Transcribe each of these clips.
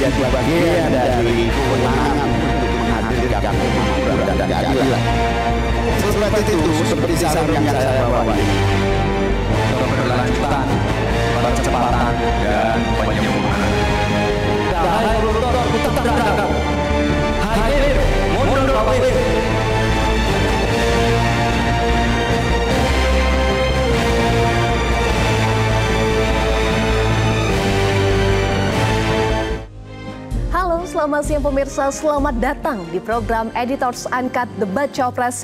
menjadi bagian dari kewenangan untuk menghadirkan kemakmuran dan keadilan. Sebab itu, seperti sarung yang saya bawa ini, keberlanjutan, percepatan, dan penyempurnaan. Hai koruptor, tetap berangkat. Hadir, mundur balik. Halo, selamat siang pemirsa. Selamat datang di program Editors Uncut Debat Cawapres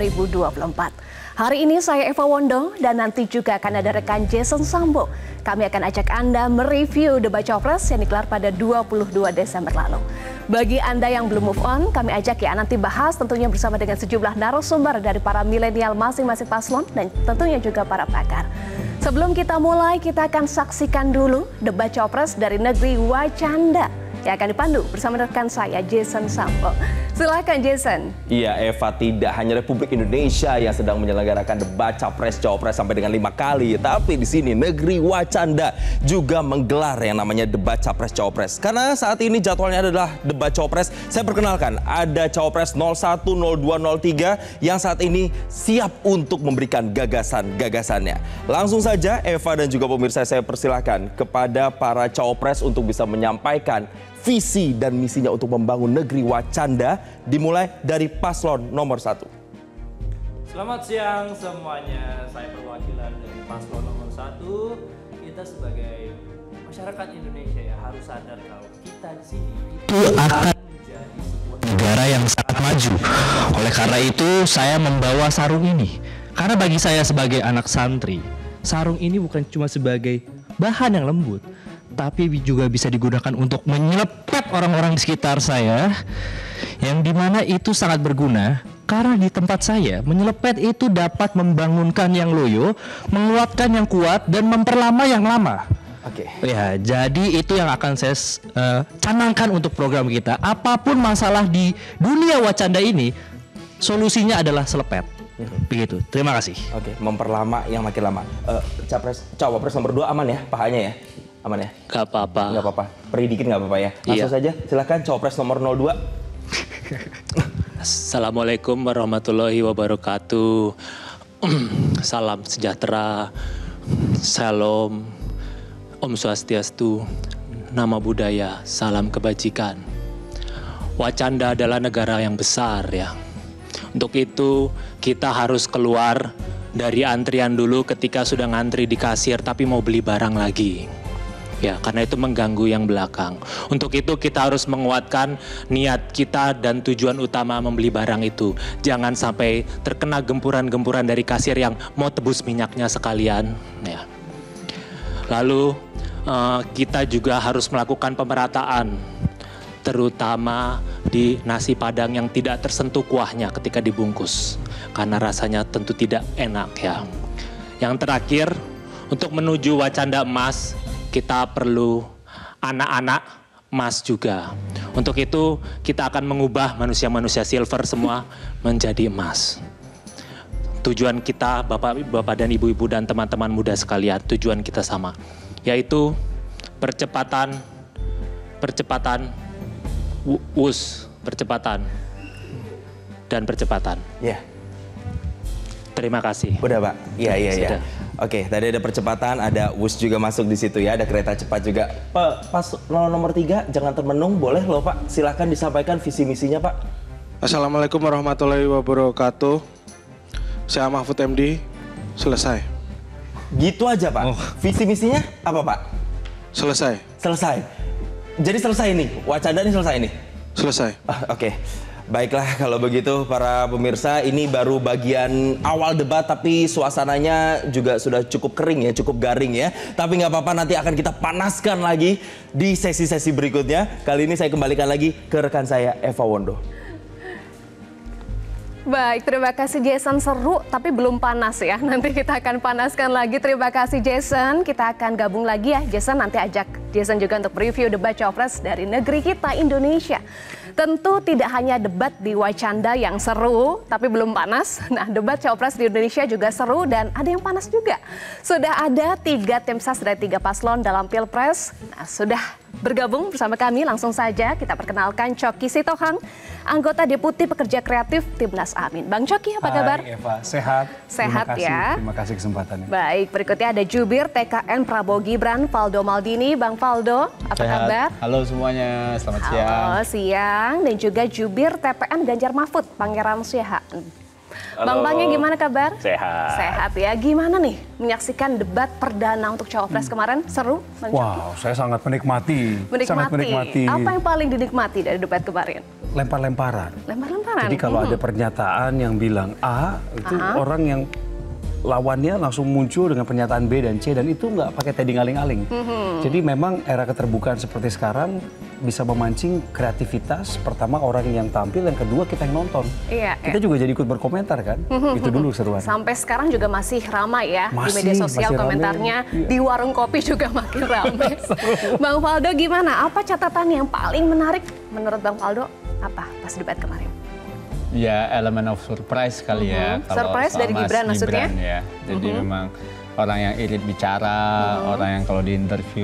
2024. Hari ini saya Eva Wondo dan nanti juga akan ada rekan Jason Sambo. Kami akan ajak Anda mereview debat Cawapres yang digelar pada 22 Desember lalu. Bagi Anda yang belum move on, kami ajak ya nanti bahas tentunya bersama dengan sejumlah narasumber dari para milenial masing-masing paslon dan tentunya juga para pakar. Sebelum kita mulai, kita akan saksikan dulu debat Cawapres dari negeri Wacanda yang akan dipandu bersama rekan saya Jason Sambo. Silakan Jason. Iya Eva, tidak hanya Republik Indonesia yang sedang menyelenggarakan debat Capres-Cawapres sampai dengan 5 kali, tapi di sini negeri Wacanda juga menggelar yang namanya debat Capres-Cawapres. Karena saat ini jadwalnya adalah debat Cawapres. Saya perkenalkan, ada Cawapres 01, 02, 03 yang saat ini siap untuk memberikan gagasan-gagasannya. Langsung saja Eva dan juga pemirsa, saya persilahkan kepada para Cawapres untuk bisa menyampaikan visi dan misinya untuk membangun negeri Wacanda, dimulai dari paslon nomor 1. Selamat siang semuanya, saya perwakilan dari paslon nomor 1. Kita sebagai masyarakat Indonesia ya harus sadar kalau kita di sini itu akan menjadi sebuah negara yang sangat maju. Oleh karena itu saya membawa sarung ini. Karena bagi saya sebagai anak santri, sarung ini bukan cuma sebagai bahan yang lembut, tapi juga bisa digunakan untuk menyelepet orang-orang di sekitar saya, yang dimana itu sangat berguna. Karena di tempat saya, menyelepet itu dapat membangunkan yang loyo, menguatkan yang kuat, dan memperlama yang lama. Oke. Ya, jadi itu yang akan saya canangkan untuk program kita. Apapun masalah di dunia Wacanda ini, solusinya adalah selepet. Begitu. Terima kasih. Oke, memperlama yang makin lama. Cawapres nomor 2 aman ya, pahanya ya? Aman ya? Gak apa-apa. Gak apa-apa. Perih dikit gak apa-apa ya? Langsung saja, silakan Cawapres nomor 02. Assalamualaikum warahmatullahi wabarakatuh. Salam sejahtera, salam, Om Swastiastu, nama budaya, salam kebajikan. Wacanda adalah negara yang besar ya. Untuk itu kita harus keluar dari antrian dulu ketika sudah ngantri di kasir tapi mau beli barang lagi. Ya, karena itu mengganggu yang belakang. Untuk itu kita harus menguatkan niat kita dan tujuan utama membeli barang itu. Jangan sampai terkena gempuran-gempuran dari kasir yang mau tebus minyaknya sekalian. Ya. Lalu kita juga harus melakukan pemerataan, terutama di nasi padang yang tidak tersentuh kuahnya ketika dibungkus. Karena rasanya tentu tidak enak ya. Yang terakhir, untuk menuju Wacanda emas, kita perlu anak-anak emas juga. Untuk itu kita akan mengubah manusia-manusia silver semua menjadi emas. Tujuan kita Bapak dan Ibu-ibu dan teman-teman muda sekalian, tujuan kita sama, yaitu percepatan dan percepatan. Ya. Terima kasih. Udah Pak? Iya. Sudah. Oke, tadi ada percepatan, ada WUS juga masuk di situ ya, ada kereta cepat juga. Pak, pas nomor 3, jangan termenung, boleh loh Pak. Silahkan disampaikan visi misinya Pak. Assalamualaikum warahmatullahi wabarakatuh. Saya Mahfud MD, selesai. Gitu aja Pak. Visi misinya apa Pak? Selesai. Jadi selesai nih, Wacanda ini selesai nih? Selesai. Oke. Baiklah kalau begitu para pemirsa, ini baru bagian awal debat tapi suasananya juga sudah cukup kering ya, cukup garing ya. Tapi nggak apa-apa, nanti akan kita panaskan lagi di sesi-sesi berikutnya. Kali ini saya kembalikan lagi ke rekan saya Eva Wondo. Baik, terima kasih Jason. Seru tapi belum panas ya. Nanti kita akan panaskan lagi. Terima kasih Jason. Kita akan gabung lagi ya. Jason nanti ajak Jason juga untuk review debat Cawapres dari negeri kita Indonesia. Tentu tidak hanya debat di Wacanda yang seru tapi belum panas. Nah, debat Cawapres di Indonesia juga seru dan ada yang panas juga. Sudah ada 3 tim ses dari 3 paslon dalam Pilpres. Nah, sudah bergabung bersama kami, langsung saja kita perkenalkan Coki Sitohang, anggota Deputi Pekerja Kreatif Timnas Amin. Bang Coki, apa kabar? Hai Eva, sehat. Sehat ya. Terima kasih kesempatannya. Baik, berikutnya ada Jubir TKN Prabowo Gibran, Valdo Maldini. Bang Valdo, apa kabar? Halo semuanya, selamat siang. Halo, siang. Dan juga Jubir TPN Ganjar Mahfud, Pangeran Siahaan. Bang Bangnya gimana kabar? Sehat. Sehat ya. Gimana nih menyaksikan debat perdana untuk Cawapres kemarin? Seru? Bang Coki? Wow, saya sangat menikmati. Sangat Menikmati. Apa yang paling dinikmati dari debat kemarin? Lempar-lemparan. Lempar-lemparan. Jadi kalau ada pernyataan yang bilang A, itu orang yang lawannya langsung muncul dengan pernyataan B dan C, dan itu nggak pakai teding aling-aling. Jadi memang era keterbukaan seperti sekarang bisa memancing kreativitas. Pertama orang yang tampil, yang kedua kita yang nonton. Iya, Kita juga jadi ikut berkomentar kan. Itu dulu seruan. Sampai sekarang juga masih ramai ya di Masih, media sosial, masih komentarnya. ramai. Iya. Di warung kopi juga makin ramai. Bang Valdo gimana? Apa catatan yang paling menarik menurut Bang Valdo? Apa pas debat kemarin? Ya, elemen of surprise kali ya. Kalau Surprise soal dari Mas Gibran maksudnya? Ya. Jadi memang orang yang irit bicara, orang yang kalau di interview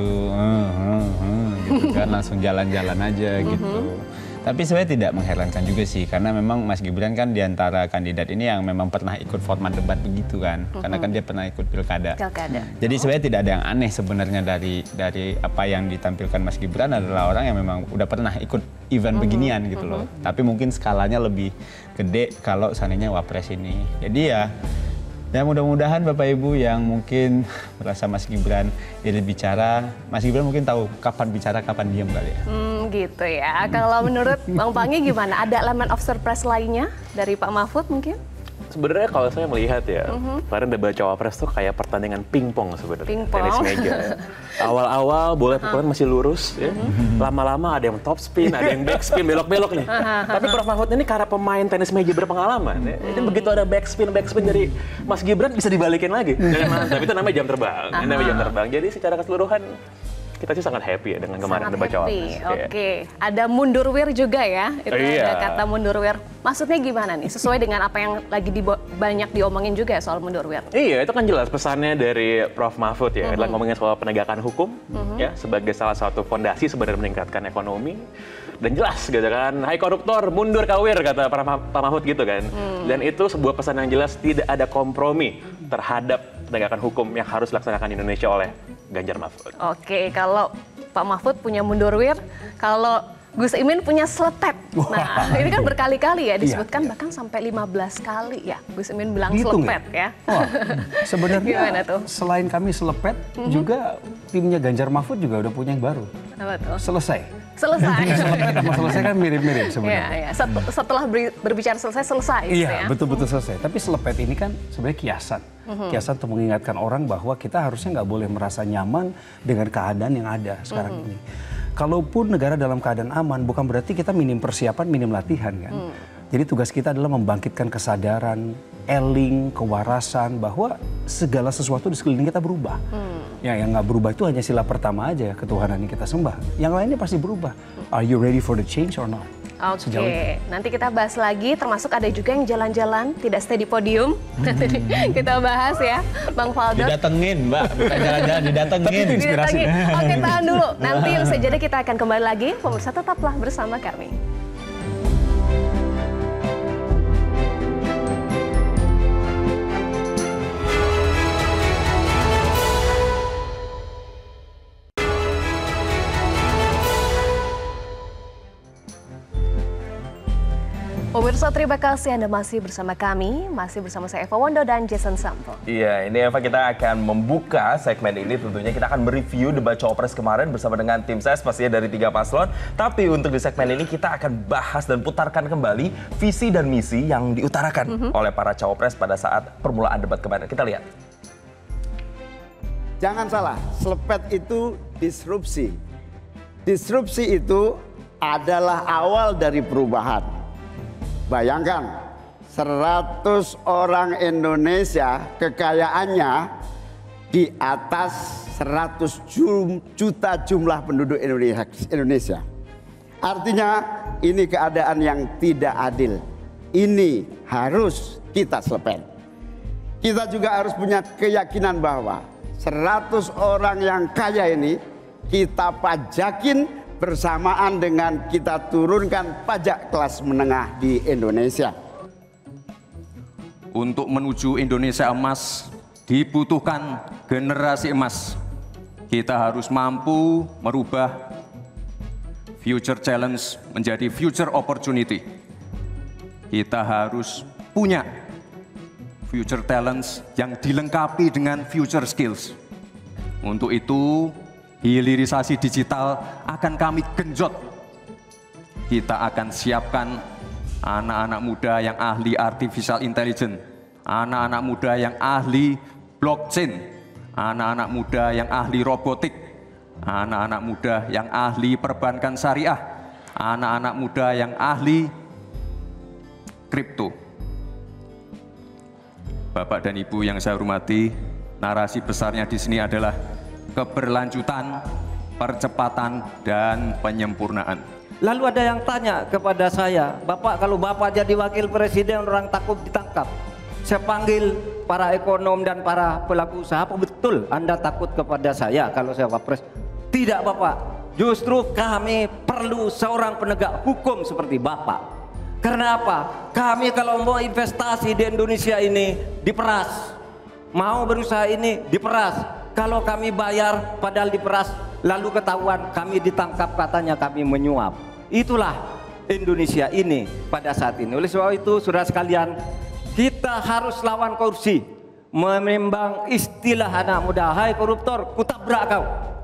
gitu kan langsung jalan-jalan aja gitu. Tapi sebenarnya tidak mengherankan juga sih, karena memang Mas Gibran kan diantara kandidat ini yang memang pernah ikut format debat begitu kan, karena kan dia pernah ikut pilkada. Jadi sebenarnya tidak ada yang aneh sebenarnya dari apa yang ditampilkan Mas Gibran, adalah orang yang memang udah pernah ikut event beginian gitu loh. Tapi mungkin skalanya lebih gede kalau seandainya Wapres ini. Jadi ya mudah-mudahan Bapak Ibu yang mungkin merasa Mas Gibran irit bicara, Mas Gibran mungkin tahu kapan bicara, kapan diam kali ya. Gitu ya. Kalau menurut Bang Pangi gimana? Ada elemen of surprise lainnya dari Pak Mahfud mungkin? Sebenarnya kalau saya melihat ya, kemarin debat Cawapres tuh kayak pertandingan pingpong sebenarnya. Pingpong. Tenis meja. Ya. Awal-awal bola pukulan masih lurus, ya. Lama-lama ada yang top spin, ada yang back spin, belok-belok nih. Tapi Prof Mahfud ini karena pemain tenis meja berpengalaman, ya. Itu begitu ada back spin dari Mas Gibran bisa dibalikin lagi. Tapi itu namanya jam terbang. Ini namanya jam terbang. Jadi secara keseluruhan kita sih sangat happy ya dengan kemarin debat Cawapres. Oke. Ada mundurwir juga ya. Itu Iya. ada kata mundurwir. Maksudnya gimana nih? Sesuai dengan apa yang lagi banyak diomongin juga ya soal mundurwir. Iya, itu kan jelas pesannya dari Prof Mahfud ya. Adalah ngomongin soal penegakan hukum ya sebagai salah satu fondasi sebenarnya meningkatkan ekonomi. Dan jelas gitu kan, hai koruptor, mundur kawir kata Pak Mahfud gitu kan. Dan itu sebuah pesan yang jelas, tidak ada kompromi terhadap penegakan hukum yang harus dilaksanakan di Indonesia oleh Ganjar Mahfud. Oke, kalau Pak Mahfud punya mundurwir, kalau Gus Imin punya seletet. Nah, ini kan berkali-kali ya disebutkan, bahkan sampai 15 kali ya Gus Imin bilang selepet ya. Wah, Gimana sebenarnya tuh? selain kami selepet, juga timnya Ganjar Mahfud juga udah punya yang baru. Apa tuh? Selesai. Selesai. Selepet sama selesai kan mirip-mirip Iya, sebenarnya. iya. Setelah berbicara selesai gitu Iya, ya. betul-betul selesai. Tapi selepet ini kan sebenarnya kiasan. Kiasan untuk mengingatkan orang bahwa kita harusnya nggak boleh merasa nyaman dengan keadaan yang ada sekarang ini. Kalaupun negara dalam keadaan aman, bukan berarti kita minim persiapan, minim latihan kan. Jadi tugas kita adalah membangkitkan kesadaran, eling, kewarasan bahwa segala sesuatu di sekeliling kita berubah. Ya, yang nggak berubah itu hanya sila pertama aja, ketuhanan yang kita sembah. Yang lainnya pasti berubah. Are you ready for the change or not? Oke, nanti kita bahas lagi, termasuk ada juga yang jalan-jalan, tidak stay di podium. Nanti kita bahas ya, Bang Valdo. Didatengin Mbak, bukan jalan-jalan, didatengin. Didatengin. Oke, tahan dulu. Nanti yang saja kita akan kembali lagi. Pemirsa tetaplah bersama kami. Pemirsa, terima kasih Anda masih bersama kami, masih bersama saya Eva Wondo dan Jason Sampo. Iya, ini Eva, kita akan membuka segmen ini, tentunya kita akan mereview debat Cawapres kemarin bersama dengan tim ses pastinya dari 3 paslon. Tapi untuk di segmen ini kita akan bahas dan putarkan kembali visi dan misi yang diutarakan oleh para Cawapres pada saat permulaan debat kemarin. Kita lihat. Jangan salah, selepet itu disrupsi. Disrupsi itu adalah awal dari perubahan. Bayangkan, 100 orang Indonesia kekayaannya di atas 100 juta jumlah penduduk Indonesia. Artinya ini keadaan yang tidak adil. Ini harus kita selepet. Kita juga harus punya keyakinan bahwa 100 orang yang kaya ini kita pajakin bersamaan dengan kita turunkan pajak kelas menengah di Indonesia. Untuk menuju Indonesia emas dibutuhkan generasi emas. Kita harus mampu merubah future challenge menjadi future opportunity. Kita harus punya future talents yang dilengkapi dengan future skills. Untuk itu, hilirisasi digital akan kami genjot. Kita akan siapkan anak-anak muda yang ahli artificial intelligence, anak-anak muda yang ahli blockchain, anak-anak muda yang ahli robotik, anak-anak muda yang ahli perbankan syariah, anak-anak muda yang ahli kripto. Bapak dan Ibu yang saya hormati, narasi besarnya di sini adalah keberlanjutan, percepatan, dan penyempurnaan. Lalu ada yang tanya kepada saya, Bapak kalau Bapak jadi wakil presiden orang takut ditangkap. Saya panggil para ekonom dan para pelaku usaha, apa betul Anda takut kepada saya kalau saya wapres? Tidak Bapak, justru kami perlu seorang penegak hukum seperti Bapak. Karena apa? Kami kalau mau investasi di Indonesia ini diperas, mau berusaha ini diperas. Kalau kami bayar padahal diperas, lalu ketahuan kami ditangkap katanya kami menyuap. Itulah Indonesia ini pada saat ini. Oleh sebab itu saudara sekalian, kita harus lawan korupsi. Menimbang istilah anak muda, hai koruptor, kutabrak kau.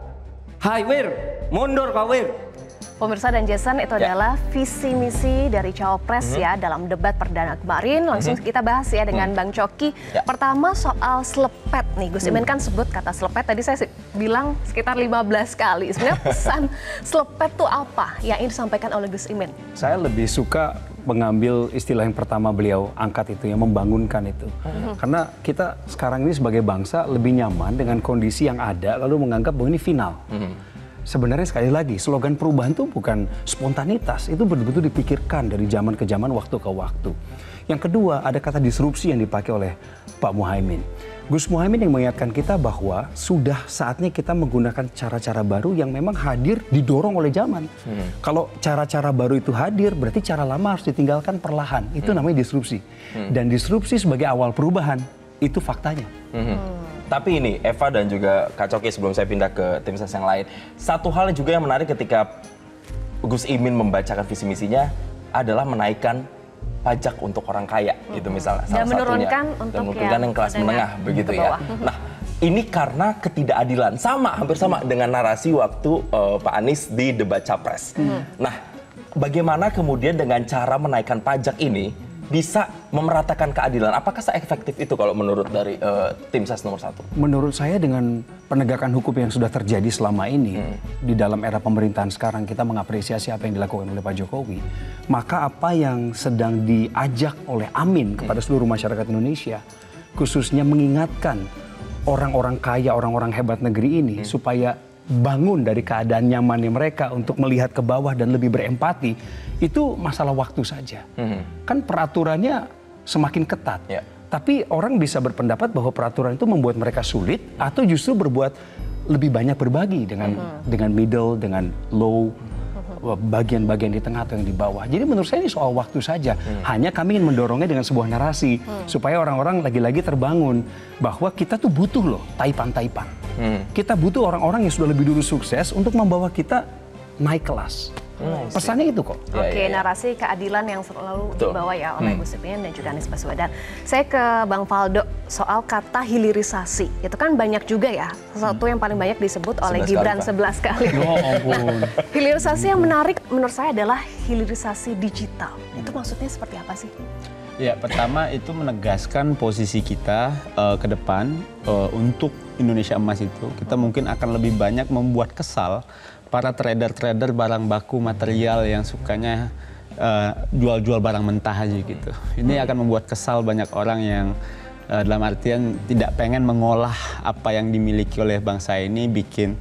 Hai wir, mundur kau wir. Pemirsa dan Jason, itu adalah visi misi dari Cawapres ya dalam debat perdana kemarin. Langsung kita bahas ya dengan Bang Coki. Pertama soal selepet nih, Gus Imin kan sebut kata selepet. Tadi saya bilang sekitar 15 kali. Sebenarnya pesan selepet tuh apa yang ingin disampaikan oleh Gus Imin? Saya lebih suka mengambil istilah yang pertama beliau angkat itu, yang membangunkan itu. Karena kita sekarang ini sebagai bangsa lebih nyaman dengan kondisi yang ada, lalu menganggap bahwa ini final. Sebenarnya sekali lagi, slogan perubahan itu bukan spontanitas, itu betul-betul dipikirkan dari zaman ke zaman, waktu ke waktu. Yang kedua, ada kata disrupsi yang dipakai oleh Pak Muhaimin. Gus Muhaimin yang mengingatkan kita bahwa sudah saatnya kita menggunakan cara-cara baru yang memang hadir didorong oleh zaman. Kalau cara-cara baru itu hadir, berarti cara lama harus ditinggalkan perlahan. Itu namanya disrupsi. Dan disrupsi sebagai awal perubahan, itu faktanya. Tapi ini Eva dan juga Kak Coki, sebelum saya pindah ke tim ses yang lain, satu hal juga yang menarik ketika Gus Imin membacakan visi misinya adalah menaikkan pajak untuk orang kaya gitu misalnya. Dan menurunkan untuk yang kelas menengah begitu ya. Nah, ini karena ketidakadilan, hampir sama dengan narasi waktu Pak Anies di debat Capres. Nah, bagaimana kemudian dengan cara menaikkan pajak ini bisa memeratakan keadilan? Apakah se-efektif itu kalau menurut dari tim ses nomor 1? Menurut saya dengan penegakan hukum yang sudah terjadi selama ini di dalam era pemerintahan sekarang, kita mengapresiasi apa yang dilakukan oleh Pak Jokowi. Maka apa yang sedang diajak oleh Amin kepada seluruh masyarakat Indonesia, khususnya mengingatkan orang-orang kaya, orang-orang hebat negeri ini supaya bangun dari keadaan nyamannya mereka untuk melihat ke bawah dan lebih berempati, itu masalah waktu saja. Kan peraturannya semakin ketat, tapi orang bisa berpendapat bahwa peraturan itu membuat mereka sulit atau justru berbuat lebih banyak berbagi dengan middle, dengan low, bagian-bagian di tengah atau yang di bawah. Jadi menurut saya ini soal waktu saja. Hanya kami ingin mendorongnya dengan sebuah narasi supaya orang-orang lagi-lagi terbangun bahwa kita tuh butuh loh taipan-taipan. Kita butuh orang-orang yang sudah lebih dulu sukses untuk membawa kita naik kelas. Pesannya itu kok. Oke, narasi keadilan yang selalu dibawa ya oleh Gus Imin dan juga Anies Baswedan. Saya ke Bang Faldo soal kata hilirisasi. Itu kan banyak juga ya, sesuatu yang paling banyak disebut oleh Gibran 11 kali. Nah, hilirisasi yang menarik menurut saya adalah hilirisasi digital. Itu maksudnya seperti apa sih? Ya, pertama itu menegaskan posisi kita ke depan untuk Indonesia Emas itu. Kita mungkin akan lebih banyak membuat kesal para trader-trader barang baku material yang sukanya jual-jual barang mentah aja gitu. Ini akan membuat kesal banyak orang yang dalam artian tidak pengen mengolah apa yang dimiliki oleh bangsa ini, bikin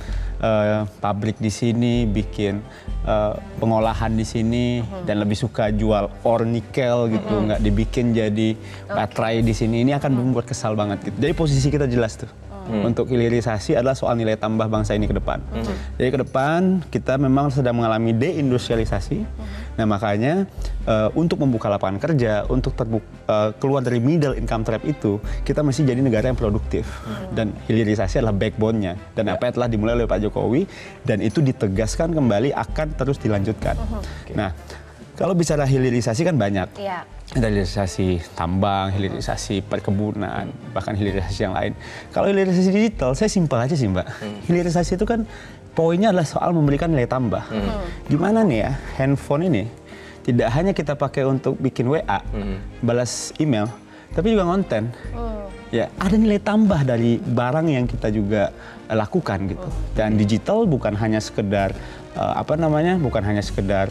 pabrik di sini, bikin pengolahan di sini, dan lebih suka jual ore nikel gitu, nggak dibikin jadi baterai di sini. Ini akan membuat kesal banget gitu. Jadi posisi kita jelas tuh. Untuk hilirisasi adalah soal nilai tambah bangsa ini ke depan. Jadi ke depan kita memang sedang mengalami deindustrialisasi. Nah makanya untuk membuka lapangan kerja, untuk keluar dari middle income trap itu, kita mesti jadi negara yang produktif. Dan hilirisasi adalah backbone-nya. Dan apa yang telah dimulai oleh Pak Jokowi, dan itu ditegaskan kembali akan terus dilanjutkan. Nah, kalau bicara hilirisasi kan banyak. Ada hilirisasi tambang, hilirisasi perkebunan, bahkan hilirisasi yang lain. Kalau hilirisasi digital, saya simpel aja sih Mbak. Hilirisasi itu kan poinnya adalah soal memberikan nilai tambah. Gimana nih ya, handphone ini tidak hanya kita pakai untuk bikin WA, balas email, tapi juga konten. Ya, ada nilai tambah dari barang yang kita juga lakukan gitu. Dan digital bukan hanya sekedar bukan hanya sekedar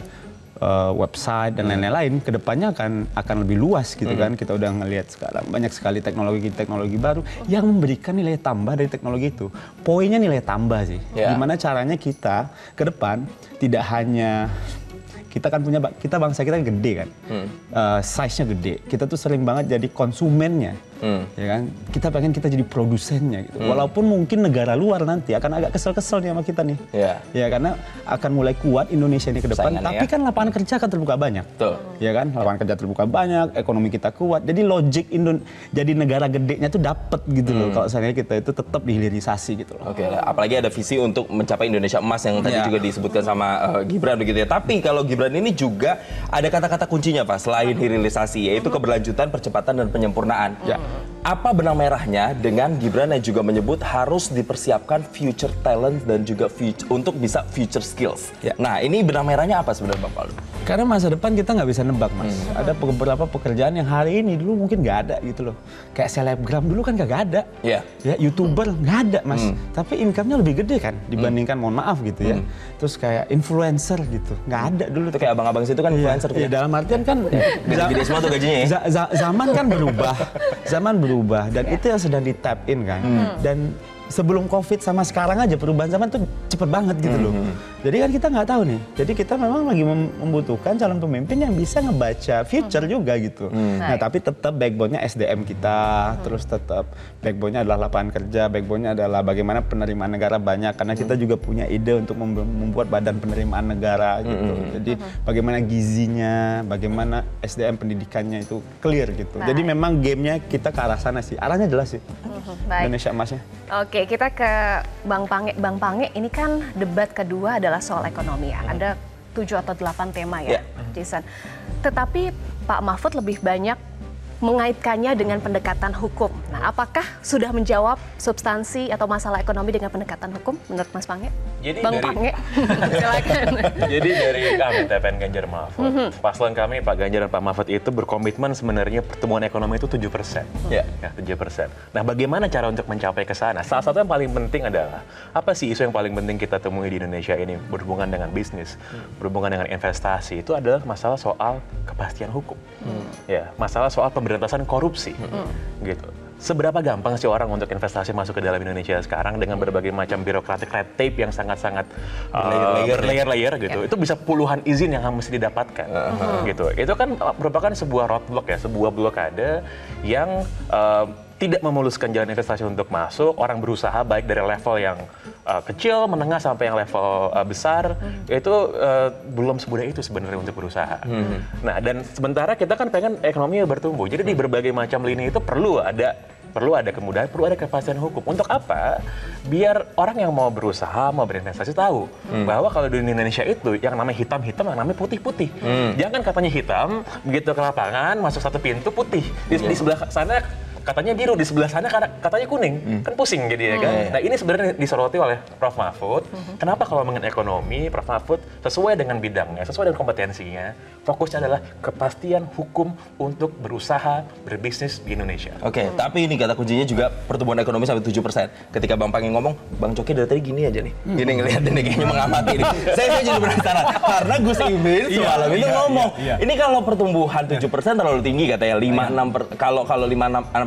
website dan lain-lain. Kedepannya akan lebih luas gitu kan. Kita udah ngelihat sekarang banyak sekali teknologi baru yang memberikan nilai tambah dari teknologi itu. Poinnya nilai tambah sih. Gimana caranya kita ke depan tidak hanya kita bangsa kita gede kan, size-nya gede. Kita tuh sering banget jadi konsumennya, ya kan. Kita pengen kita jadi produsennya gitu. Walaupun mungkin negara luar nanti akan agak kesel-kesel nih sama kita nih, ya karena akan mulai kuat Indonesia ini ke depan. Tapi kan lapangan kerja akan terbuka banyak, ya kan. Lapangan kerja terbuka banyak, ekonomi kita kuat. Jadi logik jadi negara gedenya tuh dapet gitu loh. Kalau misalnya kita itu tetap dihilirisasi gitu loh. Oke, apalagi ada visi untuk mencapai Indonesia emas yang tadi juga disebutkan sama Gibran begitu ya. Tapi kalau Gibran ini juga ada kata-kata kuncinya Pak, selain hilirisasi, yaitu keberlanjutan, percepatan, dan penyempurnaan. Apa benang merahnya dengan Gibran yang juga menyebut harus dipersiapkan future talent dan juga untuk bisa future skills. Nah, ini benang merahnya apa sebenarnya Bang Faldo? Karena masa depan kita nggak bisa nebak Mas. Ada beberapa pekerjaan yang hari ini dulu mungkin nggak ada gitu loh. Kayak selebgram dulu kan nggak ada. Ya, YouTuber nggak ada Mas. Tapi income-nya lebih gede kan dibandingkan, mohon maaf gitu ya. Terus kayak influencer gitu, nggak ada dulu. Itu kayak abang-abang situ kan influencer. Iya, dalam artian kan gede semua tuh gajinya ya. Zaman kan berubah dan itu yang sedang di tap in kan. Dan sebelum COVID sama sekarang aja perubahan zaman tuh cepet banget gitu loh. Jadi kan kita nggak tahu nih. Jadi kita memang lagi membutuhkan calon pemimpin yang bisa ngebaca future juga gitu. Nah tapi tetap backbone-nya SDM kita, terus tetap backbone-nya adalah lapangan kerja, backbone-nya adalah bagaimana penerimaan negara banyak. Karena kita juga punya ide untuk membuat badan penerimaan negara gitu. Jadi bagaimana gizinya, bagaimana SDM pendidikannya itu clear gitu. Jadi memang game-nya kita ke arah sana sih. Arahnya jelas sih. Indonesia emasnya. Oke, kita ke Bang Pange. Bang Pange, ini kan debat kedua adalah soal ekonomi ya. Ada 7 atau 8 tema ya, Jason. Tetapi Pak Mahfud lebih banyak mengaitkannya dengan pendekatan hukum. Nah, apakah sudah menjawab substansi atau masalah ekonomi dengan pendekatan hukum menurut Mas Pange? Jadi Bang Pange, silakan. Jadi dari kami TPN Ganjar Mahfud, paslon kami Pak Ganjar dan Pak Mahfud itu berkomitmen sebenarnya pertumbuhan ekonomi itu 7%. Ya, 7%. Nah, bagaimana cara untuk mencapai ke sana? Salah satu yang paling penting adalah apa sih isu yang paling penting kita temui di Indonesia ini berhubungan dengan bisnis, berhubungan dengan investasi, itu adalah masalah soal kepastian hukum. Ya, masalah soal pemberantasan korupsi. Gitu. Seberapa gampang sih orang untuk investasi masuk ke dalam Indonesia sekarang dengan berbagai macam birokratik red tape yang sangat-sangat layer gitu. Itu bisa puluhan izin yang mesti didapatkan. Gitu. Itu kan merupakan sebuah roadblock ya, sebuah blokade yang tidak memuluskan jalan investasi untuk masuk. Orang berusaha baik dari level yang kecil, menengah sampai yang level besar, itu belum semudah itu sebenarnya untuk berusaha. Nah, dan sementara kita kan pengen ekonominya bertumbuh. Jadi di berbagai macam lini itu perlu ada kemudahan, perlu ada kepastian hukum. Untuk apa? Biar orang yang mau berusaha, mau berinvestasi tahu bahwa kalau di Indonesia itu yang namanya hitam-hitam, yang namanya putih-putih. Jangan katanya hitam, begitu ke lapangan, masuk satu pintu putih. Di sebelah sana katanya biru, di sebelah sana katanya kuning. Kan pusing jadi ya kan. Nah, ini sebenarnya disoroti oleh Prof. Mahfud. Kenapa kalau mengenai ekonomi, Prof. Mahfud sesuai dengan bidangnya, sesuai dengan kompetensinya, fokusnya adalah kepastian hukum untuk berusaha, berbisnis di Indonesia. Oke, tapi ini kata kuncinya juga pertumbuhan ekonomi sampai 7%. Ketika Bang Pange ngomong, Bang Coki dari tadi gini aja nih. Gini ngeliat ini kayaknya mengamati nih. Saya jadi penasaran. Karena Gus Imin semalam itu ngomong, ini kalau pertumbuhan 7% terlalu tinggi katanya, 5-6%. Kalau 5-6%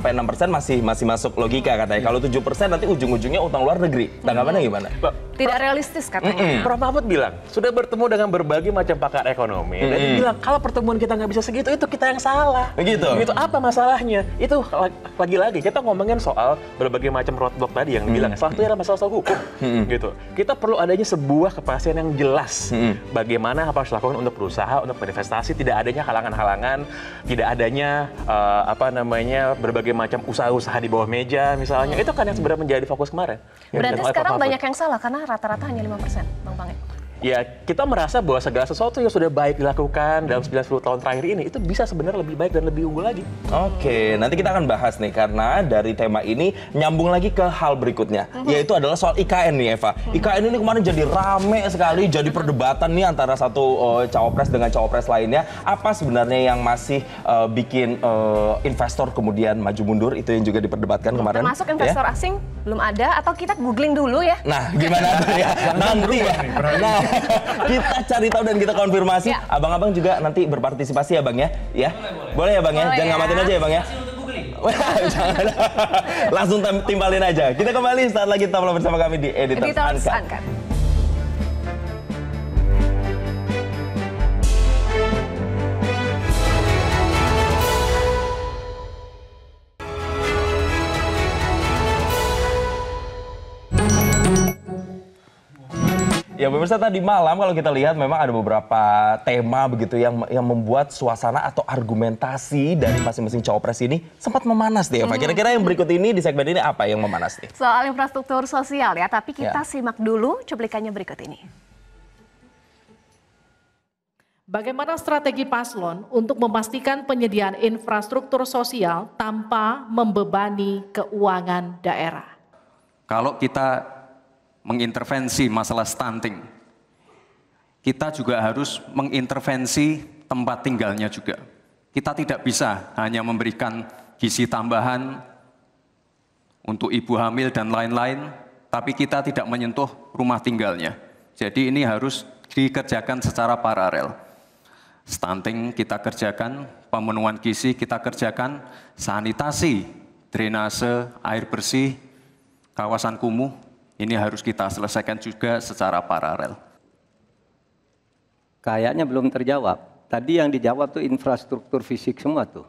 sampai 6% masih masuk logika katanya. Kalau 7% nanti ujung-ujungnya utang luar negeri. Tanggapannya gimana? Tidak realistis katanya. Prof Mahfud bilang, sudah bertemu dengan berbagai macam pakar ekonomi. Dan dia bilang, kalau pertemuan kita nggak bisa segitu, itu kita yang salah. Begitu? Itu apa masalahnya? Itu lagi-lagi, kita ngomongin soal berbagai macam roadblock tadi yang dibilang. Salah satunya adalah masalah soal hukum. Gitu. Kita perlu adanya sebuah kepastian yang jelas. Bagaimana apa harus dilakukan untuk berusaha, untuk berinvestasi, tidak adanya halangan-halangan, tidak adanya berbagai macam usaha-usaha di bawah meja misalnya. Itu kan yang sebenarnya menjadi fokus kemarin. Berarti sekarang banyak yang salah karena rata-rata hanya 5%, Bang Pange. Ya, kita merasa bahwa segala sesuatu yang sudah baik dilakukan dalam 9-10 tahun terakhir ini, itu bisa sebenarnya lebih baik dan lebih unggul lagi. Oke, nanti kita akan bahas nih, karena dari tema ini nyambung lagi ke hal berikutnya, yaitu adalah soal IKN nih, Eva. IKN ini kemarin jadi rame sekali, jadi perdebatan nih antara satu cawapres dengan cawapres lainnya. Apa sebenarnya yang masih bikin investor kemudian maju mundur, itu yang juga diperdebatkan kemarin. Termasuk investor asing belum ada, atau kita googling dulu ya? Nah, gimana tuh ya? Nanti ya. Nah, kita cari tahu dan kita konfirmasi. Abang-abang juga nanti berpartisipasi ya, Bang ya? Ya, boleh ya, Bang ya? Jangan ngamatin aja ya, Bang ya? Jangan. Langsung timbalin aja. Kita kembali saat lagi tetaplah bersama kami di Editors Uncut. Ya pemirsa, tadi malam kalau kita lihat memang ada beberapa tema begitu yang membuat suasana atau argumentasi dari masing-masing cawapres ini sempat memanas nih, Eva. Kira-kira yang berikut ini di segmen ini apa yang memanas nih? Soal infrastruktur sosial ya, tapi kita simak dulu cuplikannya berikut ini. Bagaimana strategi paslon untuk memastikan penyediaan infrastruktur sosial tanpa membebani keuangan daerah? Kalau kita mengintervensi masalah stunting, kita juga harus mengintervensi tempat tinggalnya juga. Kita tidak bisa hanya memberikan gizi tambahan untuk ibu hamil dan lain-lain, tapi kita tidak menyentuh rumah tinggalnya. Jadi ini harus dikerjakan secara paralel. Stunting kita kerjakan, pemenuhan gizi kita kerjakan, sanitasi, drainase, air bersih, kawasan kumuh, ini harus kita selesaikan juga secara paralel. Kayaknya belum terjawab. Tadi yang dijawab tuh infrastruktur fisik semua tuh.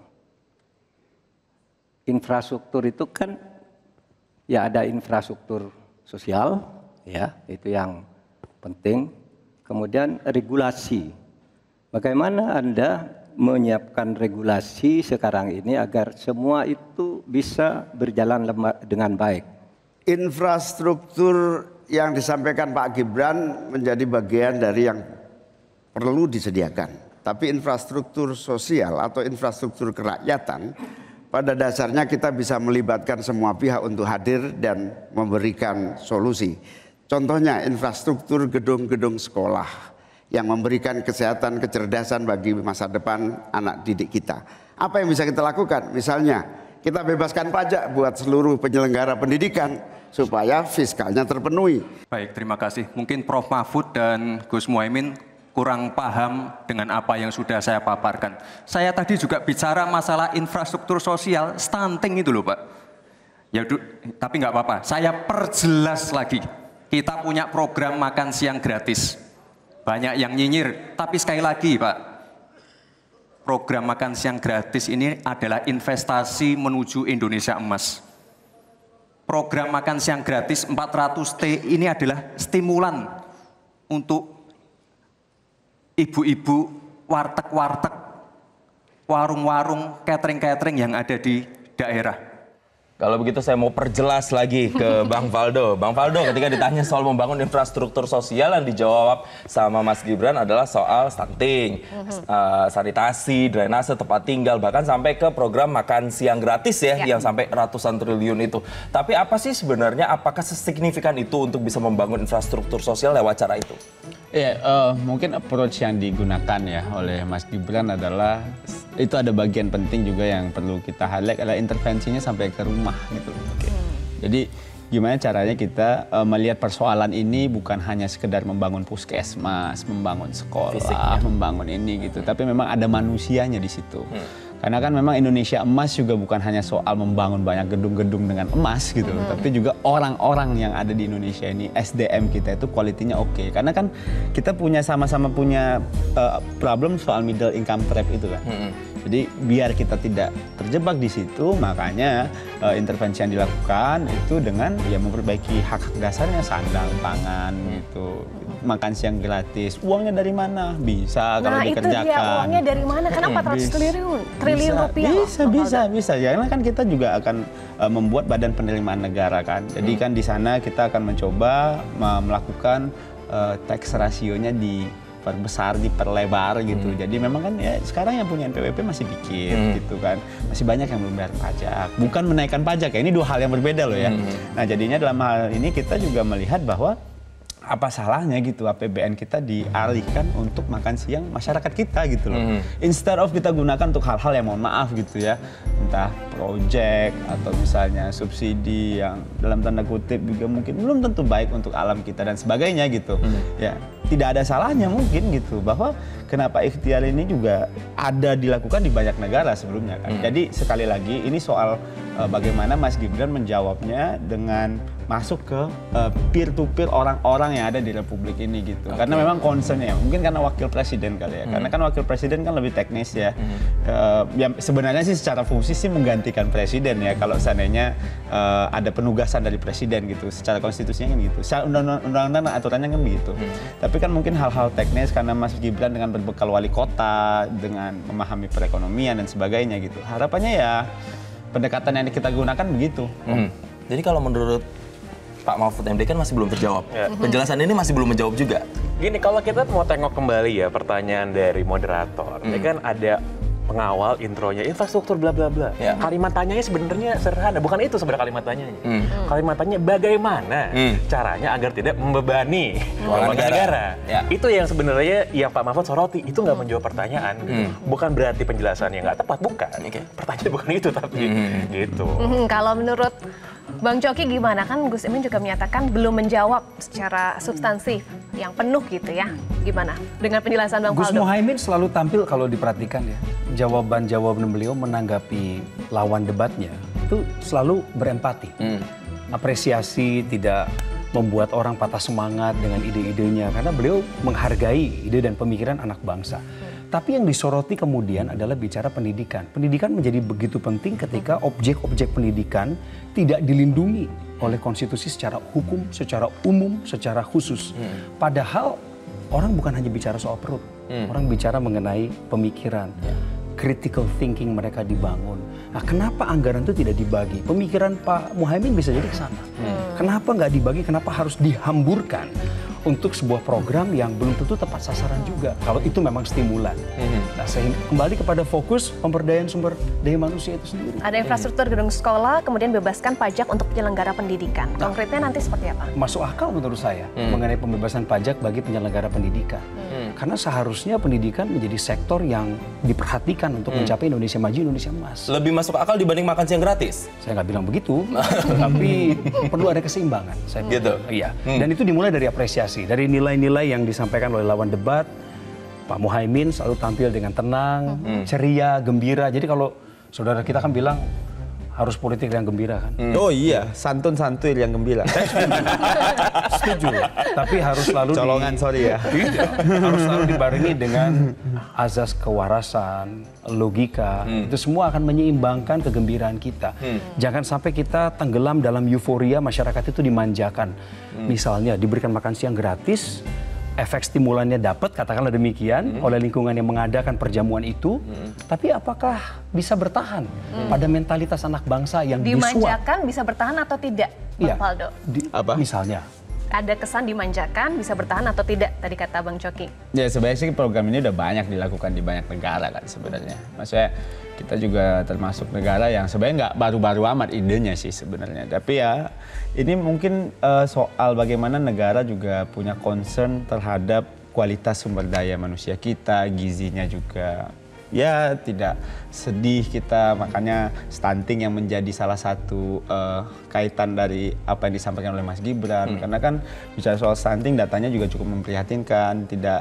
Infrastruktur itu kan ya ada infrastruktur sosial, ya itu yang penting. Kemudian regulasi. Bagaimana Anda menyiapkan regulasi sekarang ini agar semua itu bisa berjalan dengan baik? Infrastruktur yang disampaikan Pak Gibran menjadi bagian dari yang perlu disediakan. Tapi infrastruktur sosial atau infrastruktur kerakyatan, pada dasarnya kita bisa melibatkan semua pihak untuk hadir dan memberikan solusi. Contohnya infrastruktur gedung-gedung sekolah yang memberikan kesehatan, kecerdasan bagi masa depan anak didik kita. Apa yang bisa kita lakukan? Misalnya, kita bebaskan pajak buat seluruh penyelenggara pendidikan supaya fiskalnya terpenuhi. Baik, terima kasih. Mungkin Prof Mahfud dan Gus Muhaimin kurang paham dengan apa yang sudah saya paparkan. Saya tadi juga bicara masalah infrastruktur sosial, stunting itu loh Pak. Ya, tapi nggak apa-apa, saya perjelas lagi. Kita punya program makan siang gratis. Banyak yang nyinyir, tapi sekali lagi Pak, program makan siang gratis ini adalah investasi menuju Indonesia emas. Program makan siang gratis 400T ini adalah stimulan untuk ibu-ibu, warteg-warteg, warung-warung, catering-catering yang ada di daerah. Kalau begitu saya mau perjelas lagi ke Bang Faldo. Bang Faldo, ketika ditanya soal membangun infrastruktur sosial, yang dijawab sama Mas Gibran adalah soal stunting, sanitasi, drainase, tempat tinggal, bahkan sampai ke program makan siang gratis ya, yang sampai ratusan triliun itu. Tapi apa sih sebenarnya, apakah sesignifikan itu untuk bisa membangun infrastruktur sosial lewat cara itu? Ya, mungkin approach yang digunakan ya oleh Mas Gibran adalah itu ada bagian penting juga yang perlu kita highlight adalah intervensinya sampai ke rumah gitu. Jadi gimana caranya kita melihat persoalan ini bukan hanya sekedar membangun puskesmas, membangun sekolah, membangun ini gitu, tapi memang ada manusianya di situ. Karena kan memang Indonesia emas juga bukan hanya soal membangun banyak gedung-gedung dengan emas gitu, tapi juga orang-orang yang ada di Indonesia ini, SDM kita itu kualitinya oke. Karena kan kita sama-sama punya problem soal middle income trap itu kan. Jadi biar kita tidak terjebak di situ, makanya intervensi yang dilakukan itu dengan ya memperbaiki hak-hak dasarnya, sandang, pangan gitu, makan siang gratis. Uangnya dari mana? Bisa kalau dikerjakan. Nah itu dia, uangnya dari mana? Karena 400 triliun rupiah. Bisa. Ya, karena kan kita juga akan membuat badan penerimaan negara kan. Jadi kan di sana kita akan mencoba melakukan tax rasionya diperbesar, diperlebar gitu. Jadi memang kan ya sekarang yang punya NPWP masih dikit gitu kan. Masih banyak yang belum bayar pajak. Bukan menaikkan pajak ya, ini dua hal yang berbeda loh ya. Nah jadinya dalam hal ini kita juga melihat bahwa apa salahnya gitu APBN kita dialihkan untuk makan siang masyarakat kita gitu loh. Instead of kita gunakan untuk hal-hal yang mohon maaf gitu ya, entah project atau misalnya subsidi yang dalam tanda kutip juga mungkin belum tentu baik untuk alam kita dan sebagainya gitu. Ya, tidak ada salahnya mungkin gitu bahwa kenapa ikhtiar ini juga ada dilakukan di banyak negara sebelumnya kan. Jadi sekali lagi ini soal bagaimana Mas Gibran menjawabnya dengan masuk ke peer to peer orang-orang yang ada di Republik ini gitu. Karena memang concernnya mungkin karena wakil presiden kali ya. Karena kan wakil presiden kan lebih teknis ya. Ya sebenarnya sih secara fungsi sih menggantikan presiden ya kalau seandainya ada penugasan dari presiden gitu. Secara konstitusinya kan gitu. Secara undang-undang aturannya kan begitu. Tapi kan mungkin hal-hal teknis karena Mas Gibran dengan berbekal wali kota, dengan memahami perekonomian dan sebagainya gitu. Harapannya ya pendekatan yang kita gunakan begitu. Jadi kalau menurut Pak Mahfud MD kan masih belum terjawab. Penjelasan ini masih belum menjawab juga. Gini, kalau kita mau tengok kembali ya pertanyaan dari moderator, ya kan ada pengawal intronya infrastruktur bla bla bla. Kalimat tanyanya sebenarnya sederhana, bukan itu sebenarnya kalimat tanyanya. Kalimat tanyanya bagaimana caranya agar tidak membebani negara. Itu yang sebenarnya yang Pak Mahfud soroti, itu nggak menjawab pertanyaan. Gitu. Bukan berarti penjelasannya nggak tepat, bukan. Pertanyaan bukan itu tapi gitu. Kalau menurut Bang Coki gimana? Kan Gus Imin juga menyatakan belum menjawab secara substansif yang penuh gitu ya. Gimana dengan penjelasan Bang Gus Faldo? Muhaimin selalu tampil kalau diperhatikan ya. Jawaban-jawaban beliau menanggapi lawan debatnya itu selalu berempati. Apresiasi, tidak membuat orang patah semangat dengan ide-idenya. Karena beliau menghargai ide dan pemikiran anak bangsa. Tapi yang disoroti kemudian adalah bicara pendidikan. Pendidikan menjadi begitu penting ketika objek-objek pendidikan tidak dilindungi oleh konstitusi secara hukum, secara umum, secara khusus. Padahal orang bukan hanya bicara soal perut, orang bicara mengenai pemikiran. Critical thinking mereka dibangun. Nah, kenapa anggaran itu tidak dibagi? Pemikiran Pak Muhaimin bisa jadi ke sana. Kenapa nggak dibagi? Kenapa harus dihamburkan untuk sebuah program yang belum tentu tepat sasaran juga, kalau itu memang stimulan. Nah, sehingga kembali kepada fokus pemberdayaan sumber daya manusia itu sendiri. Ada infrastruktur gedung sekolah, kemudian bebaskan pajak untuk penyelenggara pendidikan. Konkretnya nanti seperti apa? Masuk akal menurut saya mengenai pembebasan pajak bagi penyelenggara pendidikan. Karena seharusnya pendidikan menjadi sektor yang diperhatikan untuk mencapai Indonesia maju, Indonesia emas. Lebih masuk akal dibanding makan siang gratis? Saya nggak bilang begitu, tapi perlu ada keseimbangan. Gitu? Iya. Dan itu dimulai dari apresiasi. Dari nilai-nilai yang disampaikan oleh lawan debat, Pak Muhaimin selalu tampil dengan tenang, ceria, gembira. Jadi kalau saudara kita kan bilang harus politik yang gembira kan. Oh iya, santun-santuy yang gembira. Setuju. Tapi harus selalu colongan, sorry ya. Harus selalu dibarengi dengan azas kewarasan, logika. Itu semua akan menyeimbangkan kegembiraan kita. Jangan sampai kita tenggelam dalam euforia masyarakat itu dimanjakan. Misalnya diberikan makan siang gratis, efek stimulannya dapat, katakanlah demikian, oleh lingkungan yang mengadakan perjamuan itu, tapi apakah bisa bertahan pada mentalitas anak bangsa yang dimanjakan bisa bertahan atau tidak, Bang Faldo? Apa? Misalnya? Ada kesan dimanjakan bisa bertahan atau tidak, tadi kata Bang Coki. Ya sebenarnya sih program ini udah banyak dilakukan di banyak negara kan sebenarnya. Maksudnya kita juga termasuk negara yang sebenarnya nggak baru-baru amat idenya sih sebenarnya. Tapi ya ini mungkin soal bagaimana negara juga punya concern terhadap kualitas sumber daya manusia kita, gizinya juga. Ya tidak sedih kita, makanya stunting yang menjadi salah satu kaitan dari apa yang disampaikan oleh Mas Gibran. Karena kan bicara soal stunting datanya juga cukup memprihatinkan, tidak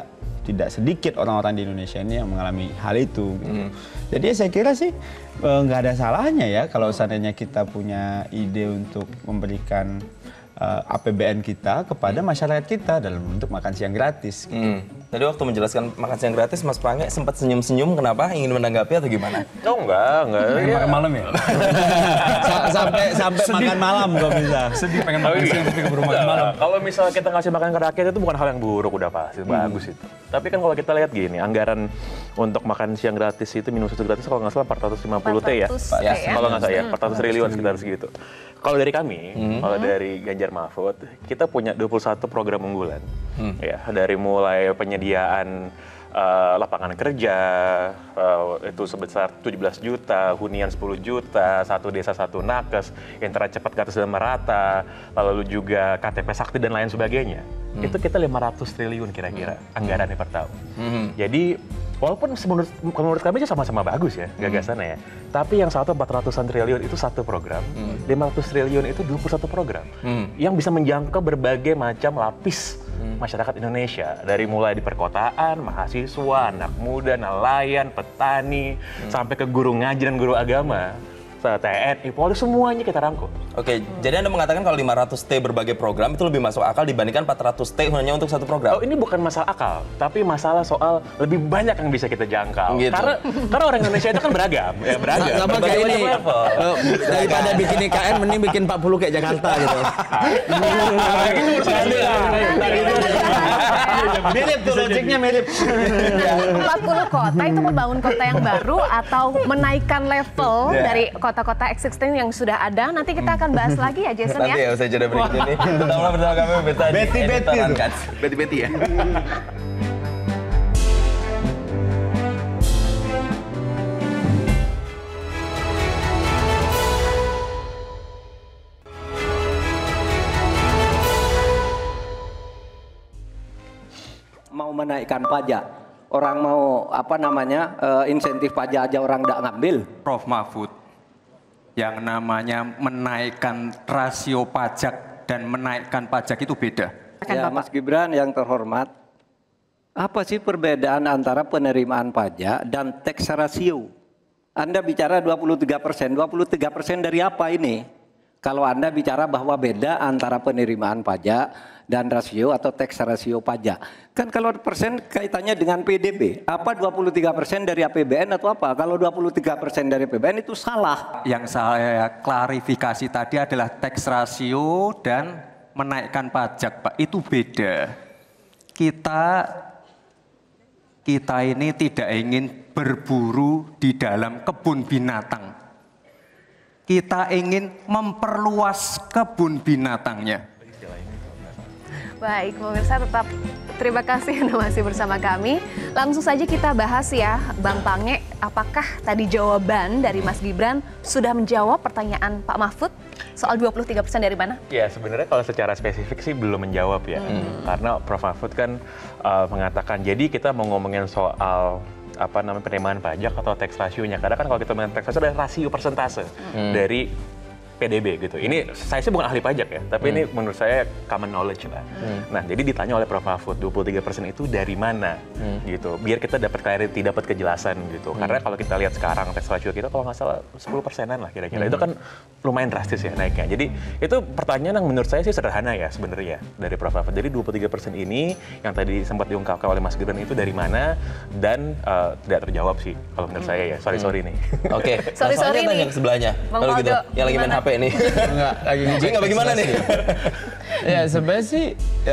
tidak sedikit orang-orang di Indonesia ini yang mengalami hal itu. Gitu. Jadi saya kira sih nggak ada salahnya ya kalau seandainya kita punya ide untuk memberikan APBN kita kepada masyarakat kita dalam bentuk makan siang gratis. Gitu. Tadi waktu menjelaskan makan siang gratis, Mas Pange sempat senyum-senyum. Kenapa? Ingin menanggapi atau gimana? Oh enggak. Makan malam ya? sampai makan malam kok bisa. Sedih pengen makan siang tapi keburu makan malam. Kalau misalnya kita ngasih makan ke rakyat itu bukan hal yang buruk, udah pasti bagus itu. Tapi kan kalau kita lihat gini, anggaran untuk makan siang gratis itu minum susu gratis kalau nggak salah 450 T ya. Kalau nggak salah ya, 400 triliun sekitar segitu. Kalau dari kami, kalau dari Ganjar Mahfud, kita punya 21 program unggulan. Ya, dari mulai penyediaan lapangan kerja itu sebesar 17 juta, hunian 10 juta, satu desa satu nakes, internet cepat gratis dan merata, lalu juga KTP sakti dan lain sebagainya. Itu kita 500 triliun kira-kira anggarannya per tahun. Jadi walaupun menurut kami itu sama-sama bagus ya gagasannya ya. Tapi yang satu 400-an triliun itu satu program, 500 triliun itu 21 program. Yang bisa menjangkau berbagai macam lapis masyarakat Indonesia. Dari mulai di perkotaan, mahasiswa, anak muda, nelayan, petani, sampai ke guru ngaji dan guru agama. TNI, Polri, semuanya kita rangkul. Oke, jadi Anda mengatakan kalau 500 T berbagai program itu lebih masuk akal dibandingkan 400 T hanya untuk satu program? Oh, ini bukan masalah akal, tapi masalah soal lebih banyak yang bisa kita jangkau. Gitu. Karena orang Indonesia itu kan beragam. Ya, beragam. Sama kayak ini, daripada bikin IKN, mending bikin 40 kayak Jakarta gitu. Mirip tuh, logiknya mirip. 40 kota itu membangun kota yang baru atau menaikkan level dari kota-kota existing yang sudah ada. Nanti kita akan bahas lagi ya, Jason ya. Nanti ya, usai jeda berikut ini. Tetaplah bersama kami, Betty ya. Mau menaikkan pajak, orang mau insentif pajak aja orang nggak ngambil. Prof Mahfud, yang namanya menaikkan rasio pajak dan menaikkan pajak itu beda. Ya, Mas Gibran yang terhormat, apa sih perbedaan antara penerimaan pajak dan tax ratio? Anda bicara 23%, 23% dari apa ini? Kalau Anda bicara bahwa beda antara penerimaan pajak dan rasio atau tax ratio pajak. Kan kalau persen kaitannya dengan PDB, apa 23% dari APBN atau apa? Kalau 23% dari APBN itu salah. Yang saya klarifikasi tadi adalah tax ratio dan menaikkan pajak, Pak. Itu beda. Kita ini tidak ingin berburu di dalam kebun binatang. Kita ingin memperluas kebun binatangnya. Baik, pemirsa tetap terima kasih Anda masih bersama kami. Langsung saja kita bahas ya, Bang Pange, apakah tadi jawaban dari Mas Gibran sudah menjawab pertanyaan Pak Mahfud soal 23% dari mana? Ya, sebenarnya kalau secara spesifik sih belum menjawab ya. Karena Prof Mahfud kan mengatakan, jadi kita mau ngomongin soal penerimaan pajak atau tax ratio-nya. Karena kan kalau kita ngomongin tax ratio ada rasio persentase dari PDB gitu. Ini saya sih bukan ahli pajak ya, tapi ini menurut saya common knowledge lah. Nah, jadi ditanya oleh Prof Mahfud 23% itu dari mana gitu. Biar kita dapat clarity, dapat kejelasan gitu. Karena kalau kita lihat sekarang tax ratio kita kalau nggak salah 10%-an lah kira-kira. Itu kan lumayan drastis ya naiknya. Jadi itu pertanyaan yang menurut saya sih sederhana ya sebenarnya dari Prof Mahfud. Jadi 23% ini yang tadi sempat diungkapkan oleh Mas Gibran itu dari mana dan tidak terjawab sih kalau menurut saya ya. Sorry nih. Oke. Sorry nih. Sebelahnya. Kalau gitu, yang lagi main HP ini. Enggak, lagi ngecek. Enggak bagaimana nih? Ya sebenarnya sih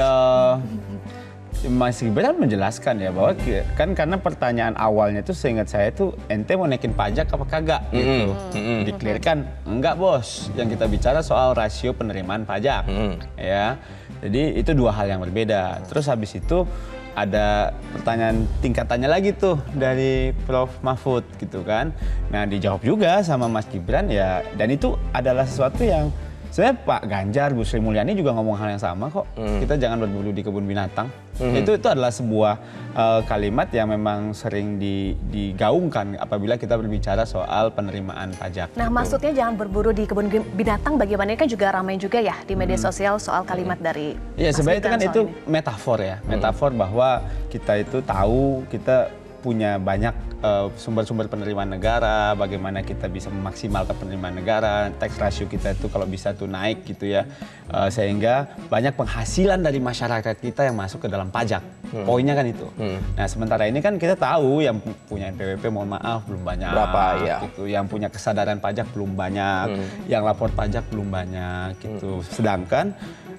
Mas Gibran menjelaskan ya bahwa kan karena pertanyaan awalnya itu seingat saya itu ente mau naikin pajak apa kagak gitu. Diklirkan enggak bos, yang kita bicara soal rasio penerimaan pajak ya. Jadi itu dua hal yang berbeda. Terus habis itu ada pertanyaan tingkatannya lagi tuh dari Prof Mahfud gitu kan. Nah dijawab juga sama Mas Gibran ya, dan itu adalah sesuatu yang Saya Pak Ganjar, Bu Sri Mulyani juga ngomong hal yang sama kok. Kita jangan berburu di kebun binatang. Itu adalah sebuah kalimat yang memang sering digaungkan apabila kita berbicara soal penerimaan pajak. Nah, maksudnya jangan berburu di kebun binatang, bagaimana kan juga ramai juga ya di media sosial soal kalimat dari. Iya, sebenarnya itu metafor ya, metafor bahwa kita itu tahu kita punya banyak sumber-sumber penerimaan negara, bagaimana kita bisa memaksimalkan penerimaan negara, tax ratio kita itu kalau bisa tuh naik gitu ya, sehingga banyak penghasilan dari masyarakat kita yang masuk ke dalam pajak. Poinnya kan itu. Nah, sementara ini kan kita tahu yang punya NPWP mohon maaf belum banyak. Berapa ya? Gitu. Yang punya kesadaran pajak belum banyak, yang lapor pajak belum banyak gitu. Sedangkan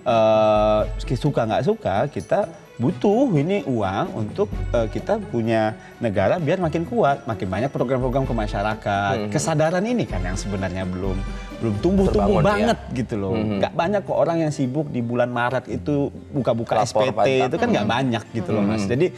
suka nggak suka kita butuh ini uang untuk kita punya negara biar makin kuat, makin banyak program-program ke masyarakat. Kesadaran ini kan yang sebenarnya belum tumbuh banget gitu loh. Nggak banyak kok orang yang sibuk di bulan Maret itu buka-buka SPT itu kan nggak banyak gitu loh Mas. Jadi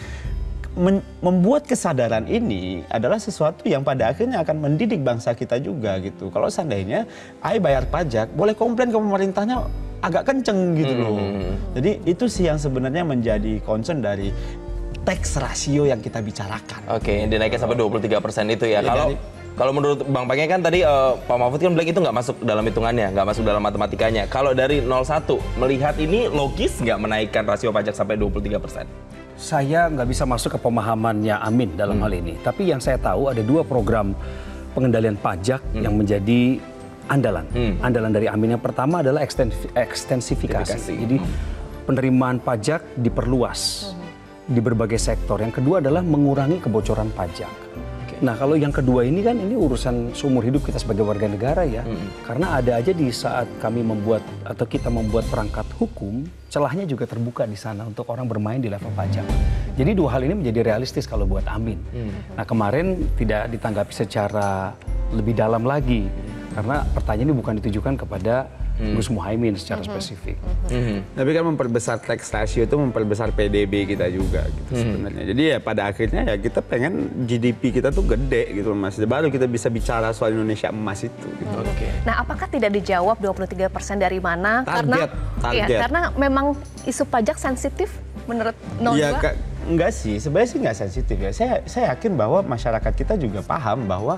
membuat kesadaran ini adalah sesuatu yang pada akhirnya akan mendidik bangsa kita juga gitu. Kalau seandainya bayar pajak, boleh komplain ke pemerintahnya agak kenceng gitu loh. Jadi itu sih yang sebenarnya menjadi concern dari tax ratio yang kita bicarakan. Oke, dinaikkan sampai 23% itu ya. Kalau menurut Bang Penge kan tadi Pak Mahfud kan bilang itu nggak masuk dalam hitungannya, nggak masuk dalam matematikanya. Kalau dari 01 melihat ini logis nggak menaikkan rasio pajak sampai 23%? Saya nggak bisa masuk ke pemahamannya Amin dalam hal ini. Tapi yang saya tahu ada 2 program pengendalian pajak yang menjadi andalan. Andalan dari Amin yang pertama adalah ekstensifikasi. Jadi penerimaan pajak diperluas di berbagai sektor. Yang kedua adalah mengurangi kebocoran pajak. Nah, kalau yang kedua ini kan ini urusan seumur hidup kita sebagai warga negara ya. Karena ada aja di saat kami membuat atau kita membuat perangkat hukum, celahnya juga terbuka di sana untuk orang bermain di level pajak. Jadi 2 hal ini menjadi realistis kalau buat Amin. Nah, kemarin tidak ditanggapi secara lebih dalam lagi. Karena pertanyaan ini bukan ditujukan kepada Gus Muhaimin secara spesifik. Tapi kan memperbesar tax ratio itu memperbesar PDB kita juga gitu sebenarnya. Jadi ya pada akhirnya ya kita pengen GDP kita tuh gede gitu Mas. Baru kita bisa bicara soal Indonesia emas itu gitu. Nah, apakah tidak dijawab 23% dari mana? Target. Ya, karena memang isu pajak sensitif menurut 02? Ya, enggak sih, sebenarnya sih enggak sensitif ya. Saya yakin bahwa masyarakat kita juga paham bahwa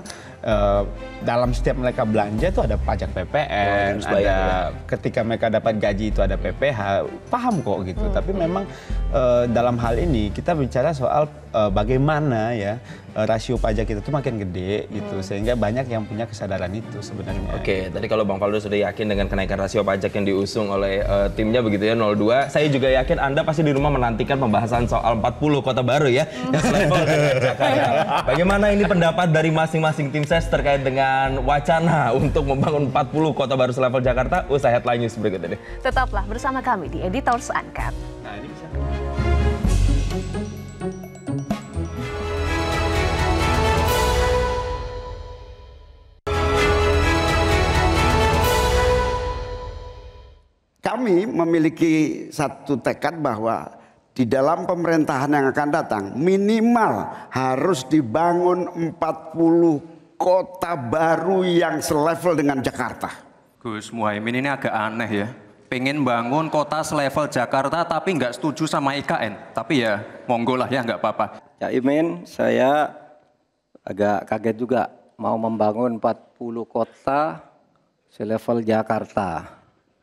dalam setiap mereka belanja itu ada pajak PPN, ada ketika mereka dapat gaji itu ada PPH, paham kok gitu. Tapi memang dalam hal ini kita bicara soal bagaimana ya rasio pajak kita tuh makin gede gitu, sehingga banyak yang punya kesadaran itu sebenarnya. Oke, tadi kalau Bang Faldo sudah yakin dengan kenaikan rasio pajak yang diusung oleh timnya begitu ya 02, saya juga yakin Anda pasti di rumah menantikan pembahasan soal 40 kota baru ya yang selevel dengan Jakarta. Bagaimana ini pendapat dari masing-masing tim ses terkait dengan wacana untuk membangun 40 kota baru selevel Jakarta? Usai headline news berikut ini. Tetaplah bersama kami di Editors Uncut. Nah, ini bisa. Kami memiliki satu tekad bahwa di dalam pemerintahan yang akan datang minimal harus dibangun 40 kota baru yang selevel dengan Jakarta. Gus Muhaimin ini agak aneh ya. Pengen bangun kota selevel Jakarta tapi nggak setuju sama IKN. Tapi ya monggo lah ya, nggak apa-apa. Ya Imin, saya agak kaget juga mau membangun 40 kota selevel Jakarta.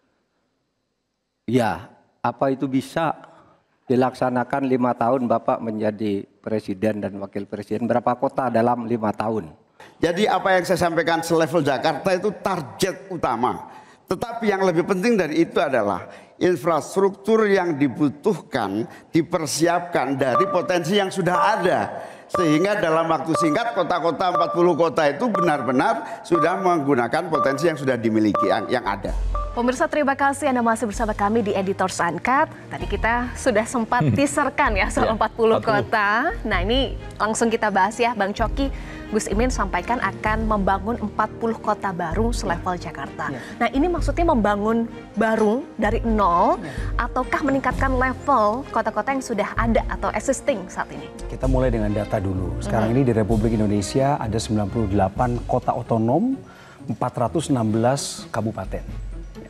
Ya, apa itu bisa dilaksanakan 5 tahun Bapak menjadi presiden dan wakil presiden? Berapa kota dalam 5 tahun? Jadi apa yang saya sampaikan selevel Jakarta itu target utama. Tetapi yang lebih penting dari itu adalah infrastruktur yang dibutuhkan dipersiapkan dari potensi yang sudah ada. Sehingga dalam waktu singkat kota-kota 40 kota itu benar-benar sudah menggunakan potensi yang sudah dimiliki yang ada. Pemirsa, terima kasih Anda masih bersama kami di Editors Uncut. Tadi kita sudah sempat teaserkan ya soal 40 kota. Nah, ini langsung kita bahas ya, Bang Coki. Gus Imin sampaikan akan membangun 40 kota baru selevel Jakarta. Nah, ini maksudnya membangun baru dari nol ataukah meningkatkan level kota-kota yang sudah ada atau existing saat ini? Kita mulai dengan data dulu. Sekarang ini di Republik Indonesia ada 98 kota otonom, 416 kabupaten.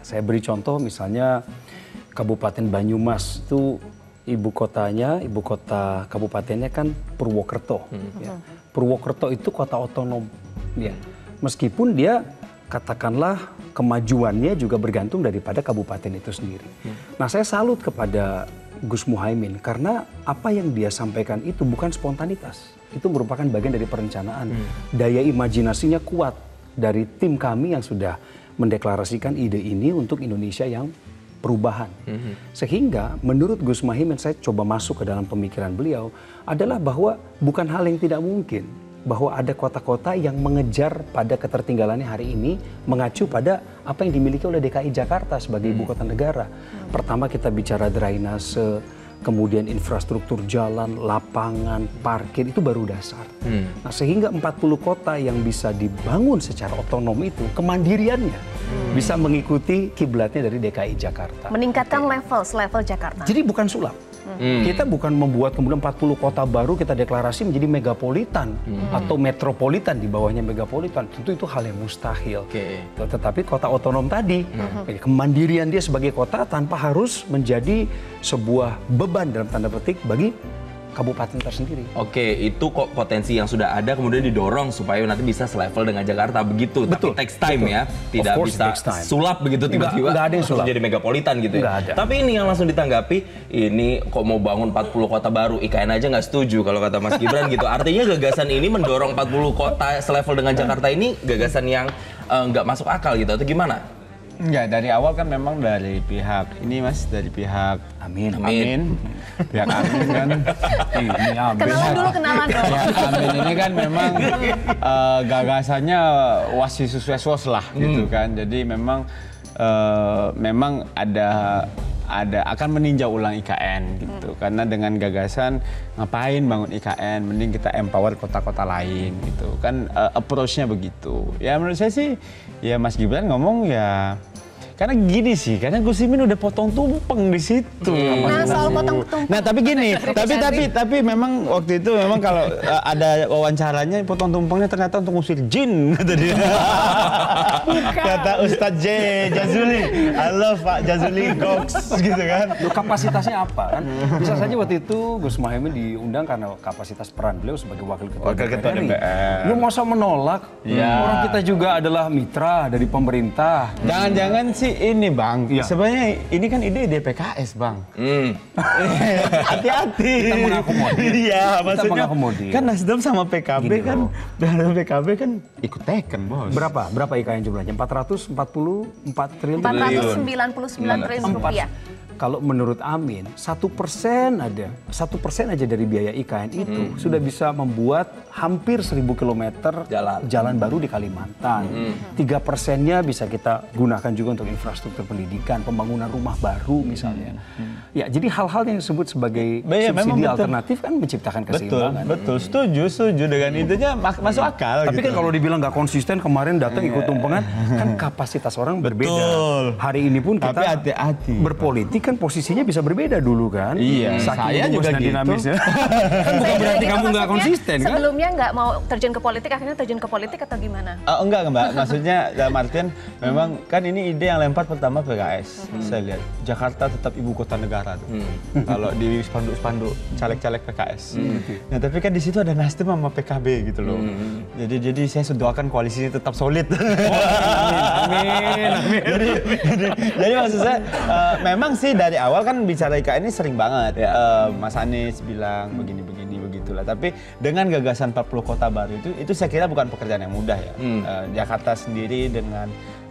Saya beri contoh misalnya Kabupaten Banyumas itu ibu kota kabupatennya kan Purwokerto. Ya. Purwokerto itu kota otonom. Ya. Meskipun dia katakanlah kemajuannya juga bergantung daripada kabupaten itu sendiri. Nah, saya salut kepada Gus Muhaimin karena apa yang dia sampaikan itu bukan spontanitas. Itu merupakan bagian dari perencanaan. Daya imajinasinya kuat dari tim kami yang sudah mendeklarasikan ide ini untuk Indonesia yang perubahan. Sehingga menurut Gus Muhaimin, saya coba masuk ke dalam pemikiran beliau, adalah bahwa bukan hal yang tidak mungkin bahwa ada kota-kota yang mengejar pada ketertinggalannya hari ini, mengacu pada apa yang dimiliki oleh DKI Jakarta sebagai ibu kota negara. Pertama kita bicara drainase, kemudian infrastruktur jalan, lapangan, parkir, itu baru dasar. Nah, sehingga 40 kota yang bisa dibangun secara otonom itu, kemandiriannya bisa mengikuti kiblatnya dari DKI Jakarta. Meningkatkan level Jakarta. Jadi bukan sulap. Kita bukan membuat kemudian 40 kota baru kita deklarasi menjadi megapolitan atau metropolitan di bawahnya megapolitan. Tentu itu hal yang mustahil. Tetapi kota otonom tadi, kemandirian dia sebagai kota tanpa harus menjadi sebuah beban dalam tanda petik bagi kabupaten tersendiri. Oke, itu kok potensi yang sudah ada kemudian didorong supaya nanti bisa selevel dengan Jakarta begitu. Betul. Tapi takes time ya, tidak bisa sulap begitu tiba-tiba. Nggak ada yang sulap. Jadi megapolitan gitu ya. Tapi ini yang langsung ditanggapi, ini kok mau bangun 40 kota baru, IKN aja nggak setuju kalau kata Mas Gibran gitu. Artinya gagasan ini mendorong 40 kota selevel dengan Jakarta ini gagasan yang nggak masuk akal gitu atau gimana? Enggak, dari awal kan memang dari pihak ini Mas, dari pihak Amin. Pihak Amin kan ini kenalan dong. Pihak Amin ini kan memang gagasannya wasisus-wesos lah gitu kan. Jadi memang ada akan meninjau ulang IKN gitu. Karena dengan gagasan ngapain bangun IKN, mending kita empower kota-kota lain gitu. Kan approach-nya begitu. Ya menurut saya sih ya Mas Gibran ngomong ya karena gini sih, karena Gus Imin udah potong tumpeng di situ. Nah, soal potong tumpeng. Nah, tapi gini, tapi memang waktu itu memang kalau ada wawancaranya potong tumpengnya ternyata untuk ngusir jin kata dia. Kata Ustadz J. Jazuli, I love Pak Jazuli Goks gitu kan. Kapasitasnya apa kan? Bisa saja waktu itu Gus Muhaimin diundang karena kapasitas peran beliau sebagai wakil ketua DPR. Lu masa menolak? Orang kita juga adalah mitra dari pemerintah. Jangan-jangan sih ini Bang, sebenarnya ini kan ide DPKS Bang. Hati-hati. Kita mengakomodir. Iya, maksudnya kan Nasdem sama PKB gini kan, ikut teken bos. Berapa IKN jumlahnya? 444 triliun. 499 triliun rupiah. Kalau menurut Amin, 1% aja dari biaya IKN itu sudah bisa membuat hampir 1000 kilometer jalan baru di Kalimantan. 3%-nya bisa kita gunakan juga untuk infrastruktur pendidikan, pembangunan rumah baru misalnya. Ya, jadi hal-hal yang disebut sebagai subsidi alternatif kan menciptakan keseimbangan. Betul, setuju dengan itunya masuk akal. Tapi gitu. kan kalau dibilang nggak konsisten, kemarin datang ikut tumpengan, kan kapasitas orang berbeda. Hari ini pun kita hati-hati berpolitik kan posisinya bisa berbeda dulu kan. Iya, saya juga gitu. Dinamisnya. Kan bukan berarti kamu nggak konsisten kan? Sebelumnya nggak mau terjun ke politik, akhirnya terjun ke politik atau gimana? Enggak Mbak, maksudnya dalam artian memang kan ini ide yang lempar pertama PKS. Saya lihat Jakarta tetap ibu kota negara tuh. Kalau di spanduk-spanduk caleg-caleg PKS. Nah tapi kan di situ ada Nasdem sama PKB gitu loh. Jadi saya doakan koalisi ini tetap solid. Amin. Jadi maksud saya memang sih dari awal kan bicara IKN ini sering banget. Mas Anies bilang begini begitulah. Tapi dengan gagasan 40 kota baru itu saya kira bukan pekerjaan yang mudah ya. Jakarta sendiri dengan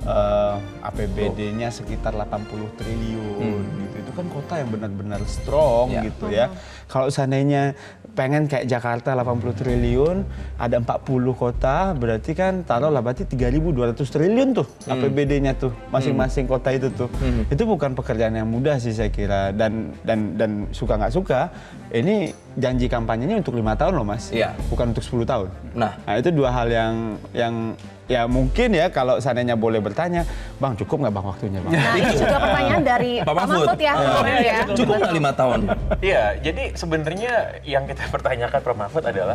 APBD-nya sekitar 80 triliun gitu. Itu kan kota yang benar-benar strong gitu ya. Kalau seandainya pengen kayak Jakarta 80 triliun, ada 40 kota, berarti kan taruhlah berarti 3.200 triliun tuh APBD-nya tuh masing-masing kota itu tuh. Itu bukan pekerjaan yang mudah sih saya kira, dan suka nggak suka ini janji kampanyenya untuk 5 tahun loh Mas. Bukan untuk 10 tahun. Nah, itu dua hal yang ya mungkin ya kalau seandainya boleh bertanya, Bang cukup nggak Bang waktunya Bang? Nah ini juga pertanyaan dari Pak Mahfud ya. Cukup nggak 5 tahun? Iya, jadi sebenarnya yang kita pertanyakan Prof. Mahfud adalah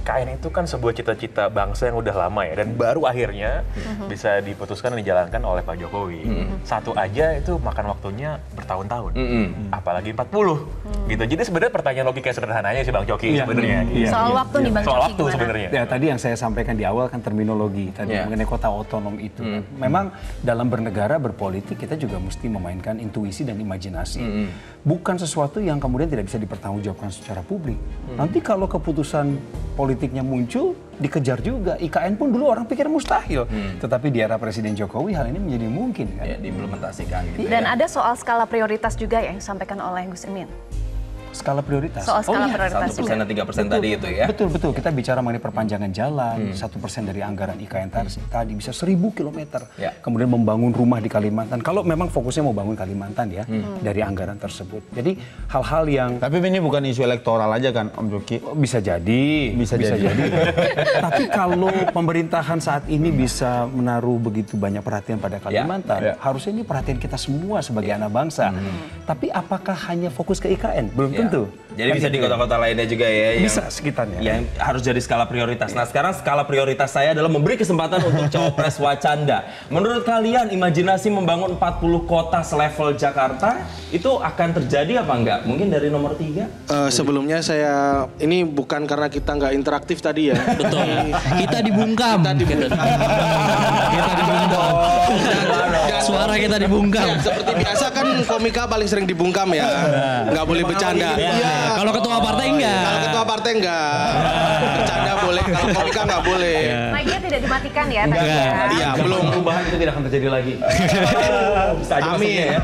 IKN itu kan sebuah cita-cita bangsa yang udah lama ya, dan baru akhirnya bisa diputuskan dan dijalankan oleh Pak Jokowi. Satu aja itu makan waktunya bertahun-tahun, apalagi 40 gitu. Jadi sebenarnya pertanyaan logika sederhananya sih Bang Coki sebenarnya. Soal waktu nih Bang Coki. Soal waktu sebenarnya. Ya tadi yang saya sampaikan di awal kan terminologi tadi mengenai kota otonom itu. Memang dalam bernegara berpolitik kita juga mesti memainkan intuisi dan imajinasi. Bukan sesuatu yang kemudian tidak bisa dipertanggungjawabkan secara publik. Nanti kalau keputusan politiknya muncul, dikejar juga. IKN pun dulu orang pikir mustahil. Tetapi di era Presiden Jokowi hal ini menjadi mungkin kan. Ya, diimplementasikan gitu. Dan ada soal skala prioritas juga yang disampaikan oleh Gus Imin. Skala prioritas. Soal skala prioritas 1% dan 3% tadi itu ya. Betul. Kita bicara mengenai perpanjangan jalan, 1% dari anggaran IKN tadi bisa 1000 km. Kemudian membangun rumah di Kalimantan. Kalau memang fokusnya mau bangun Kalimantan ya, dari anggaran tersebut. Jadi hal-hal yang... Tapi ini bukan isu elektoral aja kan Om Joki? Bisa jadi. Bisa jadi. Tapi kalau pemerintahan saat ini bisa menaruh begitu banyak perhatian pada Kalimantan, harusnya ini perhatian kita semua sebagai anak bangsa. Tapi apakah hanya fokus ke IKN? Belum tentu. Jadi bisa di kota-kota lainnya juga ya. Bisa sekitarnya. Yang harus jadi skala prioritas. Nah sekarang skala prioritas saya adalah memberi kesempatan untuk Cawapres Wacanda. Menurut kalian imajinasi membangun 40 kota selevel Jakarta itu akan terjadi apa enggak? Mungkin dari nomor 3? Sebelumnya saya, ini bukan karena kita nggak interaktif tadi ya. Betul. Kita dibungkam. Kita dibungkam. Suara kita dibungkam. Ya, seperti biasa kan komika paling sering dibungkam ya. Nggak boleh bercanda. Ya. Kalau ketua partai enggak. Kalau ketua partai enggak. Bercanda boleh, kalau komika nggak boleh. Mic-nya tidak dimatikan ya tadi ya. Iya, belum. Perubahan itu tidak akan terjadi lagi. Bisa aja Amin. ya.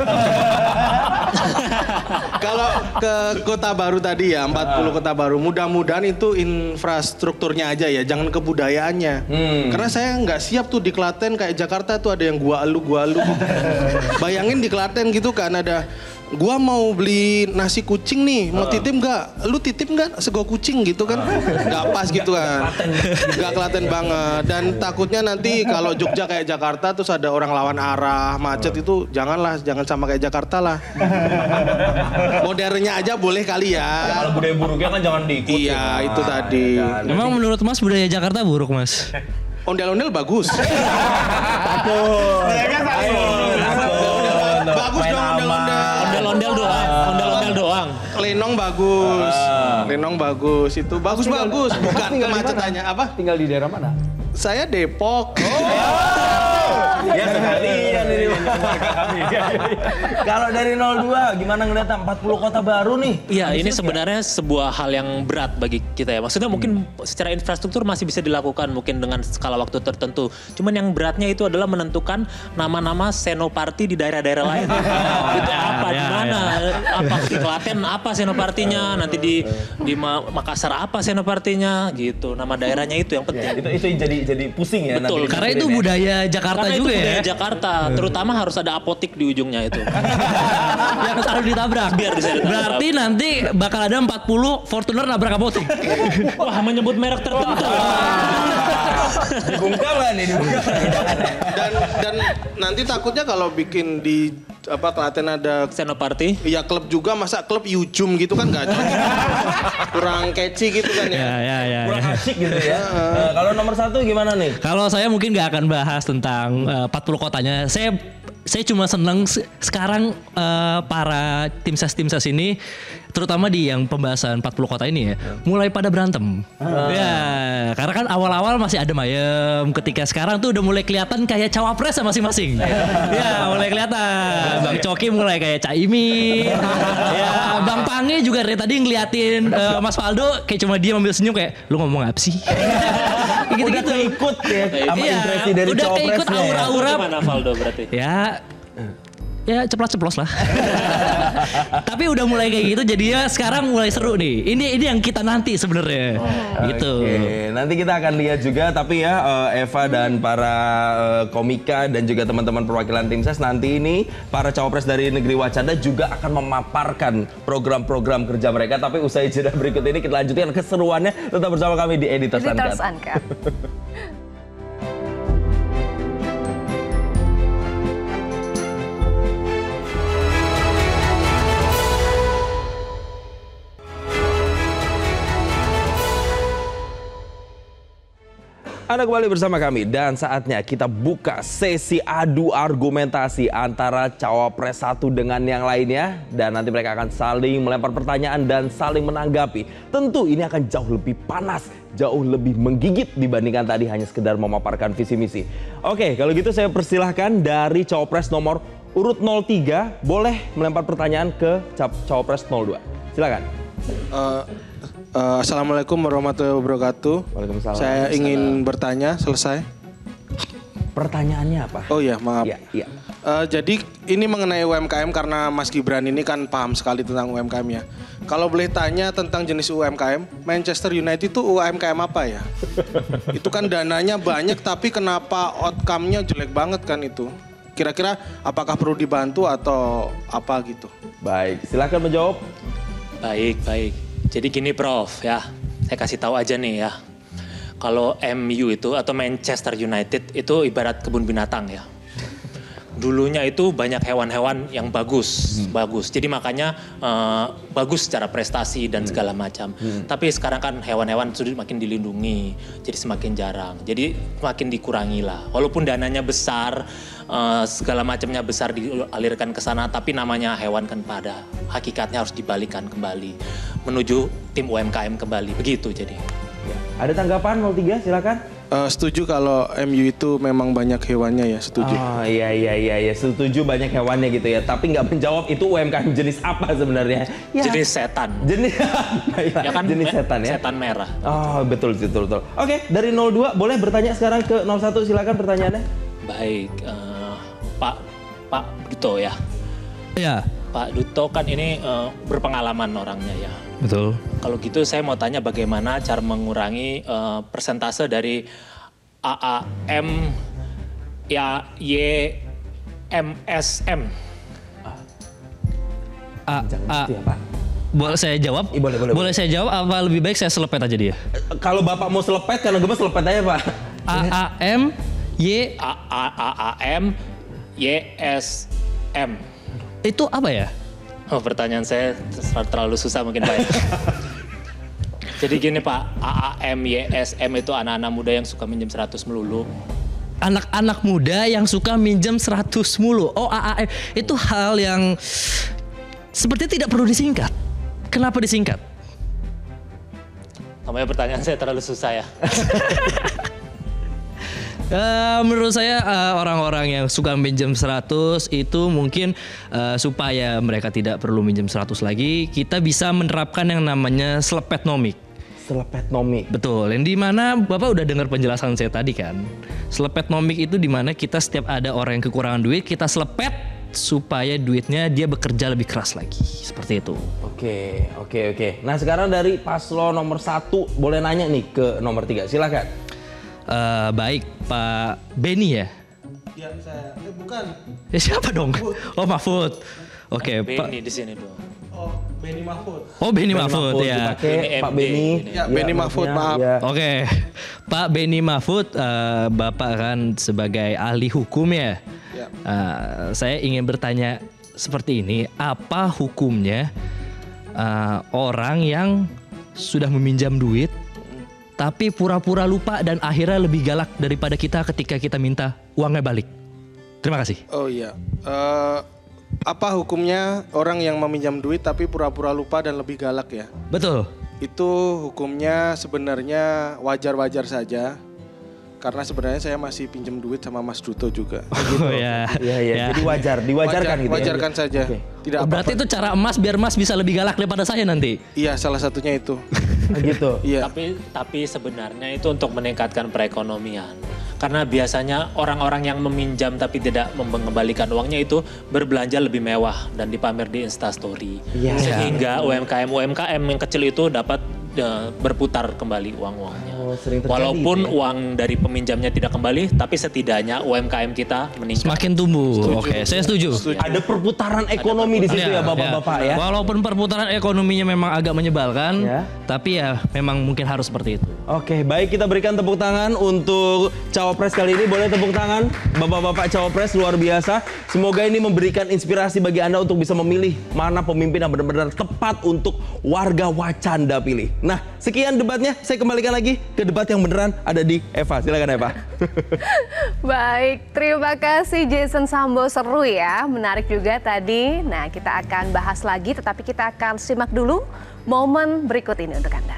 Kalau ke kota baru tadi ya, 40 kota baru, mudah-mudahan itu infrastrukturnya aja ya, jangan kebudayaannya. Karena saya nggak siap tuh di Klaten kayak Jakarta tuh ada yang gua alu gitu. Bayangin di Klaten gitu kan ada, gua mau beli nasi kucing nih, mau titip nggak? Lu titip nggak sego kucing gitu kan? Nggak pas gitu kan? Nggak Klaten banget. Dan takutnya nanti kalau Jogja kayak Jakarta terus ada orang lawan arah, macet itu jangan sama kayak Jakarta lah. Modernnya aja boleh kali ya. Kalau budaya buruknya kan jangan diikuti. Iya, itu tadi. Emang menurut Mas budaya Jakarta buruk Mas? Ondel-ondel bagus. Bagus dong ondel-ondel. Ondel-ondel doang. Lenong bagus. Lenong bagus itu. Bagus. Bukan kemacetannya apa? Tinggal di daerah mana? Saya Depok. Ya sekalian ini. Kalau dari 02 gimana ngeliatnya 40 kota baru nih? Iya, ini sebenarnya sebuah hal yang berat bagi kita ya. Maksudnya mungkin secara infrastruktur masih bisa dilakukan mungkin dengan skala waktu tertentu. Cuman yang beratnya itu adalah menentukan nama-nama senoparti di daerah-daerah lain. Itu apa, di mana? Apa di Klaten apa senopartinya? Nanti di Makassar apa senopartinya? Gitu. Nama daerahnya itu yang penting. Itu jadi pusing ya. Betul. Karena itu budaya Jakarta juga ya. Budaya Jakarta, terutama harus ada apotik di ujungnya itu. Yang selalu ditabrak. Biar bisa ditabrak. Berarti nanti bakal ada 40 Fortuner nabrak apotik. Wah, menyebut merek tertentu. Dibungkam lah nih, Dan nanti takutnya kalau bikin di Klaten ada Senoparti. Iya, klub juga, masa klub Yujum gitu kan nggak cocok. Kurang catchy gitu kan ya. Kurang asik gitu ya. Kalau nomor 1 gimana nih? Kalau saya mungkin nggak akan bahas tentang 40 kotanya. Saya cuma seneng sekarang para tim ses ini, terutama di yang pembahasan 40 kota ini ya, mulai pada berantem. Ya, karena kan awal-awal masih adem ayem, ketika sekarang tuh udah mulai kelihatan kayak cawapres masing-masing. Ya, mulai kelihatan. Bang Coki mulai kayak Caimin. Ya, Bang Pange juga dari tadi ngeliatin Mas Faldo kayak cuma dia ambil senyum kayak, lu ngomong apa sih? Udah keikut ya sama impresi dari udah cawapresnya. keikut aura-aura. Gimana Faldo berarti? Ya ceplos-ceplos lah. Tapi udah mulai kayak gitu, jadinya sekarang mulai seru nih. Ini yang kita nanti sebenarnya. Gitu. Oke, nanti kita akan lihat juga, tapi ya Eva dan para komika dan juga teman-teman perwakilan tim ses nanti ini para cawapres dari Negeri Wacanda juga akan memaparkan program-program kerja mereka. Tapi usai jeda berikut ini kita lanjutkan keseruannya. Tetap bersama kami di Editors Uncut. Anda kembali bersama kami dan saatnya kita buka sesi adu argumentasi antara cawapres satu dengan yang lainnya. Dan nanti mereka akan saling melempar pertanyaan dan saling menanggapi. Tentu ini akan jauh lebih panas, jauh lebih menggigit dibandingkan tadi hanya sekedar memaparkan visi misi. Oke, kalau gitu saya persilahkan dari cawapres nomor urut 03 boleh melempar pertanyaan ke cawapres 02. Silakan. Assalamualaikum warahmatullahi wabarakatuh. Waalaikumsalam. Saya ingin bertanya, selesai. Pertanyaannya apa? Oh iya, maaf. Iya. Jadi ini mengenai UMKM karena Mas Gibran ini kan paham sekali tentang UMKM ya. Kalau boleh tanya tentang jenis UMKM, Manchester United itu UMKM apa ya? Itu kan dananya banyak tapi kenapa outcome-nya jelek banget kan itu? Kira-kira apakah perlu dibantu atau apa gitu? Baik, silakan menjawab. Baik. Jadi gini Prof ya, saya kasih tahu aja nih ya. Kalau MU itu atau Manchester United itu ibarat kebun binatang ya. Dulunya itu banyak hewan-hewan yang bagus. Jadi makanya bagus secara prestasi dan segala macam. Tapi sekarang kan hewan-hewan sudah makin dilindungi, jadi semakin jarang. Jadi makin dikurangi lah. Walaupun dananya besar, segala macamnya besar dialirkan ke sana, tapi namanya hewan kan pada hakikatnya harus dibalikan kembali menuju tim UMKM kembali. Begitu jadi. Ya. Ada tanggapan 03, silakan. Setuju kalau MU itu memang banyak hewannya ya, setuju. Oh iya, setuju banyak hewannya gitu ya. Tapi nggak menjawab itu UMKM jenis apa sebenarnya? Ya. Jenis setan. Ya kan jenis setan ya. Setan merah. Oh betul. Oke, dari 02 boleh bertanya sekarang ke 01, silakan pertanyaannya. Baik, Pak Duto ya. Ya. Pak Duto kan ini berpengalaman orangnya ya. Betul. Kalau gitu saya mau tanya bagaimana cara mengurangi persentase dari AAM ya YMSM. Boleh saya jawab? Boleh saya jawab apa lebih baik saya selepet aja dia? Kalau Bapak mau selepet, karena gue selepet aja Pak. AAM YSM. Itu apa ya? Oh, pertanyaan saya terlalu susah mungkin Pak. Jadi gini Pak, AAM, YSM itu anak-anak muda yang suka minjem 100 melulu. Anak-anak muda yang suka minjem 100 mulu. Oh, AAM. Itu hal yang sepertinya tidak perlu disingkat. Kenapa disingkat? Namanya pertanyaan saya terlalu susah ya. Menurut saya orang-orang yang suka minjem 100 itu mungkin supaya mereka tidak perlu minjem 100 lagi, kita bisa menerapkan yang namanya selepetnomik. Selepetnomik. Betul, yang dimana Bapak udah dengar penjelasan saya tadi kan. Selepetnomik itu dimana kita setiap ada orang yang kekurangan duit, kita selepet supaya duitnya dia bekerja lebih keras lagi. Seperti itu. Oke. Nah sekarang dari paslon nomor 1 boleh nanya nih ke nomor 3, silakan. Baik, Pak Beni ya? Ya, saya. Bukan. Ya siapa dong? Oh, Mahfud. Oke, Pak. Beni di sini dong. Oh, Beni Mahfud. Oh, Beni Mahfud ya. Pak Beni. Ya, Beni Mahfud, maaf. Ya. Oke, Pak Beni Mahfud, Bapak kan sebagai ahli hukum ya. Saya ingin bertanya seperti ini, apa hukumnya orang yang sudah meminjam duit tapi pura-pura lupa dan akhirnya lebih galak daripada kita ketika kita minta uangnya balik? Terima kasih. Oh iya, apa hukumnya orang yang meminjam duit tapi pura-pura lupa dan lebih galak ya? Betul. Itu hukumnya sebenarnya wajar-wajar saja. Karena sebenarnya saya masih pinjam duit sama Mas Duto juga. Oh ya. Jadi diwajarkan gitu. Wajarkan saja. Okay. Tidak berarti apa-apa. itu cara Mas biar Mas bisa lebih galak daripada saya nanti. Iya, salah satunya itu. Gitu. Iya. Tapi sebenarnya itu untuk meningkatkan perekonomian. Karena biasanya orang-orang yang meminjam tapi tidak mengembalikan uangnya itu berbelanja lebih mewah dan dipamer di Instastory. Yeah. Sehingga UMKM yang kecil itu dapat berputar kembali uang-uangnya. Walaupun uang dari peminjamnya tidak kembali, tapi setidaknya UMKM kita meningkat. Semakin tumbuh. Oke, saya setuju. Ada perputaran ekonomi di situ ya Bapak-bapak ya. Walaupun perputaran ekonominya memang agak menyebalkan, tapi ya memang mungkin harus seperti itu. Oke, baik, kita berikan tepuk tangan untuk cawapres kali ini. Boleh tepuk tangan Bapak-bapak cawapres, luar biasa. Semoga ini memberikan inspirasi bagi Anda untuk bisa memilih mana pemimpin yang benar-benar tepat untuk warga Wacanda pilih. Nah, sekian debatnya, saya kembalikan lagi ke debat yang beneran ada di Eva. Silakan Eva. Baik, terima kasih Jason Sambo, seru ya, menarik juga tadi. Nah, kita akan bahas lagi, tetapi kita akan simak dulu momen berikut ini untuk Anda.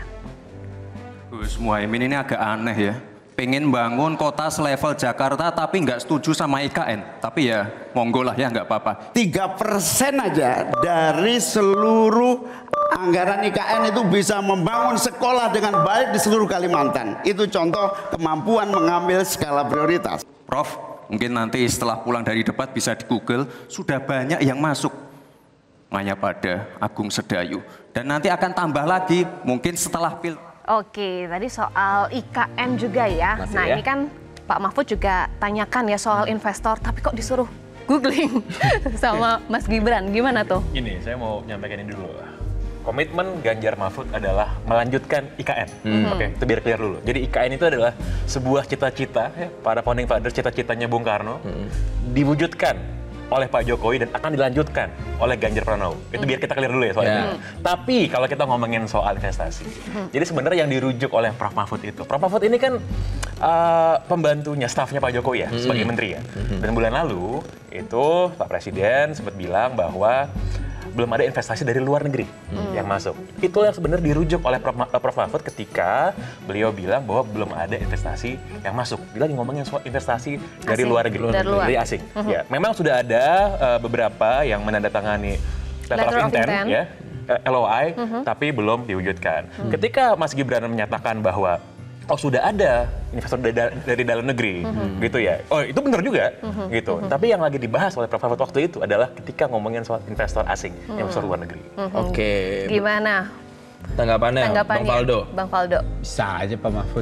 Gus Muhaimin ini agak aneh ya. Pengen bangun kota selevel Jakarta tapi nggak setuju sama IKN. Tapi ya monggo lah ya, nggak apa-apa. 3% aja dari seluruh anggaran IKN itu bisa membangun sekolah dengan baik di seluruh Kalimantan. Itu contoh kemampuan mengambil skala prioritas. Prof, mungkin nanti setelah pulang dari debat bisa di Google, sudah banyak yang masuk. Maya pada Agung Sedayu. Dan nanti akan tambah lagi mungkin setelah Oke, tadi soal IKN juga ya. Masih Nah, ya? ini kan Pak Mahfud juga tanyakan ya soal investor, tapi kok disuruh googling sama Mas Gibran. Gimana tuh? Ini saya mau nyampaikan ini dulu. Komitmen Ganjar Mahfud adalah melanjutkan IKN. Oke, itu biar clear dulu. Jadi IKN itu adalah sebuah cita-cita ya, para founding fathers, cita-citanya Bung Karno diwujudkan oleh Pak Jokowi dan akan dilanjutkan oleh Ganjar Pranowo. Itu biar kita clear dulu ya soal itu. Tapi kalau kita ngomongin soal investasi, jadi sebenarnya yang dirujuk oleh Prof. Mahfud itu, Prof. Mahfud ini kan pembantunya, stafnya Pak Jokowi ya, sebagai menteri ya. Dan bulan lalu itu Pak Presiden sempat bilang bahwa belum ada investasi dari luar negeri yang masuk. Itu yang sebenarnya dirujuk oleh Prof. Mahfud ketika beliau bilang bahwa belum ada investasi yang masuk. Dia lagi ngomongin soal investasi dari luar negeri, dari asing. Ya, memang sudah ada beberapa yang menandatangani letter of intent, ya, LOI, tapi belum diwujudkan. Ketika Mas Gibran menyatakan bahwa sudah ada investor dari dalam negeri, gitu ya. Oh, itu benar juga, gitu. Tapi yang lagi dibahas oleh Prof. Mahfud waktu itu adalah ketika ngomongin soal investor asing, investor luar negeri. Oke. Gimana? Tanggapannya, Bang Faldo? Bang Faldo. Bisa aja Pak Mahfud.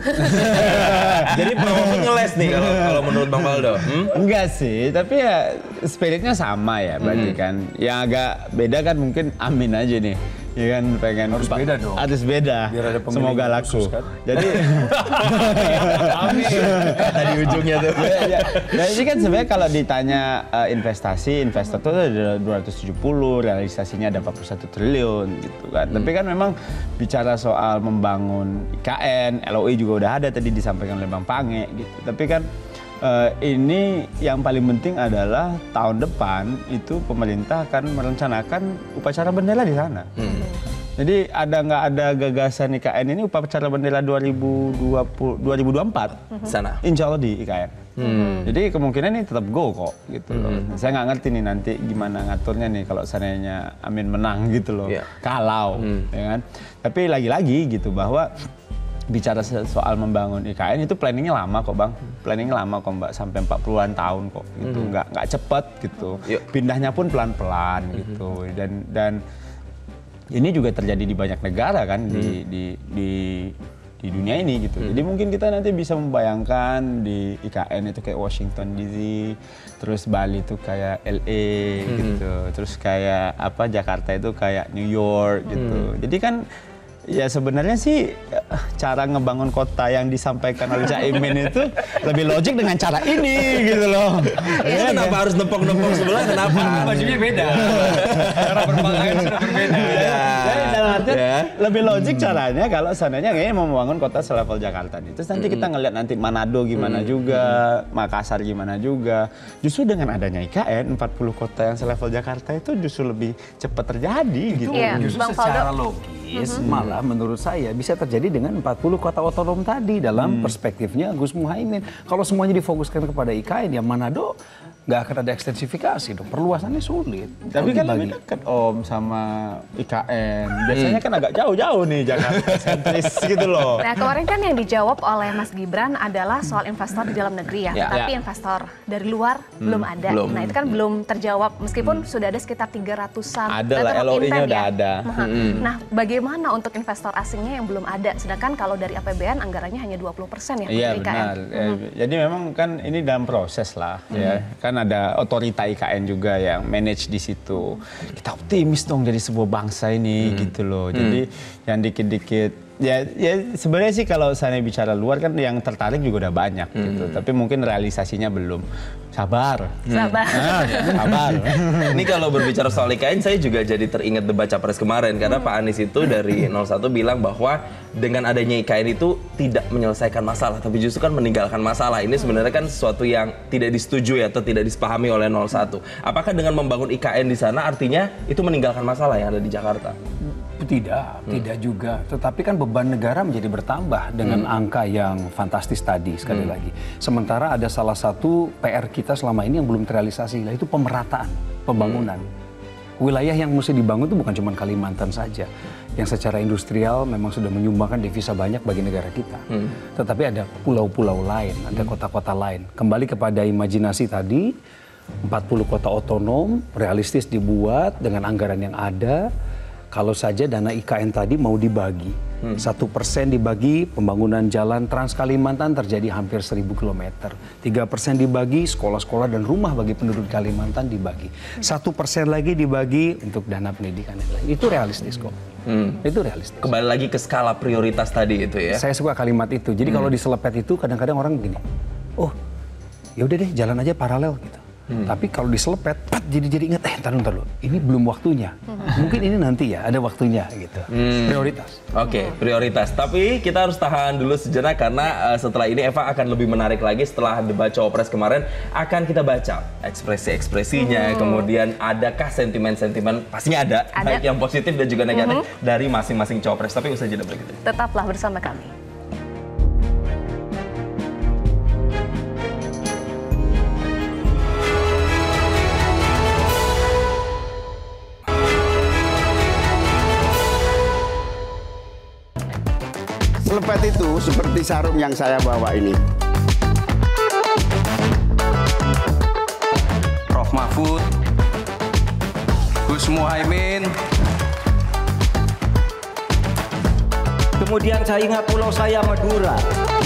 Jadi Pak Mahfud ngeles nih kalau menurut Bang Faldo? Enggak sih, tapi ya spiritnya sama ya berarti kan. Yang agak beda kan mungkin Amin aja nih. Ya kan pengen harus beda dong. Harus beda. Biar ada pemilih semoga laku. khusus, kan? Jadi Amin. Tadi ujungnya tuh. Nah, ini kan sebenarnya kalau ditanya investasi, investor itu ada 270, realisasinya ada 41 triliun gitu kan. Tapi kan memang bicara soal membangun IKN, LOI juga udah ada tadi disampaikan oleh Bang Pange gitu. Tapi kan ini yang paling penting adalah tahun depan itu pemerintah akan merencanakan upacara bendera di sana. Jadi nggak ada gagasan IKN ini upacara bendera 2024 sana. Insya Allah di IKN. Jadi kemungkinan ini tetap go kok gitu loh. Saya nggak ngerti nih nanti gimana ngaturnya nih kalau seandainya Amin menang gitu loh. Kalau, ya kan. Tapi lagi-lagi gitu bahwa bicara soal membangun IKN itu planningnya lama kok Bang, planningnya lama kok Mbak, sampai 40-an tahun kok gitu, nggak cepet gitu, pindahnya pun pelan-pelan gitu, dan ini juga terjadi di banyak negara kan di dunia ini gitu. Jadi mungkin kita nanti bisa membayangkan di IKN itu kayak Washington DC, terus Bali itu kayak LA gitu, terus kayak Jakarta itu kayak New York gitu. Jadi kan ya sebenarnya sih cara ngebangun kota yang disampaikan oleh Caimin itu lebih logik dengan cara ini gitu loh. Ya, kenapa harus nempok-nempok sebelah? Kenapa? Bajunya beda. Cara berpakaian sudah berbeda. Dalam artian lebih logik caranya kalau seandainya kayaknya mau membangun kota selevel Jakarta nih. Terus nanti kita ngeliat nanti Manado gimana juga, Makassar gimana juga. Justru dengan adanya IKN 40 kota yang selevel Jakarta itu justru lebih cepat terjadi gitu. Justru secara logis malah menurut saya bisa terjadi dengan 40 kota otonom tadi dalam perspektifnya Gus Muhaimin. Kalau semuanya difokuskan kepada IKN, ya Manado nggak akan ada ekstensifikasi dong, perluasannya sulit. Tapi kan lebih dekat Om sama IKN. Biasanya kan agak jauh-jauh nih Jakarta sentris gitu loh. Nah, kemarin kan yang dijawab oleh Mas Gibran adalah soal investor di dalam negeri ya. Tapi investor dari luar belum ada. Nah, itu kan belum terjawab meskipun sudah ada sekitar 300-an ada lah, LOI-nya udah ada. Nah, bagaimana untuk investor asingnya yang belum ada? Sedangkan kalau dari APBN anggarannya hanya 20% ya. Iya benar. Jadi memang kan ini dalam proses lah ya. Kan ada otorita IKN juga yang manage di situ. Kita optimis dong jadi sebuah bangsa ini gitu loh. Jadi yang dikit-dikit Ya sebenarnya sih kalau saya bicara luar kan yang tertarik juga udah banyak gitu. Tapi mungkin realisasinya belum. Sabar. Sabar. Sabar. Ini kalau berbicara soal IKN, saya juga jadi teringat debat capres kemarin. Karena Pak Anies itu dari 01 bilang bahwa dengan adanya IKN itu tidak menyelesaikan masalah, tapi justru kan meninggalkan masalah. Ini sebenarnya kan sesuatu yang tidak disetujui atau tidak disepahami oleh 01. Apakah dengan membangun IKN di sana artinya itu meninggalkan masalah yang ada di Jakarta? Tidak juga. Tetapi kan beban negara menjadi bertambah dengan angka yang fantastis tadi sekali lagi. Sementara ada salah satu PR kita selama ini yang belum terrealisasi, yaitu pemerataan pembangunan. Wilayah yang mesti dibangun itu bukan cuma Kalimantan saja, yang secara industrial memang sudah menyumbangkan devisa banyak bagi negara kita. Tetapi ada pulau-pulau lain, ada kota-kota lain. Kembali kepada imajinasi tadi, 40 kota otonom, realistis dibuat dengan anggaran yang ada. Kalau saja dana IKN tadi mau dibagi, 1% dibagi pembangunan jalan Trans Kalimantan terjadi hampir 1000 km. 3% dibagi sekolah-sekolah dan rumah bagi penduduk Kalimantan dibagi. 1% lagi dibagi untuk dana pendidikan dan lain. Itu realistis kok. Itu realistis. Kembali lagi ke skala prioritas tadi itu ya. Saya suka kalimat itu. Jadi kalau diselepet itu kadang-kadang orang begini, oh ya udah deh jalan aja paralel gitu. Tapi kalau diselepet, jadi ingat, ntar dulu, ini belum waktunya. Mungkin ini nanti ya, ada waktunya gitu. Prioritas. Oke, prioritas. Tapi kita harus tahan dulu sejenak karena setelah ini Eva akan lebih menarik lagi setelah debat cawapres kemarin. Akan kita baca ekspresi-ekspresinya, kemudian adakah sentimen-sentimen, pastinya ada, baik yang positif dan juga negatif dari masing-masing cawapres. Tapi usai jeda berikut ini. Tetaplah bersama kami. Selepet itu seperti sarung yang saya bawa ini. Prof Mahfud, Gus Muhaimin. Kemudian saya ingat pulau saya Madura.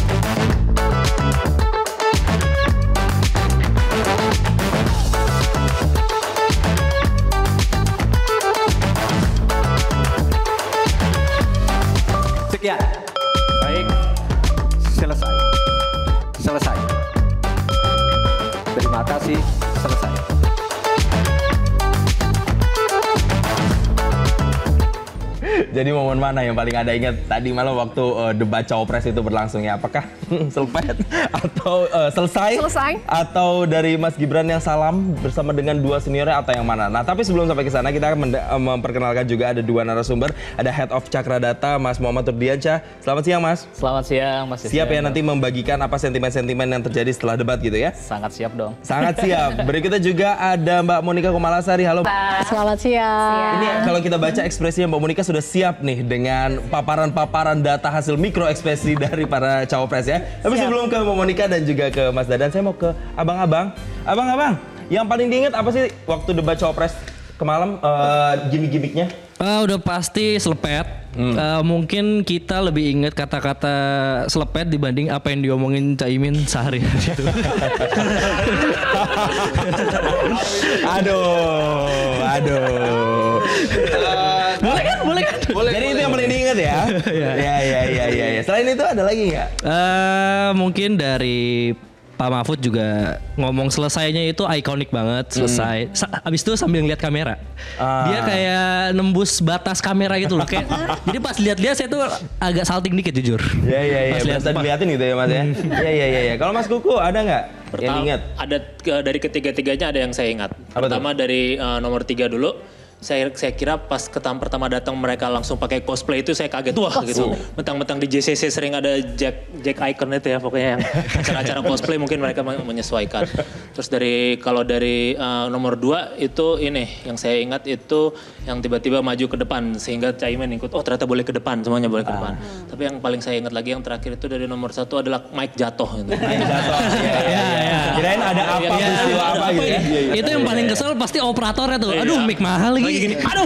Sekian. Baik. Selesai. Terima kasih. Selesai. Jadi momen mana yang paling Anda ingat tadi malam waktu debat cawapres itu berlangsung ya? Apakah selepet atau selesai? Atau dari Mas Gibran yang salam bersama dengan dua seniornya atau yang mana? Nah, tapi sebelum sampai ke sana kita akan memperkenalkan juga ada dua narasumber. Ada Head of Cakradata Mas Muhammad Turdiansyah. Selamat siang Mas. Selamat siang Mas. Siap ya nanti membagikan apa sentimen-sentimen yang terjadi setelah debat gitu ya? Sangat siap dong. Sangat siap. Berikutnya juga ada Mbak Monika Kumalasari. Halo. Selamat siang. Ini kalau kita baca ekspresinya Mbak Monika sudah siap nih dengan paparan-paparan data hasil mikro ekspresi dari para cawapres ya. Tapi sebelum ke Mbak Monika dan juga ke Mas Dadan, saya mau ke abang-abang. Abang-abang, yang paling diingat apa sih waktu debat cawapres kemalam gimmick-gimmicknya? Udah pasti selepet. Mungkin kita lebih ingat kata-kata selepet dibanding apa yang diomongin Caimin sehari itu. Aduh. Boleh kan? Jadi itu yang paling diingat ya? Iya. Selain itu ada lagi nggak? Mungkin dari Pak Mahfud juga ngomong selesainya itu ikonik banget, selesai. Abis itu sambil ngeliat kamera. Dia kayak nembus batas kamera gitu loh. Kayak, jadi pas lihat-lihat saya tuh agak salting dikit jujur. Iya. Berasa dilihatin gitu ya Mas ya? Iya. Kalau Mas Kuku ada nggak yang ingat? Ada dari ketiga-tiganya ada yang saya ingat. Pertama dari nomor 3 dulu. Saya kira pas pertama datang mereka langsung pakai cosplay itu saya kaget wah gitu. Mentang-mentang di JCC sering ada Jack Icon itu ya pokoknya yang acara-acara cosplay mungkin mereka menyesuaikan. Terus kalau dari nomor 2 itu ini yang saya ingat itu yang tiba-tiba maju ke depan sehingga Caimin ikut. Oh ternyata boleh ke depan, semuanya boleh ke depan. Tapi yang paling saya ingat lagi yang terakhir itu dari nomor 1 adalah Mike jatuh gitu. Mike jatuh. Iya. Kirain ada apa peristiwa apa gitu ya. Itu yang paling kesel pasti operatornya tuh. Aduh mic mahal lagi. Gini. Aduh.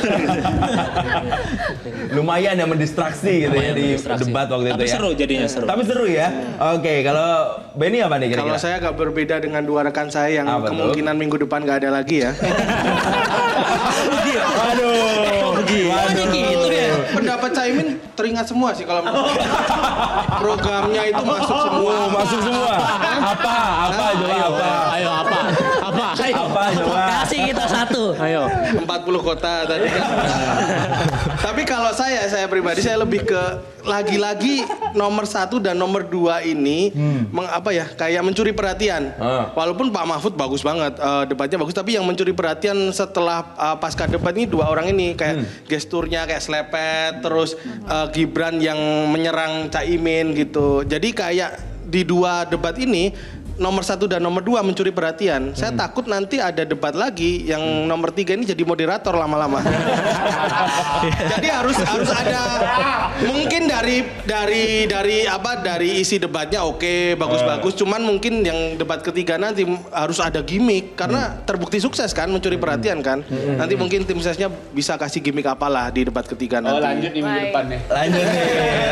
Lumayan ya mendistraksi gitu ya di debat waktu itu ya. Tapi seru jadinya seru. Tapi seru ya. Oke, kalau Benny apa nih kira-kira? Kalau saya agak berbeda dengan dua rekan saya yang kemungkinan minggu depan nggak ada lagi ya. Aduh. Gimana gitu ya? Pendapat Caimin teringat semua sih kalau programnya itu masuk semua. Masuk semua. Apa? Coba apa? Ayo apa? Apa coba? Kasih kita satu. Ayo. 40 kota tadi kan. Tapi kalau saya pribadi saya lebih ke lagi-lagi nomor 1 dan nomor 2 ini kayak mencuri perhatian. Walaupun Pak Mahfud bagus banget, debatnya bagus, tapi yang mencuri perhatian setelah pasca debat ini 2 orang ini kayak gesturnya kayak selepet, terus Gibran yang menyerang Caimin gitu. Jadi kayak di 2 debat ini nomor 1 dan nomor 2 mencuri perhatian. Saya takut nanti ada debat lagi yang nomor 3 ini jadi moderator lama-lama. Jadi harus ada mungkin dari isi debatnya oke, bagus-bagus, cuman mungkin yang debat ketiga nanti harus ada gimmick karena terbukti sukses kan mencuri perhatian kan. Nanti mungkin tim sesnya bisa kasih gimmick apalah di debat ketiga nanti. Lanjut di minggu depan nih. Lanjut nih.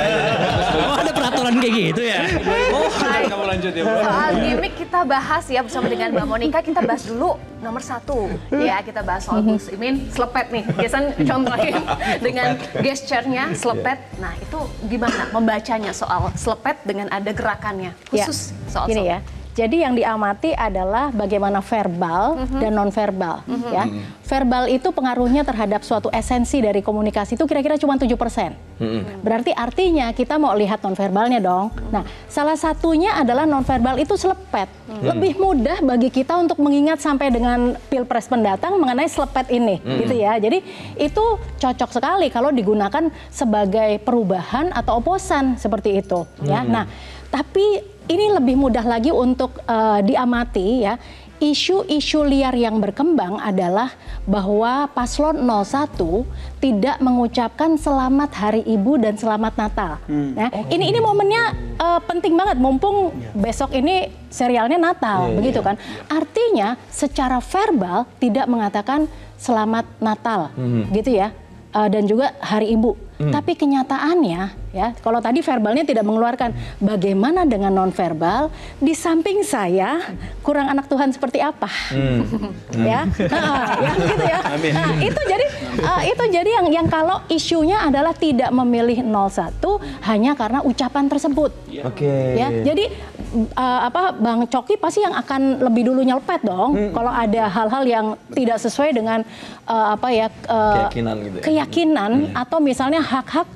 Ada peraturan kayak gitu ya. Kamu lanjut ya. Soal gimmick kita bahas ya bersama dengan Mbak Monica. Kita bahas dulu nomor 1 ya, kita bahas soal Gus Imin selepet nih. Biasanya contohin dengan gesturnya selepet. Nah itu gimana membacanya soal selepet dengan ada gerakannya khusus soal gini selepet. ya. Jadi yang diamati adalah bagaimana verbal dan non-verbal. Ya. Verbal itu pengaruhnya terhadap suatu esensi dari komunikasi itu kira-kira cuma 7%. Berarti artinya kita mau lihat non-verbalnya dong. Nah, salah satunya adalah non-verbal itu selepet. Lebih mudah bagi kita untuk mengingat sampai dengan pilpres mendatang mengenai selepet ini, gitu ya. Jadi itu cocok sekali kalau digunakan sebagai perubahan atau oposan seperti itu. Ya. Nah, tapi ini lebih mudah lagi untuk diamati ya. Isu-isu liar yang berkembang adalah bahwa paslon 01 tidak mengucapkan selamat Hari Ibu dan selamat Natal. Nah, ini momennya penting banget mumpung besok ini serialnya Natal, begitu kan? Artinya secara verbal tidak mengatakan selamat Natal, gitu ya. Dan juga Hari Ibu. Tapi kenyataannya ya, kalau tadi verbalnya tidak mengeluarkan, bagaimana dengan nonverbal? Di samping saya kurang anak Tuhan seperti apa? Ya, ya gitu ya. Nah, itu jadi yang kalau isunya adalah tidak memilih 01 hanya karena ucapan tersebut. Ya, jadi Bang Coki pasti yang akan lebih dulu nyelpet dong kalau ada hal-hal yang tidak sesuai dengan keyakinan gitu ya. Keyakinan atau misalnya hak-hak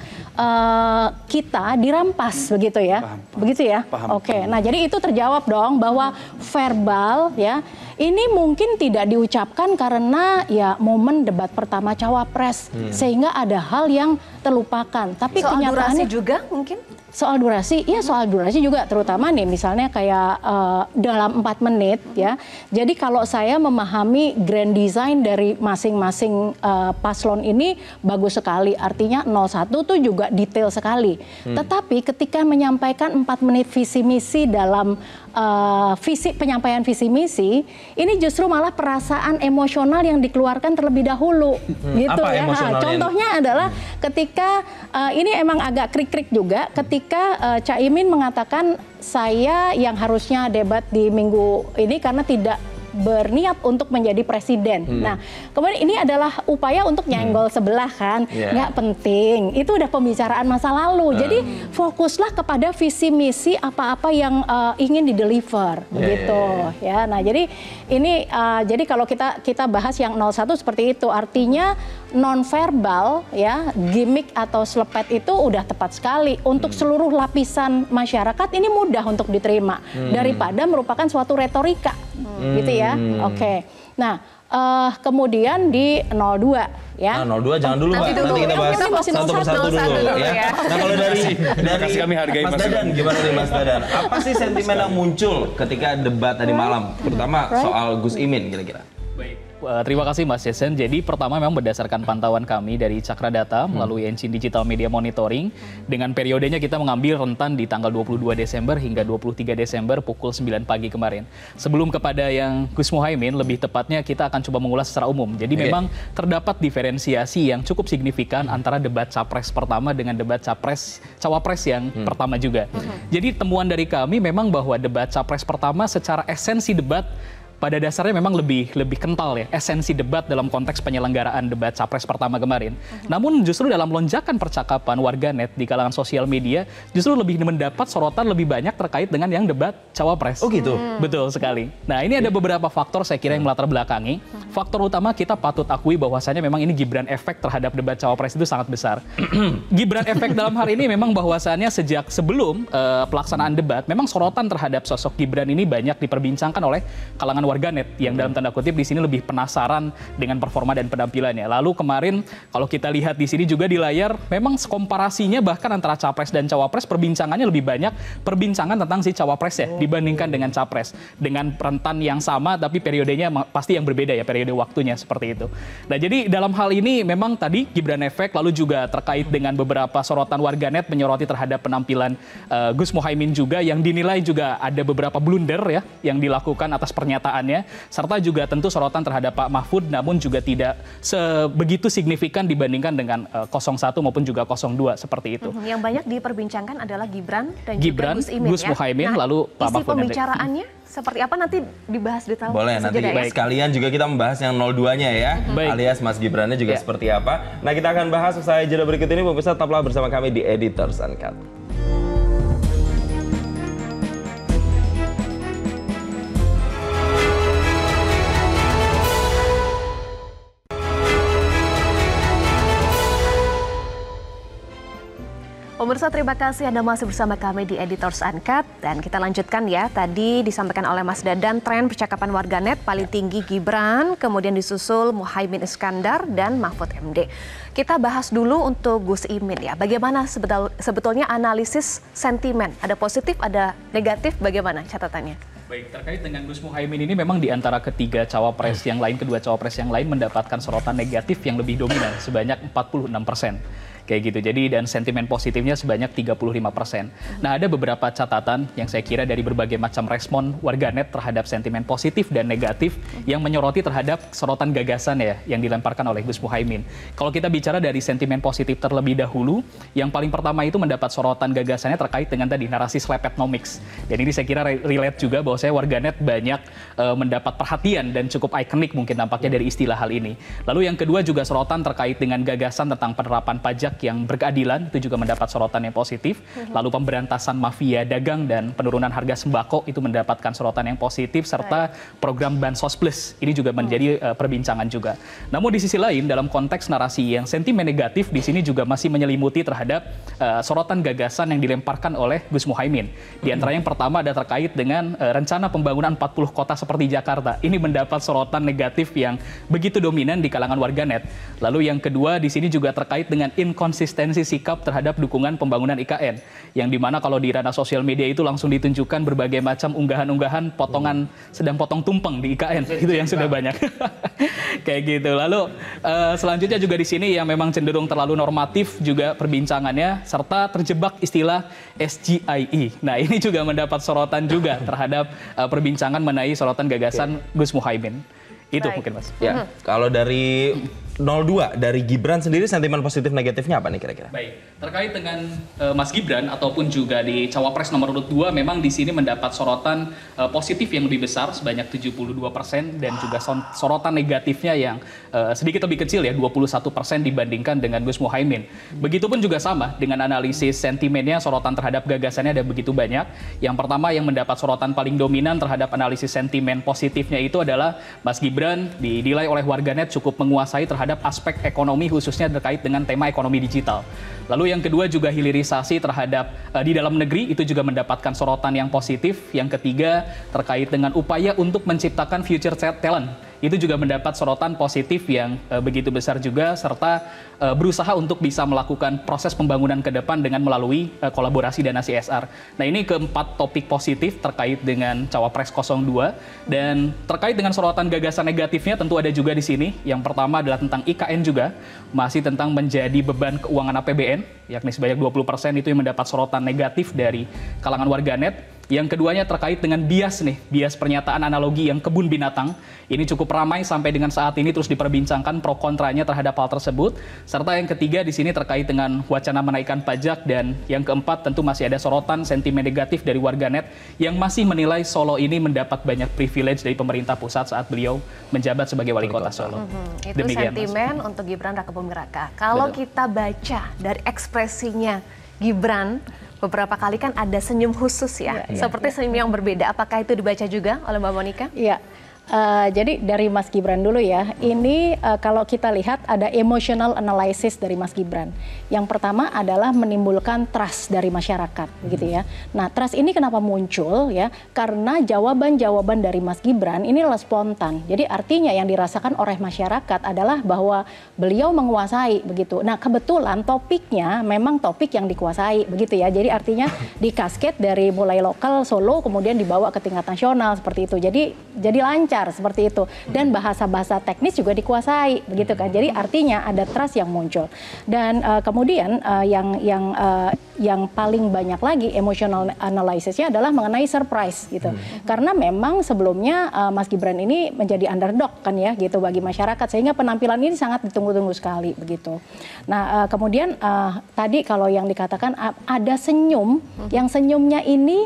kita dirampas begitu ya. Begitu ya? Oke. Nah, jadi itu terjawab dong bahwa verbal ya ini mungkin tidak diucapkan karena ya momen debat pertama cawapres sehingga ada hal yang terlupakan. Tapi soal kenyataannya durasi juga mungkin? Soal durasi, ya soal durasi juga terutama nih misalnya kayak dalam 4 menit ya. Jadi kalau saya memahami grand design dari masing-masing paslon ini bagus sekali. Artinya 01 tuh juga detail sekali. Tetapi ketika menyampaikan 4 menit visi misi dalam penyampaian visi misi, ini justru malah perasaan emosional yang dikeluarkan terlebih dahulu, gitu apa ya. Nah, contohnya adalah ketika ini emang agak krik-krik juga, ketika Caimin mengatakan saya yang harusnya debat di minggu ini karena tidak berniat untuk menjadi presiden. Nah, kemudian ini adalah upaya untuk nyenggol sebelah kan, nggak penting. Itu udah pembicaraan masa lalu. Jadi fokuslah kepada visi misi apa-apa yang ingin dideliver, begitu. Ya, nah jadi ini jadi kalau kita bahas yang 01 seperti itu, artinya nonverbal ya, gimmick atau selepet itu udah tepat sekali untuk seluruh lapisan masyarakat. Ini mudah untuk diterima daripada merupakan suatu retorika, gitu ya. Oke. Nah, kemudian di 02 ya. Nah, 02 jangan dulu, Mbak. Nanti kita bahas satu persatu dulu ya. Nah, kalau dari kami hargai Mas Dadan, gimana nih Mas Dadan? Apa sih sentimen yang muncul ketika debat tadi malam, terutama soal Gus Imin kira-kira? Terima kasih Mas Jason. Jadi pertama memang berdasarkan pantauan kami dari Cakra Data melalui engine digital media monitoring, dengan periodenya kita mengambil rentan di tanggal 22 Desember hingga 23 Desember pukul 9 pagi kemarin. Sebelum kepada yang Gus Muhaimin, lebih tepatnya kita akan coba mengulas secara umum. Jadi memang terdapat diferensiasi yang cukup signifikan antara debat capres pertama dengan debat cawapres yang pertama juga. Jadi temuan dari kami memang bahwa debat capres pertama secara esensi debat pada dasarnya memang lebih kental ya esensi debat dalam konteks penyelenggaraan debat capres pertama kemarin. Namun justru dalam lonjakan percakapan warganet di kalangan sosial media justru lebih mendapat sorotan lebih banyak terkait dengan yang debat cawapres. Oh gitu? Betul sekali. Nah ini ada beberapa faktor saya kira yang melatar belakangi. Faktor utama kita patut akui bahwasanya memang ini Gibran efek terhadap debat cawapres itu sangat besar. Gibran efek dalam hal ini memang bahwasannya sejak sebelum pelaksanaan debat memang sorotan terhadap sosok Gibran ini banyak diperbincangkan oleh kalangan warganet yang dalam tanda kutip di sini lebih penasaran dengan performa dan penampilannya. Lalu kemarin kalau kita lihat di sini juga di layar memang komparasinya bahkan antara capres dan cawapres perbincangannya lebih banyak perbincangan tentang si cawapres ya dibandingkan dengan capres dengan rentan yang sama tapi periodenya pasti yang berbeda ya periode waktunya seperti itu. Nah jadi dalam hal ini memang tadi Gibran efek lalu juga terkait dengan beberapa sorotan warganet menyoroti terhadap penampilan Gus Muhaimin juga yang dinilai juga ada beberapa blunder ya yang dilakukan atas pernyataannya serta juga tentu sorotan terhadap Pak Mahfud namun juga tidak sebegitu signifikan dibandingkan dengan 01 maupun juga 02 seperti itu. Yang banyak diperbincangkan adalah Gibran dan Gibran, juga Gus Muhaimin Nah, lalu Pak isi Mahfud. pembicaraannya seperti apa nanti dibahas detail. Boleh nanti sekalian juga kita membahas yang 02-nya ya, alias Mas Gibrannya juga seperti apa. Nah kita akan bahas usai jeda berikut ini, pemirsa tetaplah bersama kami di Editors Uncut. Pemirsa, terima kasih Anda masih bersama kami di Editors Uncut dan kita lanjutkan ya. Tadi disampaikan oleh Mas Dadan tren percakapan warganet paling tinggi Gibran, kemudian disusul Muhaimin Iskandar dan Mahfud MD. Kita bahas dulu untuk Gus Imin ya. Bagaimana sebetulnya analisis sentimen? Ada positif, ada negatif, bagaimana catatannya? Baik, terkait dengan Gus Muhaimin ini memang di antara ketiga cawapres yang lain, kedua cawapres yang lain mendapatkan sorotan negatif yang lebih dominan sebanyak 46%. Kayak gitu. Jadi dan sentimen positifnya sebanyak 35%. Nah, ada beberapa catatan yang saya kira dari berbagai macam respon warganet terhadap sentimen positif dan negatif yang menyoroti terhadap sorotan gagasan ya yang dilemparkan oleh Gus Muhaimin. Kalau kita bicara dari sentimen positif terlebih dahulu, yang paling pertama itu mendapat sorotan gagasannya terkait dengan tadi narasi Slepetnomics. Dan ini saya kira relate juga bahwa saya warganet banyak mendapat perhatian dan cukup ikonik mungkin nampaknya dari istilah hal ini. Lalu yang kedua juga sorotan terkait dengan gagasan tentang penerapan pajak yang berkeadilan itu juga mendapat sorotan yang positif. Lalu pemberantasan mafia dagang dan penurunan harga sembako itu mendapatkan sorotan yang positif serta program Bansos Plus ini juga menjadi perbincangan juga. Namun di sisi lain dalam konteks narasi yang sentimen negatif di sini juga masih menyelimuti terhadap sorotan gagasan yang dilemparkan oleh Gus Muhaimin. Di antara yang pertama ada terkait dengan rencana pembangunan 40 kota seperti Jakarta. Ini mendapat sorotan negatif yang begitu dominan di kalangan warganet. Lalu yang kedua di sini juga terkait dengan konsistensi sikap terhadap dukungan pembangunan IKN yang dimana kalau di ranah sosial media itu langsung ditunjukkan berbagai macam unggahan-unggahan potongan sedang potong tumpeng di IKN itu yang sudah banyak kayak gitu. Lalu selanjutnya juga di sini yang memang cenderung terlalu normatif juga perbincangannya serta terjebak istilah SGIE. Nah ini juga mendapat sorotan juga terhadap perbincangan mengenai sorotan gagasan Gus Muhaimin. Itu mungkin Mas. Ya, kalau dari 02 dari Gibran sendiri sentimen positif negatifnya apa nih kira-kira? Baik, terkait dengan Mas Gibran ataupun juga di cawapres nomor urut 2 memang di sini mendapat sorotan positif yang lebih besar sebanyak 72% dan juga sorotan negatifnya yang sedikit lebih kecil ya 21% dibandingkan dengan Gus Muhaimin. Begitupun juga sama dengan analisis sentimennya sorotan terhadap gagasannya ada begitu banyak. Yang pertama yang mendapat sorotan paling dominan terhadap analisis sentimen positifnya itu adalah Mas Gibran dinilai oleh warganet cukup menguasai terhadap aspek ekonomi khususnya terkait dengan tema ekonomi digital. Lalu yang kedua juga hilirisasi terhadap di dalam negeri itu juga mendapatkan sorotan yang positif. Yang ketiga terkait dengan upaya untuk menciptakan future talent. Itu juga mendapat sorotan positif yang begitu besar juga serta berusaha untuk bisa melakukan proses pembangunan ke depan dengan melalui kolaborasi dana CSR. Nah ini keempat topik positif terkait dengan Cawapres 02 dan terkait dengan sorotan gagasan negatifnya tentu ada juga di sini. Yang pertama adalah tentang IKN juga, masih tentang menjadi beban keuangan APBN, yakni sebanyak 20% itu yang mendapat sorotan negatif dari kalangan warganet. Yang keduanya terkait dengan bias nih, bias pernyataan analogi yang kebun binatang. Ini cukup ramai sampai dengan saat ini terus diperbincangkan pro kontranya terhadap hal tersebut. Serta yang ketiga di sini terkait dengan wacana menaikkan pajak, dan yang keempat tentu masih ada sorotan sentimen negatif dari warganet yang masih menilai Solo ini mendapat banyak privilege dari pemerintah pusat saat beliau menjabat sebagai wali kota Solo. Itu Demikian, sentimen Mas. untuk Gibran Rakebuming Raka. Kalau kita baca dari ekspresinya Gibran, beberapa kali kan ada senyum khusus ya, seperti senyum yang berbeda. Apakah itu dibaca juga oleh Mbak Monica? Iya. Jadi dari Mas Gibran dulu ya, ini kalau kita lihat ada emotional analysis dari Mas Gibran. Yang pertama adalah menimbulkan trust dari masyarakat, gitu ya. Nah, trust ini kenapa muncul ya? Karena jawaban-jawaban dari Mas Gibran ini adalah spontan. Jadi artinya yang dirasakan oleh masyarakat adalah bahwa beliau menguasai, begitu. Nah, kebetulan topiknya memang topik yang dikuasai, begitu ya. Jadi artinya dikasket dari mulai lokal Solo kemudian dibawa ke tingkat nasional seperti itu. Jadi lancar seperti itu, dan bahasa-bahasa teknis juga dikuasai, begitu kan. Jadi artinya ada trust yang muncul. Dan kemudian yang paling banyak lagi emotional analysisnya adalah mengenai surprise gitu. Karena memang sebelumnya Mas Gibran ini menjadi underdog kan ya gitu bagi masyarakat, sehingga penampilan ini sangat ditunggu-tunggu sekali begitu. Nah, kemudian tadi kalau yang dikatakan ada senyum, yang senyumnya ini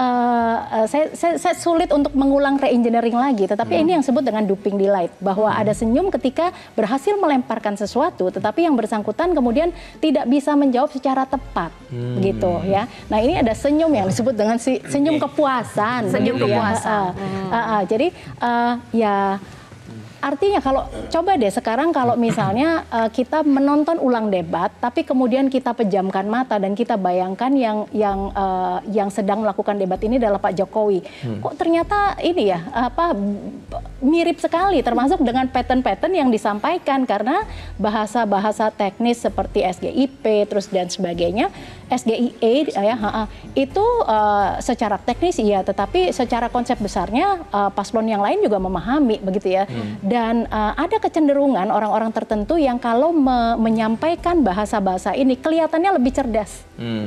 saya sulit untuk mengulang re-engineering lagi, tetapi ini yang disebut dengan duping delight, bahwa ada senyum ketika berhasil melemparkan sesuatu, tetapi yang bersangkutan kemudian tidak bisa menjawab secara tepat, begitu ya. Nah, ini ada senyum yang disebut dengan senyum kepuasan. Senyum kepuasan. Jadi ya. Artinya kalau coba deh sekarang kalau misalnya kita menonton ulang debat, tapi kemudian kita pejamkan mata dan kita bayangkan yang sedang melakukan debat ini adalah Pak Jokowi. Kok ternyata ini ya mirip sekali, termasuk dengan pattern-pattern yang disampaikan, karena bahasa-bahasa teknis seperti SGIP terus dan sebagainya, SGIE ya itu secara teknis iya, tetapi secara konsep besarnya paslon yang lain juga memahami begitu ya. Dan ada kecenderungan orang-orang tertentu yang kalau menyampaikan bahasa-bahasa ini kelihatannya lebih cerdas.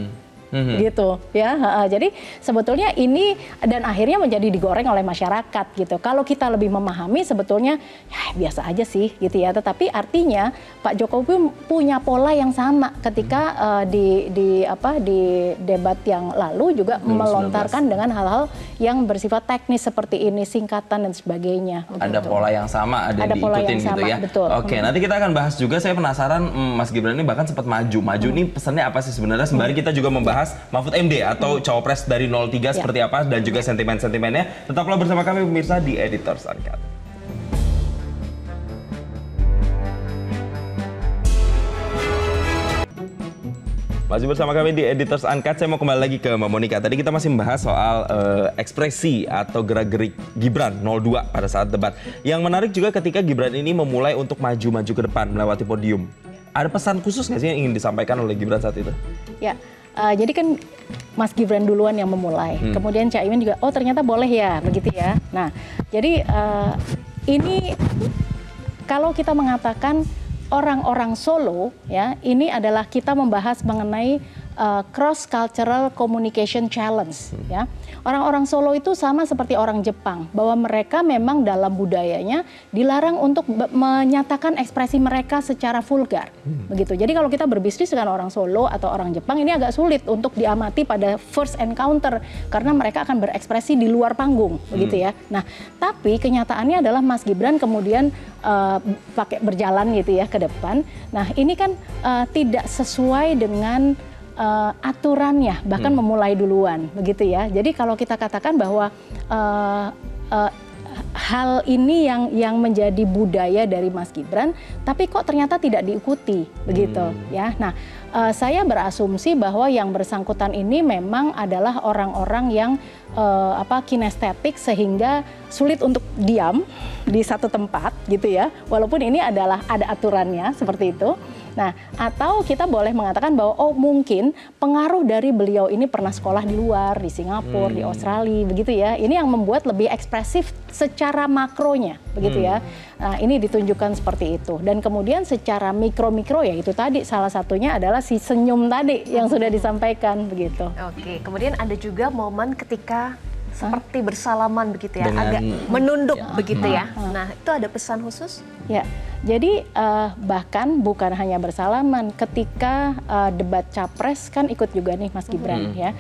Gitu ya. Jadi sebetulnya ini dan akhirnya menjadi digoreng oleh masyarakat gitu. Kalau kita lebih memahami sebetulnya ya biasa aja sih gitu ya. Tetapi artinya Pak Jokowi punya pola yang sama ketika di debat yang lalu juga melontarkan dengan hal-hal yang bersifat teknis seperti ini, singkatan dan sebagainya. Ada pola yang sama, ada pola diikutin yang sama, gitu ya. Betul. Oke, nanti kita akan bahas juga. Saya penasaran Mas Gibran ini bahkan sempat maju. Maju ini pesannya apa sih sebenarnya? Sembari kita juga membahas Mahfud MD atau cawapres dari 03 seperti apa dan juga sentimen-sentimennya. Tetaplah bersama kami pemirsa di Editors Uncut. Masih bersama kami di Editors Uncut. Saya mau kembali lagi ke Mbak Monica. Tadi kita masih membahas soal ekspresi atau gerak-gerik Gibran 02 pada saat debat. Yang menarik juga ketika Gibran ini memulai untuk maju-maju ke depan melewati podium. Ada pesan khusus nggak sih yang ingin disampaikan oleh Gibran saat itu? Ya. Jadi kan Mas Gibran duluan yang memulai, kemudian Cak Imin juga, oh ternyata boleh ya, begitu ya. Nah, jadi ini kalau kita mengatakan orang-orang Solo, ya, ini adalah kita membahas mengenai cross cultural communication challenge, ya. Orang-orang Solo itu sama seperti orang Jepang, bahwa mereka memang dalam budayanya dilarang untuk menyatakan ekspresi mereka secara vulgar, begitu. Jadi kalau kita berbisnis dengan orang Solo atau orang Jepang ini agak sulit untuk diamati pada first encounter karena mereka akan berekspresi di luar panggung, begitu ya. Nah, tapi kenyataannya adalah Mas Gibran kemudian pakai berjalan gitu ya ke depan. Nah, ini kan tidak sesuai dengan aturannya, bahkan memulai duluan, begitu ya. Jadi kalau kita katakan bahwa hal ini yang menjadi budaya dari Mas Gibran, tapi kok ternyata tidak diikuti, begitu ya. Nah, saya berasumsi bahwa yang bersangkutan ini memang adalah orang-orang yang kinestetik sehingga sulit untuk diam di satu tempat, gitu ya. Walaupun ini adalah ada aturannya seperti itu. Nah, atau kita boleh mengatakan bahwa oh mungkin pengaruh dari beliau ini pernah sekolah di luar, di Singapura, di Australia, begitu ya. Ini yang membuat lebih ekspresif secara makronya, begitu ya. Nah, ini ditunjukkan seperti itu. Dan kemudian secara mikro-mikro ya itu tadi salah satunya adalah adalah si senyum tadi yang sudah disampaikan begitu. Oke, kemudian ada juga momen ketika seperti bersalaman begitu ya, Dengan- agak menunduk begitu ya. Nah, itu ada pesan khusus? Ya, jadi bahkan bukan hanya bersalaman, ketika debat capres kan ikut juga nih Mas Gibran ya.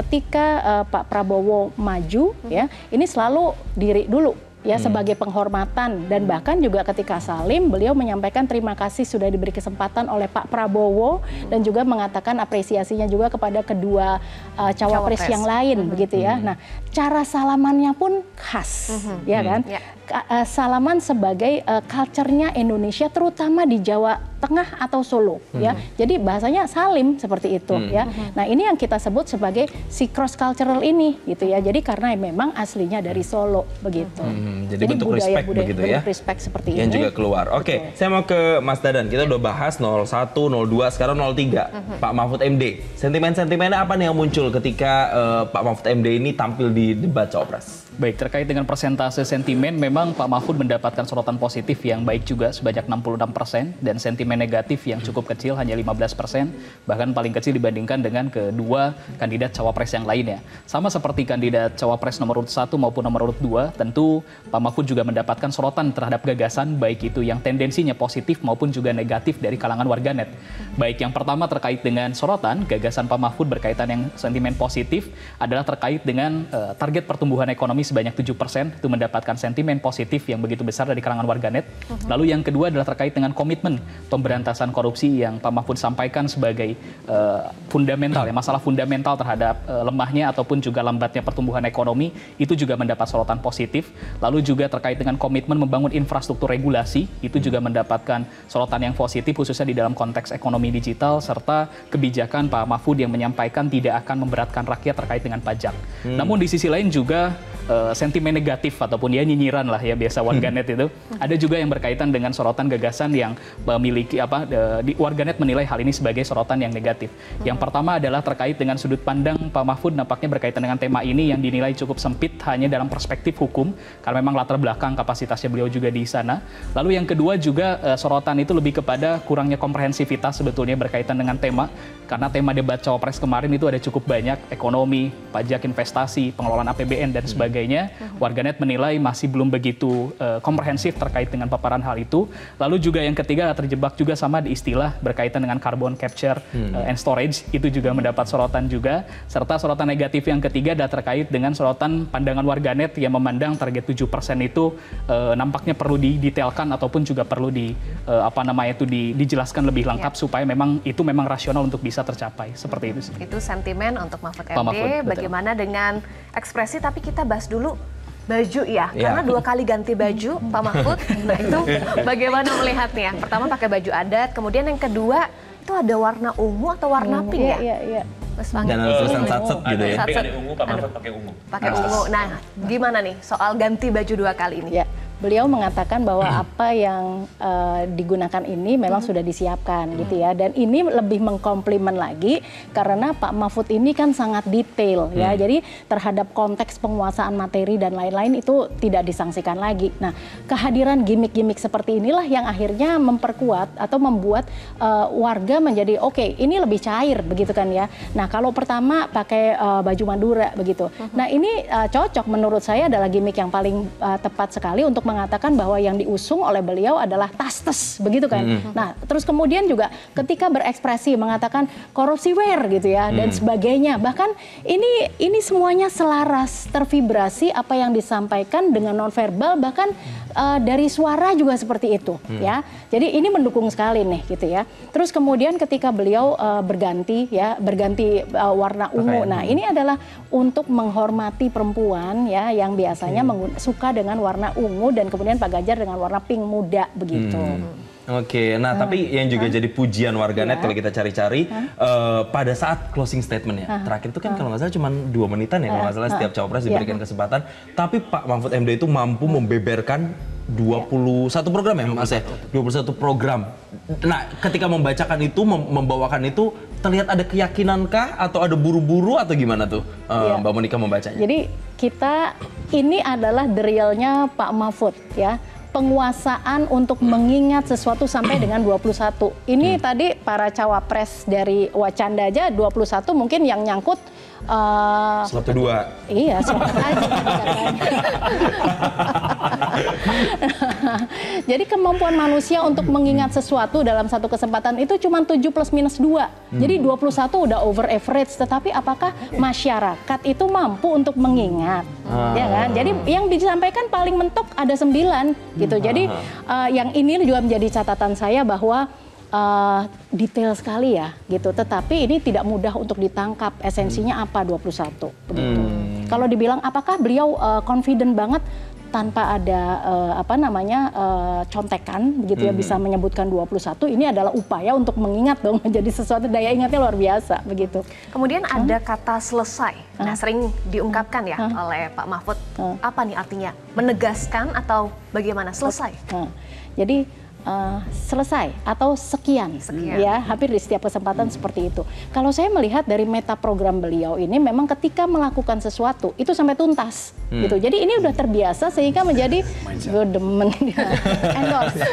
Ketika Pak Prabowo maju ya, ini selalu diri dulu ya sebagai penghormatan, dan bahkan juga ketika salim beliau menyampaikan terima kasih sudah diberi kesempatan oleh Pak Prabowo dan juga mengatakan apresiasinya juga kepada kedua cawapres yang lain begitu ya. Nah, cara salamannya pun khas ya kan. Salaman sebagai culture-nya Indonesia terutama di Jawa Tengah atau Solo ya. Jadi bahasanya salim seperti itu ya. Nah, ini yang kita sebut sebagai si cross cultural ini gitu ya. Jadi karena memang aslinya dari Solo begitu. Jadi bentuk respect begitu ya. Respect seperti yang ini. juga keluar. Oke, saya mau ke Mas Dadan. Kita udah bahas 01, 02, sekarang 03. Pak Mahfud MD. Sentimen-sentimennya apa nih yang muncul ketika Pak Mahfud MD ini tampil di debat Cawapres? Baik, terkait dengan persentase sentimen, memang Pak Mahfud mendapatkan sorotan positif yang baik juga sebanyak 66%, dan sentimen negatif yang cukup kecil hanya 15%, bahkan paling kecil dibandingkan dengan kedua kandidat cawapres yang lainnya. Sama seperti kandidat cawapres nomor urut 1 maupun nomor urut 2, tentu Pak Mahfud juga mendapatkan sorotan terhadap gagasan, baik itu yang tendensinya positif maupun juga negatif dari kalangan warganet. Baik, yang pertama terkait dengan sorotan, gagasan Pak Mahfud berkaitan yang sentimen positif adalah terkait dengan target pertumbuhan ekonomi sebanyak 7%, itu mendapatkan sentimen positif yang begitu besar dari kalangan warganet. Lalu yang kedua adalah terkait dengan komitmen pemberantasan korupsi yang Pak Mahfud sampaikan sebagai fundamental, ya, masalah fundamental terhadap lemahnya ataupun juga lambatnya pertumbuhan ekonomi, itu juga mendapat sorotan positif. Lalu juga terkait dengan komitmen membangun infrastruktur regulasi, itu juga mendapatkan sorotan yang positif khususnya di dalam konteks ekonomi digital, serta kebijakan Pak Mahfud yang menyampaikan tidak akan memberatkan rakyat terkait dengan pajak. Namun di sisi lain juga sentimen negatif ataupun ya nyinyiran lah ya biasa warganet itu ada juga yang berkaitan dengan sorotan gagasan yang memiliki warganet menilai hal ini sebagai sorotan yang negatif. Yang pertama adalah terkait dengan sudut pandang Pak Mahfud nampaknya berkaitan dengan tema ini yang dinilai cukup sempit hanya dalam perspektif hukum karena memang latar belakang kapasitasnya beliau juga di sana. Lalu yang kedua juga sorotan itu lebih kepada kurangnya komprehensivitas sebetulnya berkaitan dengan tema, karena tema debat Cawapres kemarin itu ada cukup banyak ekonomi, pajak, investasi, pengelolaan APBN dan sebagainya. Warganet menilai masih belum begitu komprehensif terkait dengan paparan hal itu. Lalu juga yang ketiga terjebak juga sama di istilah berkaitan dengan carbon capture and storage, itu juga mendapat sorotan juga. Serta sorotan negatif yang ketiga adalah terkait dengan sorotan pandangan warganet yang memandang target 7% itu nampaknya perlu didetailkan ataupun juga perlu dijelaskan lebih lengkap supaya memang itu memang rasional untuk bisa tercapai. Seperti itu sih. Itu sentimen untuk Mahfud MD. Mahfud, Bagaimana dengan ekspresi, tapi kita bahas dulu baju ya, karena 2 kali ganti baju Pak Mahfud. Nah, itu bagaimana melihatnya? Pertama pakai baju adat, kemudian yang kedua itu ada warna ungu atau warna pink ya? Iya. Mas Fanggi. Dan ada tulisan satset gitu ya. Ada ungu, Pak Mahfud pakai ungu. Pakai ungu. Nah, gimana nih soal ganti baju 2 kali ini? Ya, beliau mengatakan bahwa apa yang digunakan ini memang sudah disiapkan gitu ya, dan ini lebih mengkomplimen lagi karena Pak Mahfud ini kan sangat detail ya, jadi terhadap konteks penguasaan materi dan lain-lain itu tidak disangsikan lagi. Nah, kehadiran gimmick-gimmick seperti inilah yang akhirnya memperkuat atau membuat warga menjadi oke, ini lebih cair begitu kan ya. Nah, kalau pertama pakai baju Madura begitu. Nah, ini cocok menurut saya adalah gimmick yang paling tepat sekali untuk mengatakan bahwa yang diusung oleh beliau adalah tastes begitu kan. Nah, terus kemudian juga ketika berekspresi mengatakan korupsi wear gitu ya dan sebagainya. Bahkan ini semuanya selaras, tervibrasi apa yang disampaikan dengan nonverbal, bahkan dari suara juga seperti itu ya. Jadi ini mendukung sekali nih gitu ya. Terus kemudian ketika beliau berganti warna ungu. Nah, ini adalah untuk menghormati perempuan ya yang biasanya suka dengan warna ungu, dan kemudian Pak Ganjar dengan warna pink muda begitu. Oke, nah tapi yang juga jadi pujian warganet kalau kita cari-cari pada saat closing statement ya, terakhir itu kan kalau nggak salah cuma 2 menitan ya kalau nggak salah setiap cawapres diberikan kesempatan, tapi Pak Mahfud MD itu mampu membeberkan 21 program ya Mas ya, 21 program. Nah, ketika membacakan itu, membawakan itu, terlihat ada keyakinankah atau ada buru-buru atau gimana tuh Mbak Monica membacanya? Jadi ini adalah the realnya Pak Mahfud ya. penguasaan untuk mengingat sesuatu sampai dengan 21. Ini tadi para cawapres dari Wacanda aja 21 mungkin yang nyangkut Slot kedua. Iya, slot aja. Jadi kemampuan manusia untuk mengingat sesuatu dalam satu kesempatan itu cuma 7 plus minus 2. Jadi 21 udah over average, tetapi apakah masyarakat itu mampu untuk mengingat? Ya kan? Jadi yang disampaikan paling mentok ada 9 gitu. Jadi yang ini juga menjadi catatan saya bahwa detail sekali ya gitu, tetapi ini tidak mudah untuk ditangkap esensinya apa 21 begitu. Kalau dibilang apakah beliau confident banget tanpa ada contekan begitu ya bisa menyebutkan 21, ini adalah upaya untuk mengingat dong, menjadi sesuatu daya ingatnya luar biasa begitu. Kemudian ada kata selesai. Nah, sering diungkapkan ya oleh Pak Mahfud. Apa nih artinya? Menegaskan atau bagaimana? Selesai. Jadi selesai atau sekian, ya hampir di setiap kesempatan seperti itu. Kalau saya melihat dari meta program beliau ini memang ketika melakukan sesuatu itu sampai tuntas gitu. Jadi ini udah terbiasa sehingga menjadi demen endorse.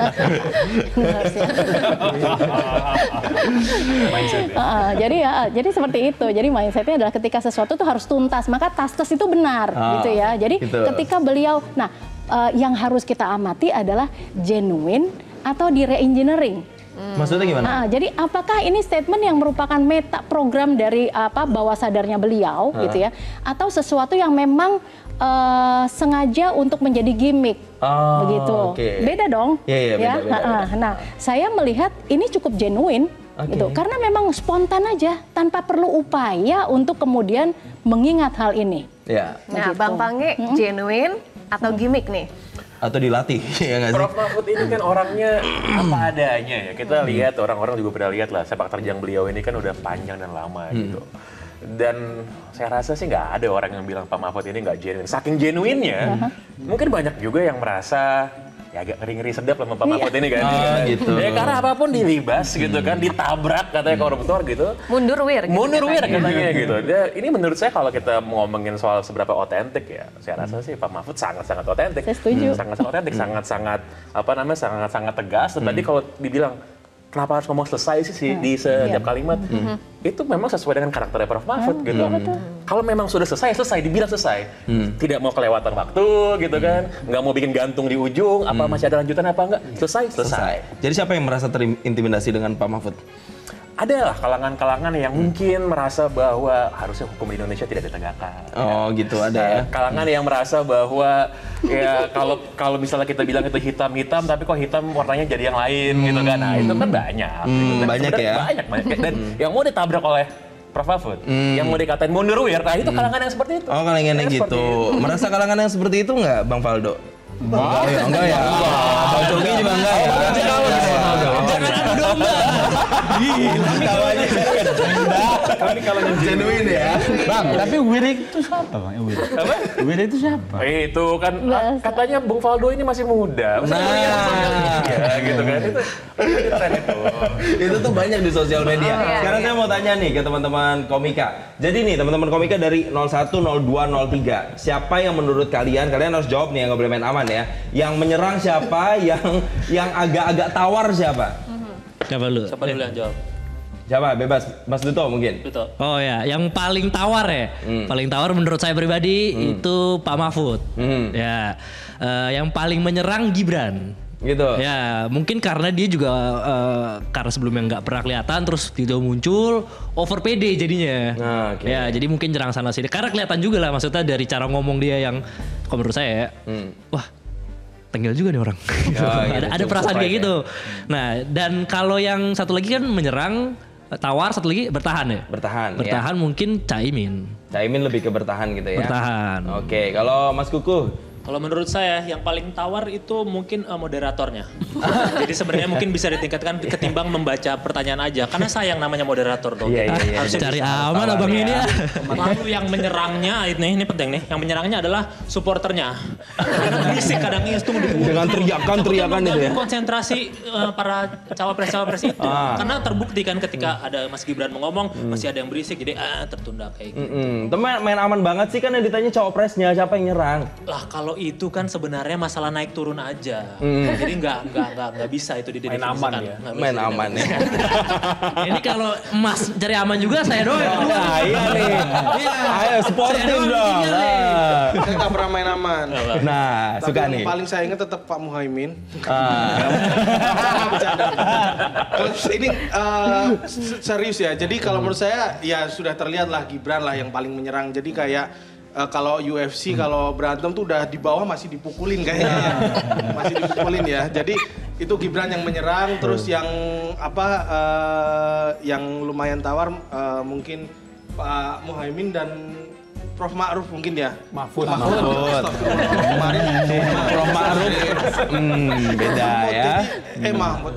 Jadi seperti itu. Jadi mindsetnya adalah ketika sesuatu itu harus tuntas, maka tas-tas itu benar gitu ya. Jadi ketika beliau, yang harus kita amati adalah genuine atau di re-engineering. Maksudnya gimana? Jadi apakah ini statement yang merupakan meta program dari bawah sadarnya beliau gitu ya, atau sesuatu yang memang sengaja untuk menjadi gimmick begitu. Beda dong. Beda. Nah, saya melihat ini cukup genuine gitu, karena memang spontan aja tanpa perlu upaya untuk kemudian mengingat hal ini. Nah, Bang Pange genuine atau gimmick nih? Atau dilatih, ya nggak sih? Prof Mahfud ini kan orangnya apa adanya ya. Kita lihat, orang-orang juga pernah lihat lah sepak terjang beliau ini kan udah panjang dan lama gitu. Dan saya rasa sih nggak ada orang yang bilang Pak Mahfud ini nggak genuine. Saking genuinnya, mungkin banyak juga yang merasa ya agak ngeri-ngeri sedap lah Pak Mahfud ini kan. Gitu. Ya karena apapun dilibas gitu kan, ditabrak katanya koruptor gitu. Mundur wir katanya gitu. Ini menurut saya kalau kita ngomongin soal seberapa otentik ya, saya rasa sih Pak Mahfud sangat-sangat otentik. Saya setuju. Sangat-sangat otentik, sangat-sangat tegas. Dan tadi kalau dibilang kenapa harus ngomong selesai sih di setiap kalimat, itu memang sesuai dengan karakternya Prof Mahfud gitu. Kalau memang sudah selesai, dibilang selesai. Tidak mau kelewatan waktu gitu kan, nggak mau bikin gantung di ujung, apa masih ada lanjutan apa enggak, selesai. Jadi siapa yang merasa terintimidasi dengan Pak Mahfud? Ada lah kalangan-kalangan yang mungkin merasa bahwa harusnya hukum di Indonesia tidak ditegakkan. Oh gitu, ada ya. Kalangan yang merasa bahwa ya kalau misalnya kita bilang itu hitam-hitam, tapi kok hitam warnanya jadi yang lain gitu kan. Nah itu kan banyak. Banyak ya. Banyak. Dan yang mau ditabrak oleh Prof Mahfud, yang mau dikatain mundur wir, nah itu kalangan yang seperti itu. Oh kalangan yang gitu. Merasa kalangan yang seperti itu nggak Bang Faldo? Enggak ya. Bang Coki juga enggak ya. Jangan adu domba. Gila tawanya. Ini kalau yang genuine ya. Bang, tapi Wirik itu siapa Bang? Apa? Wirik itu siapa? Itu kan katanya Bung Faldo ini masih muda. Ya gitu kan. Itu tren itu. Itu tuh banyak di sosial media. Sekarang saya mau tanya nih ke teman-teman komika. Jadi nih teman-teman komika dari 01, 02, 03. Siapa yang menurut kalian harus jawab nih, nggak boleh main aman ya. Yang menyerang siapa, yang agak-agak tawar siapa? Siapa dulu? Siapa dulu yang jawab? Siapa? Bebas. Mas Duto mungkin? Duto. Oh ya, yang paling tawar ya. Paling tawar menurut saya pribadi itu Pak Mahfud. Ya, yang paling menyerang Gibran. Gitu. Ya, mungkin karena dia juga karena sebelumnya nggak pernah kelihatan, terus tiba muncul over PD jadinya. Ya, jadi mungkin nyerang sana sini. Karena kelihatan juga lah, maksudnya dari cara ngomong dia yang, kalau menurut saya, wah, tengil juga nih orang. Ada perasaan kayak gitu. Nah, dan kalau yang satu lagi kan menyerang, tawar, satu lagi bertahan ya. Bertahan mungkin Caimin. Caimin lebih ke bertahan gitu ya. Bertahan. Oke, kalau Mas Kuku? Kalau menurut saya yang paling tawar itu mungkin moderatornya. Jadi sebenarnya mungkin bisa ditingkatkan ketimbang membaca pertanyaan aja. Karena sayang namanya moderator tuh. Harus cari aman abang ini ya. Lalu yang menyerangnya ini penting nih. Yang menyerangnya adalah supporternya. Karena berisik kadang itu dengan teriakan itu ya. Konsentrasi para cawapres itu. Karena terbukti kan ketika ada Mas Gibran ngomong masih ada yang berisik, jadi tertunda kayak gitu. Teman main aman banget sih kan yang ditanya cawapresnya siapa yang nyerang. Lah kalau Kalau itu kan sebenarnya masalah naik turun aja. Jadi nggak bisa itu didefinisikan. Main aman ya. Ini kalau emas cari aman juga saya doang. Iya nih. Ayo sportif dong. Saya nggak pernah main aman. Nah, tapi suka yang nih. paling saya ingat tetap Pak Muhaimin. Bercanda. Ini serius ya. Jadi kalau menurut saya ya sudah terlihat lah Gibran lah yang paling menyerang. Jadi kayak kalau UFC kalau berantem tuh udah di bawah masih dipukulin kayaknya. Masih dipukulin ya. Jadi itu Gibran yang menyerang, terus yang yang lumayan tawar mungkin Pak Muhaimin dan Prof Ma'ruf mungkin ya. Mahfud. Kemarin Prof Ma'ruf. Beda ya. Mahfud.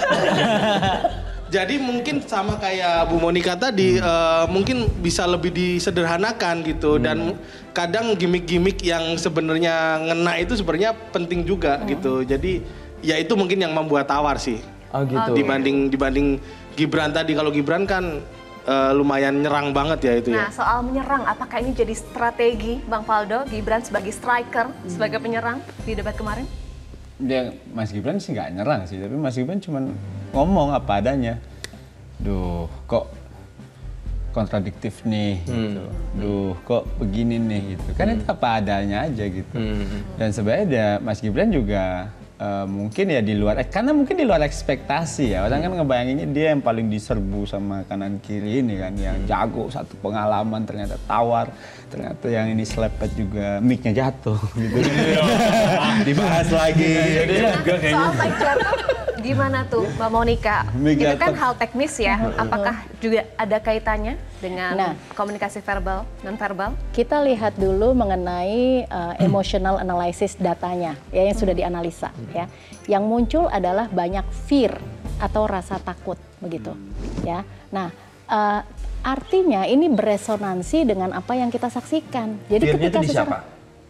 Jadi mungkin sama kayak Bu Monica tadi, mungkin bisa lebih disederhanakan gitu. Dan kadang gimmick-gimmick yang sebenarnya ngena itu sebenarnya penting juga gitu. Jadi ya itu mungkin yang membuat tawar sih. Oh gitu. Dibanding Gibran tadi. Kalau Gibran kan lumayan nyerang banget ya itu ya. Nah, soal menyerang, apakah ini jadi strategi Bang Faldo, Gibran sebagai striker, sebagai penyerang di debat kemarin? Dia Mas Gibran sih nggak nyerang sih, tapi Mas Gibran cuma ngomong apa adanya. Duh, kok kontradiktif nih, gitu. Duh, kok begini nih, gitu. Kan itu apa adanya aja gitu. Dan sebenarnya Mas Gibran juga mungkin ya di luar, karena mungkin di luar ekspektasi ya. Orang kan ngebayanginnya dia yang paling diserbu sama kanan kiri ini kan, yang jago, satu pengalaman, ternyata tawar, ternyata yang ini selepet juga mic-nya jatuh gitu. Dibahas lagi. Soal mic jatuh, gimana tuh Mbak Monica? Itu kan hal teknis ya, apakah juga ada kaitannya dengan komunikasi verbal, non-verbal? Kita lihat dulu mengenai emotional analysis datanya ya yang sudah dianalisa ya. Yang muncul adalah banyak fear atau rasa takut begitu ya. Nah, artinya ini beresonansi dengan apa yang kita saksikan. Jadi fear-nya ketika itu di siapa?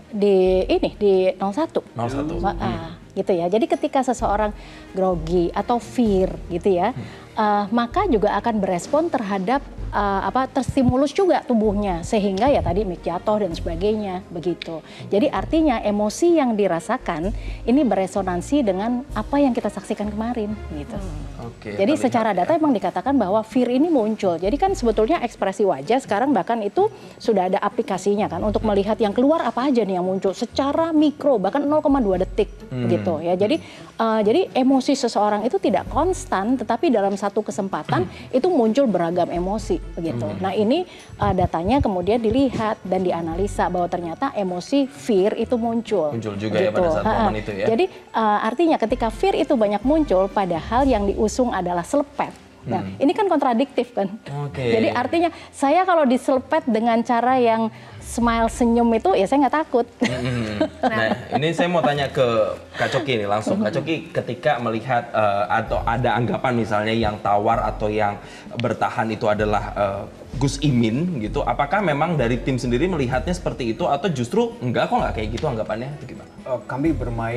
Di 01. 01. Gitu ya. Jadi ketika seseorang grogi atau fear gitu ya, maka juga akan berespon terhadap terstimulus juga tubuhnya sehingga ya tadi mic jatuh dan sebagainya begitu. Jadi artinya emosi yang dirasakan ini beresonansi dengan apa yang kita saksikan kemarin gitu. Jadi secara data memang dikatakan bahwa fear ini muncul. Jadi kan sebetulnya ekspresi wajah sekarang bahkan itu sudah ada aplikasinya kan untuk melihat yang keluar apa aja nih yang muncul secara mikro bahkan 0,2 detik gitu ya. Jadi emosi seseorang itu tidak konstan tetapi dalam satu kesempatan itu muncul beragam emosi begitu. Nah ini datanya kemudian dilihat dan dianalisa bahwa ternyata emosi fear itu muncul. Muncul juga gitu. Ya pada saat momen itu ya. Jadi artinya ketika fear itu banyak muncul padahal yang diusung adalah selepet. Nah ini kan kontradiktif kan. Jadi artinya saya kalau diselepet dengan cara yang smile senyum itu ya saya nggak takut. Nah ini saya mau tanya ke Kak Coki nih langsung. Kak Coki ketika melihat atau ada anggapan misalnya yang tawar atau yang bertahan itu adalah Gus Imin gitu, apakah memang dari tim sendiri melihatnya seperti itu atau justru enggak kok nggak kayak gitu anggapannya itu gimana? Kami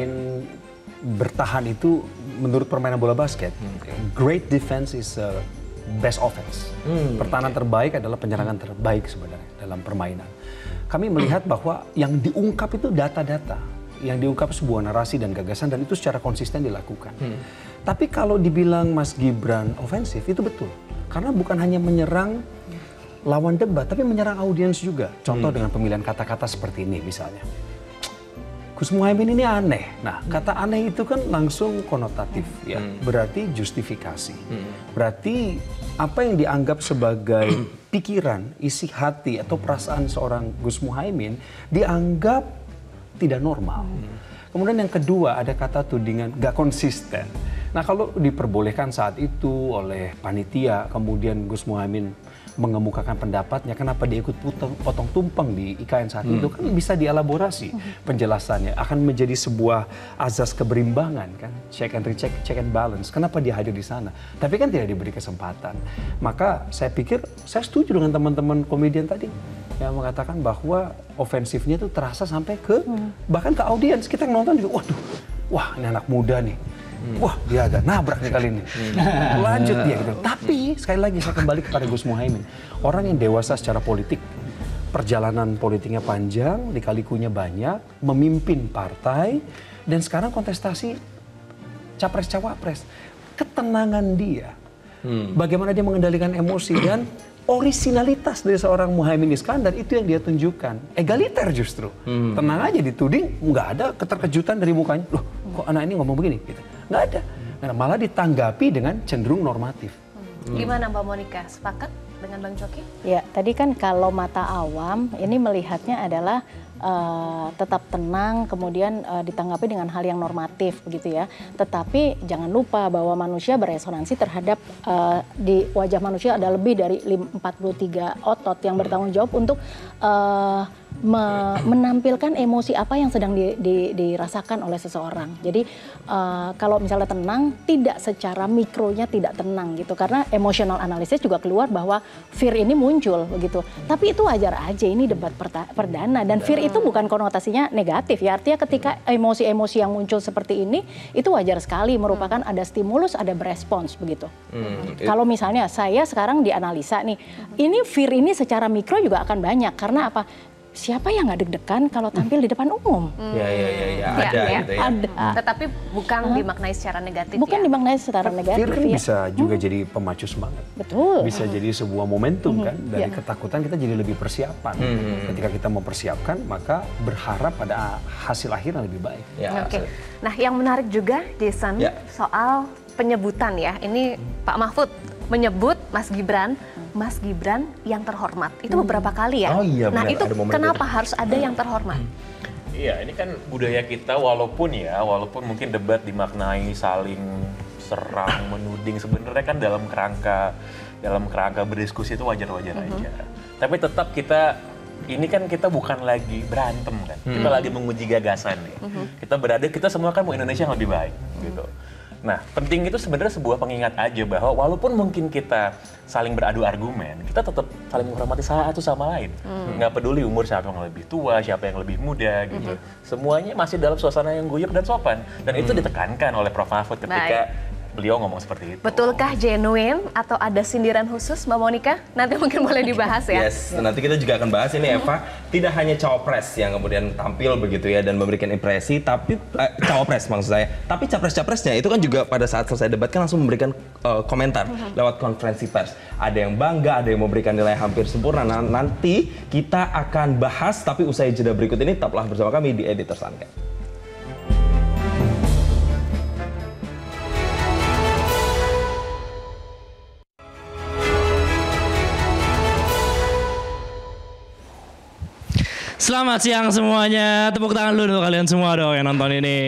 bertahan itu menurut permainan bola basket. Great defense is best offense. Pertahanan terbaik adalah penyerangan terbaik sebenarnya dalam permainan. Kami melihat bahwa yang diungkap itu data-data, yang diungkap sebuah narasi dan gagasan dan itu secara konsisten dilakukan. Tapi kalau dibilang Mas Gibran ofensif itu betul. Karena bukan hanya menyerang lawan debat, tapi menyerang audiens juga. Contoh dengan pemilihan kata-kata seperti ini misalnya. Gus Muhaimin ini aneh. Nah, kata aneh itu kan langsung konotatif ya. Berarti justifikasi. Berarti apa yang dianggap sebagai pikiran, isi hati atau perasaan seorang Gus Muhaimin dianggap tidak normal. Kemudian yang kedua ada kata tudingan gak konsisten. Nah, kalau diperbolehkan saat itu oleh panitia, kemudian Gus Muhaimin mengemukakan pendapatnya, kenapa dia ikut potong tumpeng di IKN saat itu, kan bisa dielaborasi penjelasannya. Akan menjadi sebuah azas keberimbangan kan, check and recheck, check and balance. Kenapa dia hadir di sana? Tapi kan tidak diberi kesempatan. Maka saya pikir, saya setuju dengan teman-teman komedian tadi yang mengatakan bahwa ofensifnya itu terasa sampai ke bahkan ke audiens. Kita yang nonton juga, waduh, wah ini anak muda nih. Wah dia agak nabrak nih kali ini. Lanjut dia gitu. Tapi sekali lagi saya kembali kepada Gus Muhaimin. Orang yang dewasa secara politik. perjalanan politiknya panjang, lika-likunya banyak, memimpin partai, dan sekarang kontestasi capres-cawapres. Ketenangan dia, bagaimana dia mengendalikan emosi dan orisinalitas dari seorang Muhaimin Iskandar itu yang dia tunjukkan. Egaliter justru. Tenang aja dituding, nggak ada keterkejutan dari mukanya. Loh, kok anak ini ngomong begini? Gitu. Nggak ada. Nah, malah ditanggapi dengan cenderung normatif. Gimana Mbak Monica, sepakat dengan Bang Coki? Ya, tadi kan kalau mata awam ini melihatnya adalah tetap tenang, kemudian ditanggapi dengan hal yang normatif begitu ya. Tetapi jangan lupa bahwa manusia beresonansi terhadap di wajah manusia ada lebih dari 43 otot yang bertanggung jawab untuk menampilkan emosi apa yang sedang dirasakan oleh seseorang. Jadi kalau misalnya tenang, tidak secara mikronya tidak tenang gitu, karena emotional analysis juga keluar bahwa fear ini muncul begitu. Tapi itu wajar aja, ini debat perdana dan fear itu bukan konotasinya negatif ya. Artinya ketika emosi-emosi yang muncul seperti ini itu wajar sekali, merupakan ada stimulus, ada berespons begitu. Kalau misalnya saya sekarang dianalisa nih, ini fear ini secara mikro juga akan banyak karena apa? Siapa yang nggak deg-degan kalau tampil di depan umum? Ya, ada gitu ya. Ada. Tetapi bukan dimaknai secara negatif. Bukan dimaknai secara negatif. Fear kan bisa juga jadi pemacu semangat. Betul. Bisa jadi sebuah momentum kan. Dari ketakutan kita jadi lebih persiapan. Ketika kita mempersiapkan, maka berharap pada hasil akhir yang lebih baik. Oke. Nah, yang menarik juga, Jason, soal penyebutan ya. Ini Pak Mahfud menyebut Mas Gibran yang terhormat. Itu beberapa kali ya. Oh iya, nah, benar. itu kenapa harus ada yang terhormat? Iya, ini kan budaya kita walaupun mungkin debat dimaknai saling serang, menuding, sebenarnya kan dalam kerangka berdiskusi itu wajar-wajar aja. Tapi tetap kita bukan lagi berantem kan. Kita lagi menguji gagasan nih. Kita semua kan mau Indonesia yang lebih baik gitu. Nah, penting itu sebenarnya sebuah pengingat aja bahwa walaupun mungkin kita saling beradu argumen, kita tetap saling menghormati satu sama lain. Nggak peduli umur siapa yang lebih tua, siapa yang lebih muda gitu. Semuanya masih dalam suasana yang guyup dan sopan. Dan itu ditekankan oleh Prof. Mahfud ketika beliau ngomong seperti itu. Betulkah genuine atau ada sindiran khusus Mbak Monica? Nanti mungkin boleh dibahas ya. Yes, nanti kita juga akan bahas ini Eva. Tidak hanya cawapres yang kemudian tampil begitu ya dan memberikan impresi, tapi cawapres maksud saya. Tapi capres-capresnya itu kan juga pada saat selesai debat kan langsung memberikan komentar lewat konferensi pers. Ada yang bangga, ada yang memberikan nilai hampir sempurna. Nah, nanti kita akan bahas, tapi usai jeda berikut ini tetaplah bersama kami di Editors Uncut. Selamat siang semuanya, tepuk tangan dulu kalian semua dong yang nonton ini.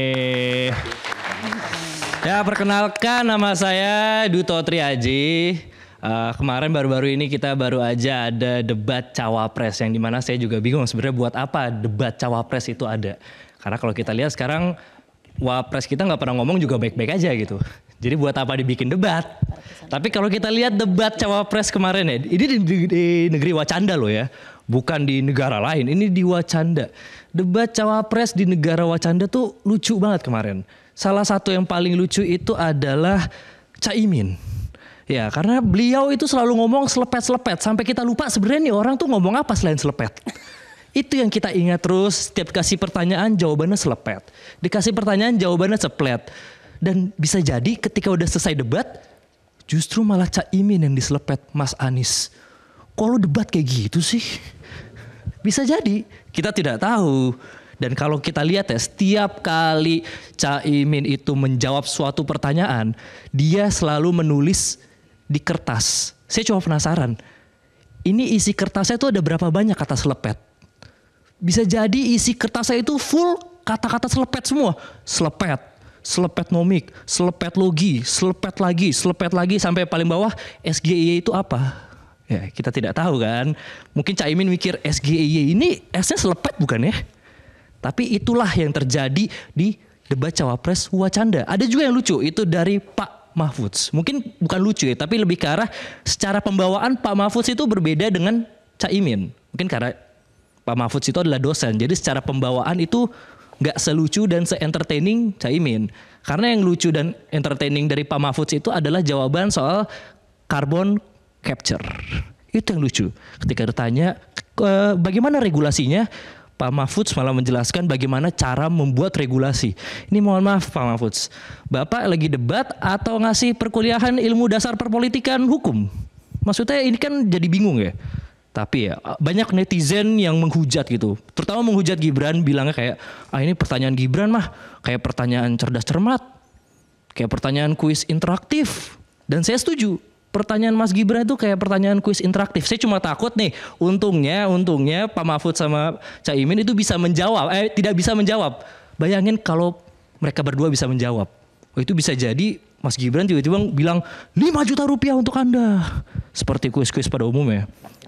Ya, perkenalkan nama saya Duto Triaji. Kemarin baru-baru ini kita baru aja ada debat cawapres yang dimana saya juga bingung sebenarnya buat apa debat cawapres itu ada. Karena kalau kita lihat sekarang wapres kita nggak pernah ngomong juga baik-baik aja gitu. Jadi buat apa dibikin debat? Tapi kalau kita lihat debat cawapres kemarin ya, ini di negeri Wacanda loh ya. Bukan di negara lain, ini di Wacanda. Debat cawapres di negara Wacanda tuh lucu banget kemarin. Salah satu yang paling lucu itu adalah Caimin. Ya, karena beliau itu selalu ngomong selepet-selepet. Sampai kita lupa sebenarnya nih orang tuh ngomong apa selain selepet. Itu yang kita ingat terus, setiap kasih pertanyaan jawabannya selepet. Dikasih pertanyaan jawabannya ceplet. Dan bisa jadi ketika udah selesai debat, justru malah Caimin yang diselepet Mas Anies. Kok lo debat kayak gitu sih? Bisa jadi, kita tidak tahu. Dan kalau kita lihat ya, setiap kali Caimin itu menjawab suatu pertanyaan, dia selalu menulis di kertas. Saya cuma penasaran, ini isi kertasnya itu ada berapa banyak kata selepet? Bisa jadi isi kertasnya itu full kata-kata selepet semua. Selepet, selepet nomik, selepet logi, selepet lagi, sampai paling bawah SGIY itu apa? Ya, kita tidak tahu kan. Mungkin Caimin mikir SGIY ini S-nya selepet bukan ya? Tapi itulah yang terjadi di debat cawapres Wacanda. Ada juga yang lucu, itu dari Pak Mahfud. Mungkin bukan lucu ya, tapi lebih ke arah secara pembawaan Pak Mahfud itu berbeda dengan Caimin. Mungkin karena Pak Mahfud itu adalah dosen, jadi secara pembawaan itu nggak selucu dan se-entertaining Caimin. Karena yang lucu dan entertaining dari Pak Mahfud itu adalah jawaban soal carbon capture. Itu yang lucu. Ketika ditanya bagaimana regulasinya? Pak Mahfud malah menjelaskan bagaimana cara membuat regulasi. Ini mohon maaf Pak Mahfud, Bapak lagi debat atau ngasih perkuliahan ilmu dasar perpolitikan hukum? Maksudnya ini kan jadi bingung ya. Tapi ya banyak netizen yang menghujat gitu. Terutama menghujat Gibran, bilangnya kayak, ini pertanyaan Gibran mah kayak pertanyaan cerdas cermat. Kayak pertanyaan kuis interaktif. Dan saya setuju. Pertanyaan Mas Gibran itu kayak pertanyaan kuis interaktif. Saya cuma takut nih, untungnya Pak Mahfud sama Caimin itu bisa menjawab, tidak bisa menjawab. Bayangin kalau mereka berdua bisa menjawab. Itu bisa jadi Mas Gibran tiba-tiba bilang 5 juta rupiah untuk Anda. Seperti kuis-kuis pada umumnya.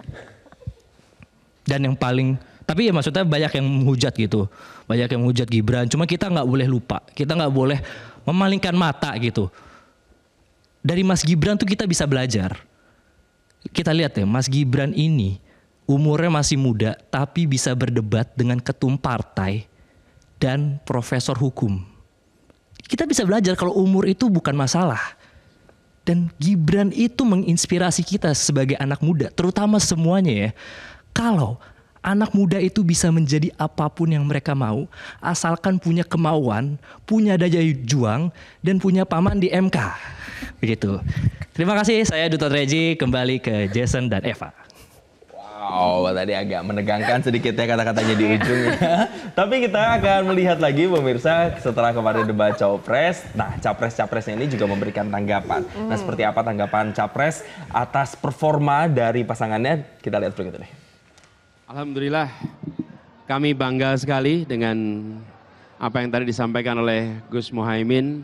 Dan yang paling, tapi ya maksudnya banyak yang menghujat gitu. Banyak yang menghujat Gibran, cuma kita nggak boleh lupa. Kita nggak boleh memalingkan mata gitu. Dari Mas Gibran tuh kita bisa belajar. Kita lihat ya, Mas Gibran ini umurnya masih muda tapi bisa berdebat dengan ketum partai dan profesor hukum. Kita bisa belajar kalau umur itu bukan masalah. Dan Gibran itu menginspirasi kita sebagai anak muda, terutama semuanya ya. Kalau anak muda itu bisa menjadi apapun yang mereka mau, asalkan punya kemauan, punya daya juang, dan punya paman di MK. Begitu. Terima kasih, saya Duto Treji, kembali ke Jason dan Eva. Wow, tadi agak menegangkan sedikit ya kata-katanya di ujung. Tapi kita akan melihat lagi pemirsa setelah kemarin debat Cawapres. Nah, Capres-Capresnya ini juga memberikan tanggapan. Nah, seperti apa tanggapan Capres atas performa dari pasangannya? Kita lihat berikut ini. Alhamdulillah, kami bangga sekali dengan apa yang tadi disampaikan oleh Gus Muhaimin.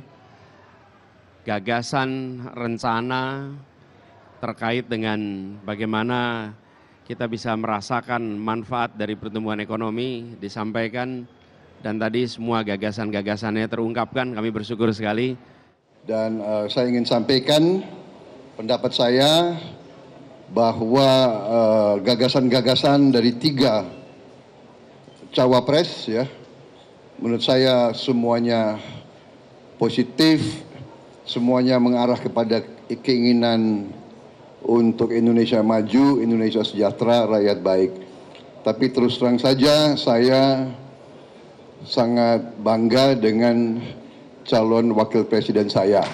Gagasan, rencana terkait dengan bagaimana kita bisa merasakan manfaat dari pertumbuhan ekonomi disampaikan. Dan tadi semua gagasan-gagasannya terungkapkan, kami bersyukur sekali. Dan saya ingin sampaikan pendapat saya bahwa gagasan-gagasan dari 3 cawapres ya, menurut saya semuanya positif, semuanya mengarah kepada keinginan untuk Indonesia maju, Indonesia sejahtera, rakyat baik. Tapi terus terang saja saya sangat bangga dengan calon wakil presiden saya.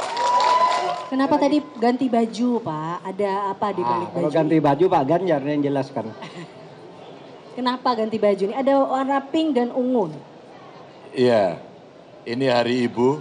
Kenapa tadi ganti baju, Pak? Ada apa di balik baju? Kalau ganti baju Pak Ganjar yang jelaskan. Kenapa ganti baju ini? Ada warna pink dan ungu. Iya, ini Hari Ibu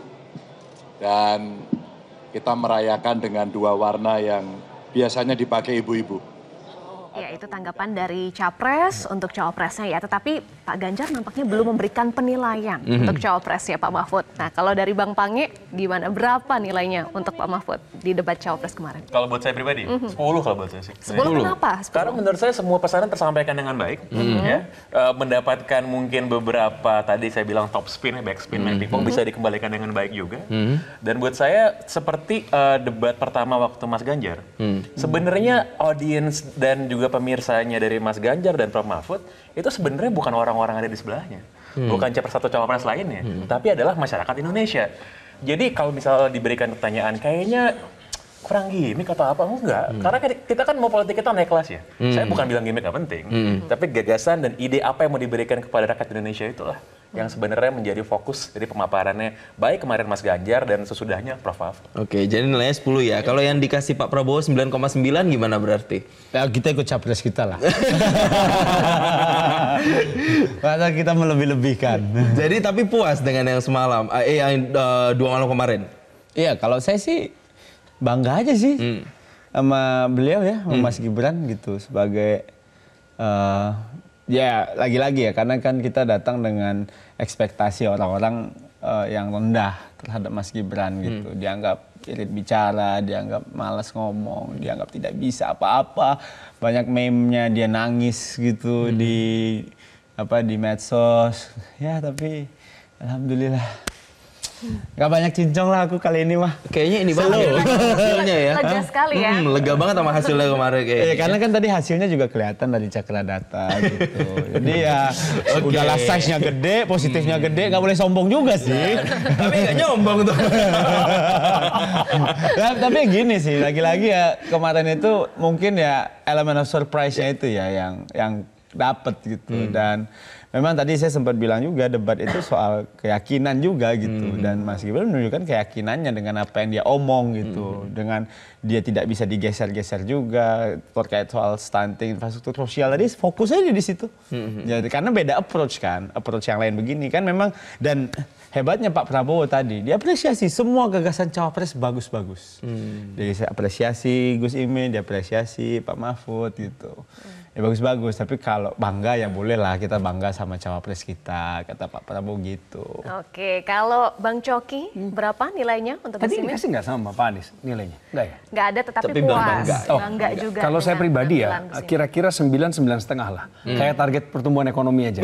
dan kita merayakan dengan 2 warna yang biasanya dipakai ibu-ibu. Ya, itu tanggapan dari Capres untuk Cawapresnya ya. Tetapi Pak Ganjar nampaknya belum memberikan penilaian untuk Cawapresnya Pak Mahfud. Nah, kalau dari Bang Pange, gimana? Berapa nilainya untuk Pak Mahfud di debat Cawapres kemarin? Kalau buat saya pribadi, 10 kalau buat saya sih. 10 kenapa? 10. Karena menurut saya semua pesanan tersampaikan dengan baik. Ya. Mendapatkan mungkin beberapa, tadi saya bilang top spin, back spin, ping-pong bisa dikembalikan dengan baik juga. Dan buat saya seperti debat pertama waktu Mas Ganjar. Sebenarnya audiens dan juga pemirsanya dari Mas Ganjar dan Prof Mahfud itu sebenarnya bukan orang-orang yang ada di sebelahnya, bukan capres atau cawapres lainnya, tapi adalah masyarakat Indonesia. Jadi kalau misalnya diberikan pertanyaan kayaknya kurang gimmick atau apa, enggak. Karena kita kan mau politik kita naik kelas ya. Saya bukan bilang gimmick gak penting, tapi gagasan dan ide apa yang mau diberikan kepada rakyat Indonesia itulah yang sebenarnya menjadi fokus dari pemaparannya, baik kemarin Mas Ganjar dan sesudahnya Prof Mahfud. Oke, jadi nilainya 10 ya. Kalau yang dikasih Pak Prabowo 9,9 gimana berarti? Ya, kita ikut capres kita lah. Masa kita melebih-lebihkan. Jadi tapi puas dengan yang semalam, yang 2 malam kemarin? Iya, kalau saya sih bangga aja sih sama beliau ya, sama Mas Gibran gitu sebagai ya lagi-lagi ya, karena kan kita datang dengan ekspektasi orang-orang yang rendah terhadap Mas Gibran gitu. Dianggap irit bicara, dianggap malas ngomong, dianggap tidak bisa apa-apa. Banyak meme-nya dia nangis gitu di medsos. Ya tapi alhamdulillah Gak banyak cincong lah aku kali ini mah. Kayaknya ini banget hasilnya ya. Lega sekali ya. Lega banget sama hasilnya kemarin kayaknya. Karena kan tadi hasilnya juga kelihatan dari cakra data gitu. Jadi ya udahlah size-nya gede, positifnya gede, gak boleh sombong juga sih. Tapi gak nyombong tuh. Tapi gini sih, lagi-lagi ya kemarin itu mungkin ya elemen of surprise-nya itu ya yang dapat gitu. Dan memang tadi saya sempat bilang juga debat itu soal keyakinan juga gitu. Dan Mas Gibran menunjukkan keyakinannya dengan apa yang dia omong gitu. Dengan dia tidak bisa digeser-geser juga terkait soal stunting infrastruktur sosial tadi fokus aja di situ. Jadi karena beda approach kan. Approach yang lain begini kan memang, dan hebatnya Pak Prabowo tadi, dia apresiasi semua gagasan cawapres bagus-bagus. Dia apresiasi Gus Imin, dia apresiasi Pak Mahfud gitu. Ya bagus-bagus, tapi kalau bangga ya boleh lah kita bangga sama cawapres kita, kata Pak Prabowo gitu. Oke, kalau Bang Coki berapa nilainya untuk Gus Tadi Imin? dikasih nggak sama Pak Anies nilainya? Enggak ya? Nggak ada, tetapi Tapi puas. bangga. Bangga juga. Kalau saya dengan pribadi ya, penampilan Gus Imin. kira-kira 9-9,5 lah. Kayak target pertumbuhan ekonomi aja.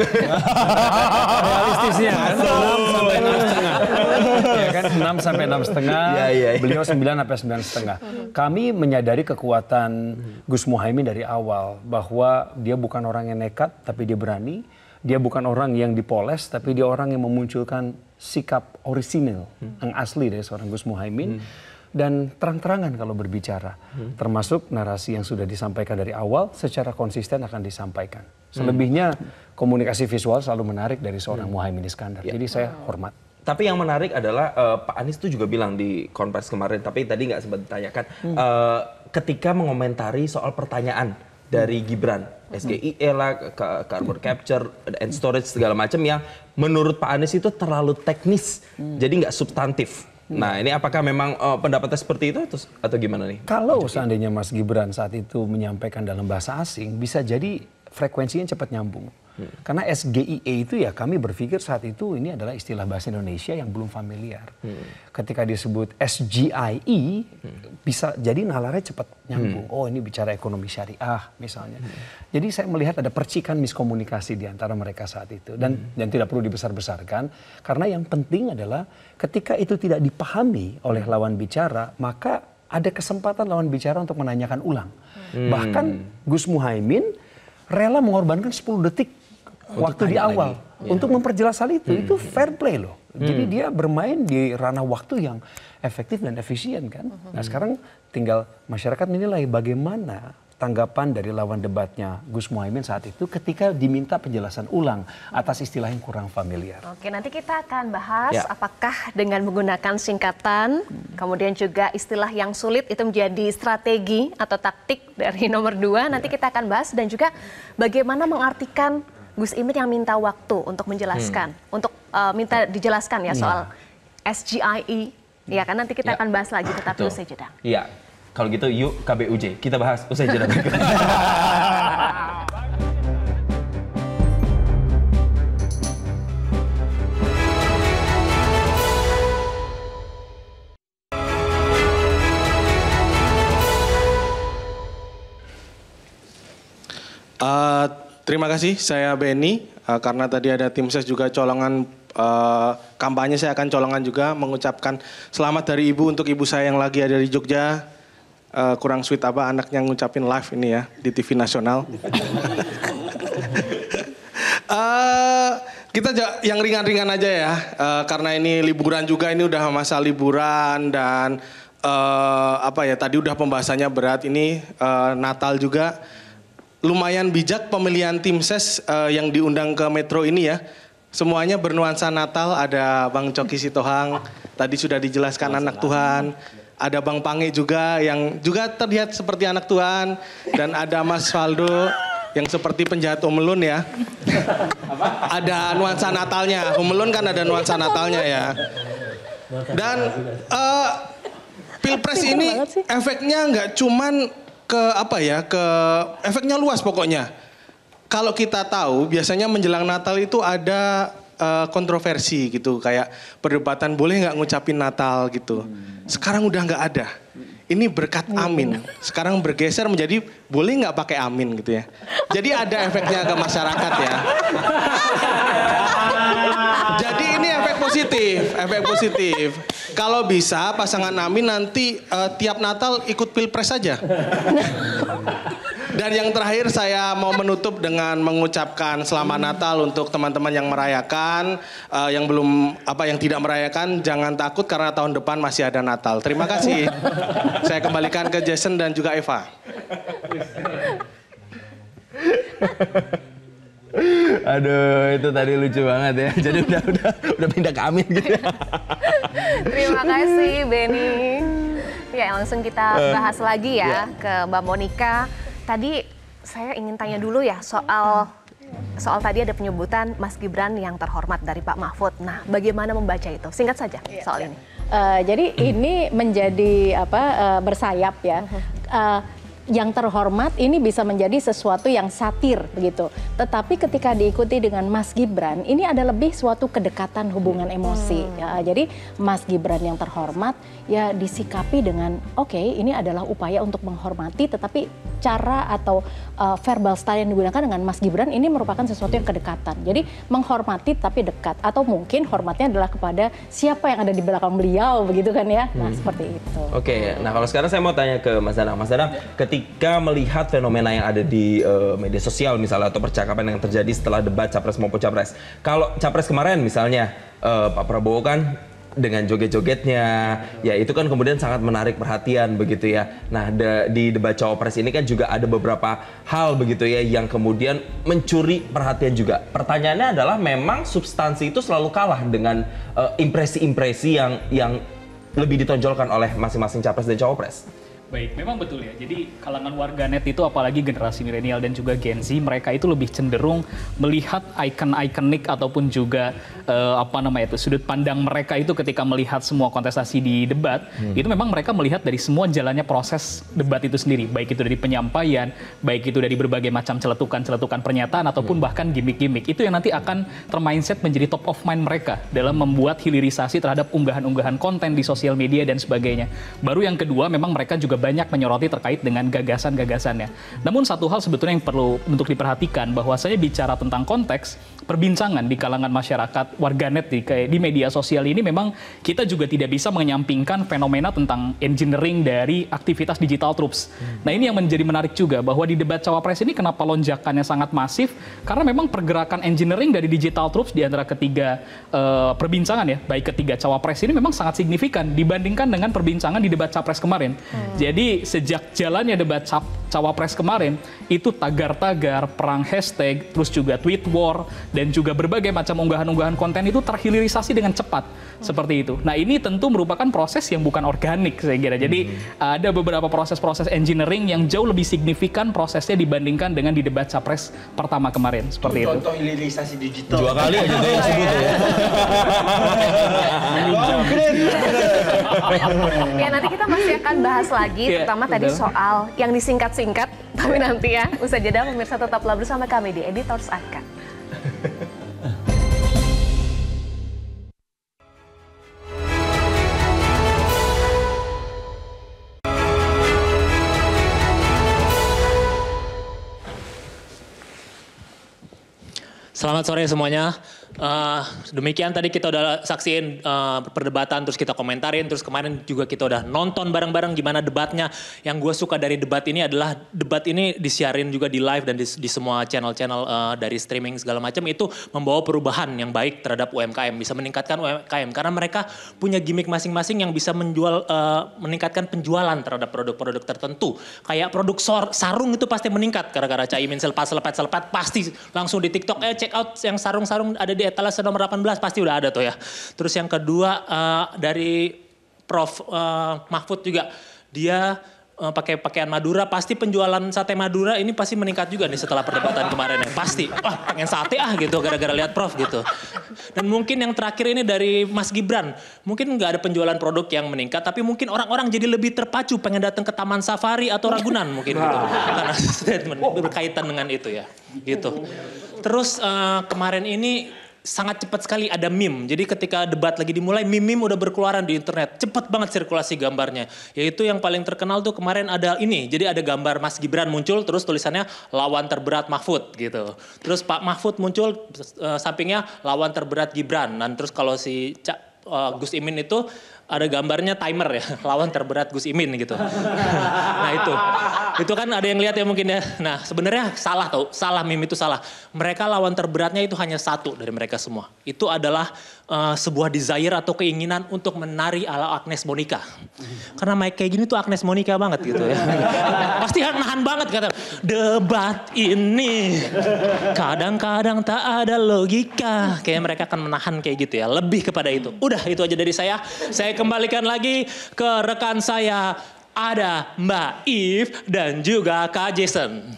Realistisnya kan 6 sampai 6,5. Ya kan 6 sampai 6,5. Beliau 9 sampai 9,5. Kami menyadari kekuatan Gus Muhaimin dari awal bahwa dia bukan orang yang nekat tapi dia berani. Dia bukan orang yang dipoles tapi dia orang yang memunculkan sikap orisinil yang asli dari seorang Gus Muhaimin. Dan terang-terangan kalau berbicara, termasuk narasi yang sudah disampaikan dari awal secara konsisten akan disampaikan. Selebihnya komunikasi visual selalu menarik dari seorang Muhaimin Iskandar. Jadi saya hormat. Tapi yang menarik adalah Pak Anies itu juga bilang di konferensi kemarin, tapi tadi nggak sempat ditanyakan, ketika mengomentari soal pertanyaan dari Gibran, SGIE lah, carbon capture and storage segala macam yang menurut Pak Anies itu terlalu teknis, jadi nggak substantif. Nah ini apakah memang pendapatnya seperti itu atau gimana nih? Kalau seandainya Mas Gibran saat itu menyampaikan dalam bahasa asing, bisa jadi frekuensinya cepat nyambung. Karena SGIE itu ya kami berpikir saat itu ini adalah istilah bahasa Indonesia yang belum familiar. Ketika disebut SGIE, bisa jadi nalarnya cepat nyambung. Oh ini bicara ekonomi syariah misalnya. Jadi saya melihat ada percikan miskomunikasi di antara mereka saat itu. Dan tidak perlu dibesar-besarkan. Karena yang penting adalah ketika itu tidak dipahami oleh lawan bicara, maka ada kesempatan lawan bicara untuk menanyakan ulang. Bahkan Gus Muhaimin rela mengorbankan 10 detik waktu di awal untuk memperjelas hal itu. Itu fair play loh. Jadi dia bermain di ranah waktu yang efektif dan efisien kan. Nah sekarang tinggal masyarakat menilai bagaimana tanggapan dari lawan debatnya Gus Muhaimin saat itu ketika diminta penjelasan ulang atas istilah yang kurang familiar. Oke, nanti kita akan bahas apakah dengan menggunakan singkatan, kemudian juga istilah yang sulit itu menjadi strategi atau taktik dari nomor 2. Nanti kita akan bahas dan juga bagaimana mengartikan Gus Imin yang minta waktu untuk menjelaskan, untuk minta dijelaskan ya soal SGIE. Ya kan nanti kita akan bahas lagi, tetap usai jeda. Iya. Kalau gitu yuk KBUJ, kita bahas usai jeda. Terima kasih, saya Benny. Karena tadi ada tim ses juga colongan kampanye, saya akan colongan juga mengucapkan selamat dari ibu untuk ibu saya yang lagi ada di Jogja. Kurang sweet apa anaknya ngucapin live ini ya di TV nasional. Kita yang ringan-ringan aja ya, karena ini liburan juga, ini udah masa liburan dan tadi udah pembahasannya berat, ini Natal juga. Lumayan bijak pemilihan tim ses yang diundang ke Metro ini ya. Semuanya bernuansa Natal, ada Bang Coki Sitohang, tadi sudah dijelaskan anak Tuhan. Ada Bang Pange juga yang juga terlihat seperti anak Tuhan. Dan ada Mas Faldo yang seperti penjahat Home Alone ya. Ada nuansa Natalnya, Home Alone kan ada nuansa Natalnya ya. Dan Pilpres ini efeknya nggak cuman efeknya luas pokoknya. Kalau kita tahu biasanya menjelang Natal itu ada kontroversi gitu, kayak perdebatan boleh nggak ngucapin Natal gitu. Sekarang udah nggak ada. Ini berkat amin. Sekarang bergeser menjadi boleh nggak pakai amin gitu ya. Jadi ada efeknya ke masyarakat ya. Jadi ini efek positif. positif. Kalau bisa pasangan Amin nanti tiap Natal ikut pilpres saja. Dan yang terakhir saya mau menutup dengan mengucapkan selamat Natal untuk teman-teman yang merayakan, yang tidak merayakan jangan takut karena tahun depan masih ada Natal. Terima kasih. Saya kembalikan ke Jason dan juga Eva. Aduh, itu tadi lucu banget ya. Jadi udah pindah ke Amin gitu. Terima kasih Benny. Ya, langsung kita bahas lagi ya ke Mbak Monica. Tadi saya ingin tanya dulu ya soal tadi ada penyebutan Mas Gibran yang terhormat dari Pak Mahfud. Nah, bagaimana membaca itu? Singkat saja soal ini. Jadi ini menjadi bersayap ya. Yang terhormat ini bisa menjadi sesuatu yang satir begitu. Tetapi ketika diikuti dengan Mas Gibran, ini ada lebih suatu kedekatan hubungan emosi. Ya, jadi Mas Gibran yang terhormat ya disikapi dengan oke, ini adalah upaya untuk menghormati, tetapi cara atau verbal style yang digunakan dengan Mas Gibran ini merupakan sesuatu yang kedekatan. Jadi menghormati tapi dekat, atau mungkin hormatnya adalah kepada siapa yang ada di belakang beliau begitu kan ya. Nah, seperti itu. Oke, nah kalau sekarang saya mau tanya ke Mas Danang. Mas Danang, ketika melihat fenomena yang ada di media sosial misalnya atau percakapan yang terjadi setelah debat Capres maupun Capres. Kalau Capres kemarin misalnya Pak Prabowo kan dengan joget-jogetnya, ya itu kan kemudian sangat menarik perhatian begitu ya. Nah di debat Cawapres ini kan juga ada beberapa hal begitu ya yang kemudian mencuri perhatian juga. Pertanyaannya adalah memang substansi itu selalu kalah dengan impresi-impresi yang lebih ditonjolkan oleh masing-masing Capres dan Cawapres. Baik, memang betul ya. Jadi kalangan warganet itu apalagi generasi milenial dan juga Gen Z, mereka itu lebih cenderung melihat ikon-ikonik ataupun juga sudut pandang mereka itu ketika melihat semua kontestasi di debat. Itu memang mereka melihat dari semua jalannya proses debat itu sendiri, baik itu dari penyampaian, baik itu dari berbagai macam celetukan pernyataan ataupun bahkan gimmick-gimmick. Itu yang nanti akan termindset menjadi top of mind mereka dalam membuat hilirisasi terhadap unggahan-unggahan konten di sosial media dan sebagainya. Baru yang kedua, memang mereka juga banyak menyoroti terkait dengan gagasan-gagasannya. Namun satu hal sebetulnya yang perlu untuk diperhatikan, bahwa saya bicara tentang konteks perbincangan di kalangan masyarakat warganet di media sosial ini, memang kita juga tidak bisa menyampingkan fenomena tentang engineering dari aktivitas digital troops. Nah ini yang menjadi menarik juga, bahwa di debat Cawapres ini kenapa lonjakannya sangat masif, karena memang pergerakan engineering dari digital troops di antara ketiga perbincangan ya, baik ketiga Cawapres ini memang sangat signifikan dibandingkan dengan perbincangan di debat Capres kemarin. Jadi sejak jalannya debat Cawapres kemarin, itu tagar-tagar, perang hashtag, terus juga tweet war, dan juga berbagai macam unggahan-unggahan konten itu terhilirisasi dengan cepat. Seperti itu. Nah ini tentu merupakan proses yang bukan organik saya kira. Jadi ada beberapa proses-proses engineering yang jauh lebih signifikan prosesnya dibandingkan dengan di debat Capres pertama kemarin. Seperti itu. Contoh hilirisasi digital. 2 kali aja tuh yang sebut ya. Ya nanti kita masih akan bahas lagi, terutama tadi soal yang disingkat-singkat, tapi nanti ya, usai jeda pemirsa tetaplah bersama kami di Editors Uncut. Selamat sore semuanya. Demikian tadi kita udah saksiin perdebatan, terus kita komentarin, terus kemarin juga kita udah nonton bareng-bareng gimana debatnya. Yang gue suka dari debat ini adalah debat ini disiarin juga di live dan di semua channel-channel dari streaming segala macam, itu membawa perubahan yang baik terhadap UMKM, bisa meningkatkan UMKM karena mereka punya gimmick masing-masing yang bisa meningkatkan penjualan terhadap produk-produk tertentu. Kayak produk sarung itu pasti meningkat gara-gara Caimin selepet pasti langsung di TikTok check out yang sarung-sarung ada di etalase nomor 18 pasti udah ada tuh ya. Terus yang kedua dari Prof Mahfud juga, dia pakai pakaian Madura, pasti penjualan sate Madura ini pasti meningkat juga nih setelah perdebatan kemarin ya. Pasti, pengen sate gitu gara-gara lihat Prof gitu. Dan mungkin yang terakhir ini dari Mas Gibran, mungkin nggak ada penjualan produk yang meningkat, tapi mungkin orang-orang jadi lebih terpacu pengen datang ke Taman Safari atau Ragunan mungkin gitu. Karena statement berkaitan dengan itu ya, gitu. Terus kemarin ini sangat cepat sekali ada meme. Jadi ketika debat lagi dimulai, meme udah berkeluaran di internet. Cepat banget sirkulasi gambarnya. Yaitu yang paling terkenal tuh kemarin ada ini. Jadi ada gambar Mas Gibran muncul, terus tulisannya lawan terberat Mahfud gitu. Terus Pak Mahfud muncul, sampingnya lawan terberat Gibran. Dan terus kalau si Gus Imin itu ada gambarnya timer ya, lawan terberat Gus Imin gitu. Nah itu kan ada yang lihat ya mungkin ya. Nah sebenarnya salah tau, salah meme itu salah. Mereka lawan terberatnya itu hanya satu dari mereka semua. Itu adalah sebuah desire atau keinginan untuk menari ala Agnes Monica. Karena mic kayak gini tuh Agnes Monica banget gitu ya. Pasti nahan banget kata, debat ini kadang-kadang tak ada logika. Kayak mereka akan menahan kayak gitu ya, lebih kepada itu. Udah itu aja dari saya kembalikan lagi ke rekan saya, ada Mbak Eve dan juga Kak Jason.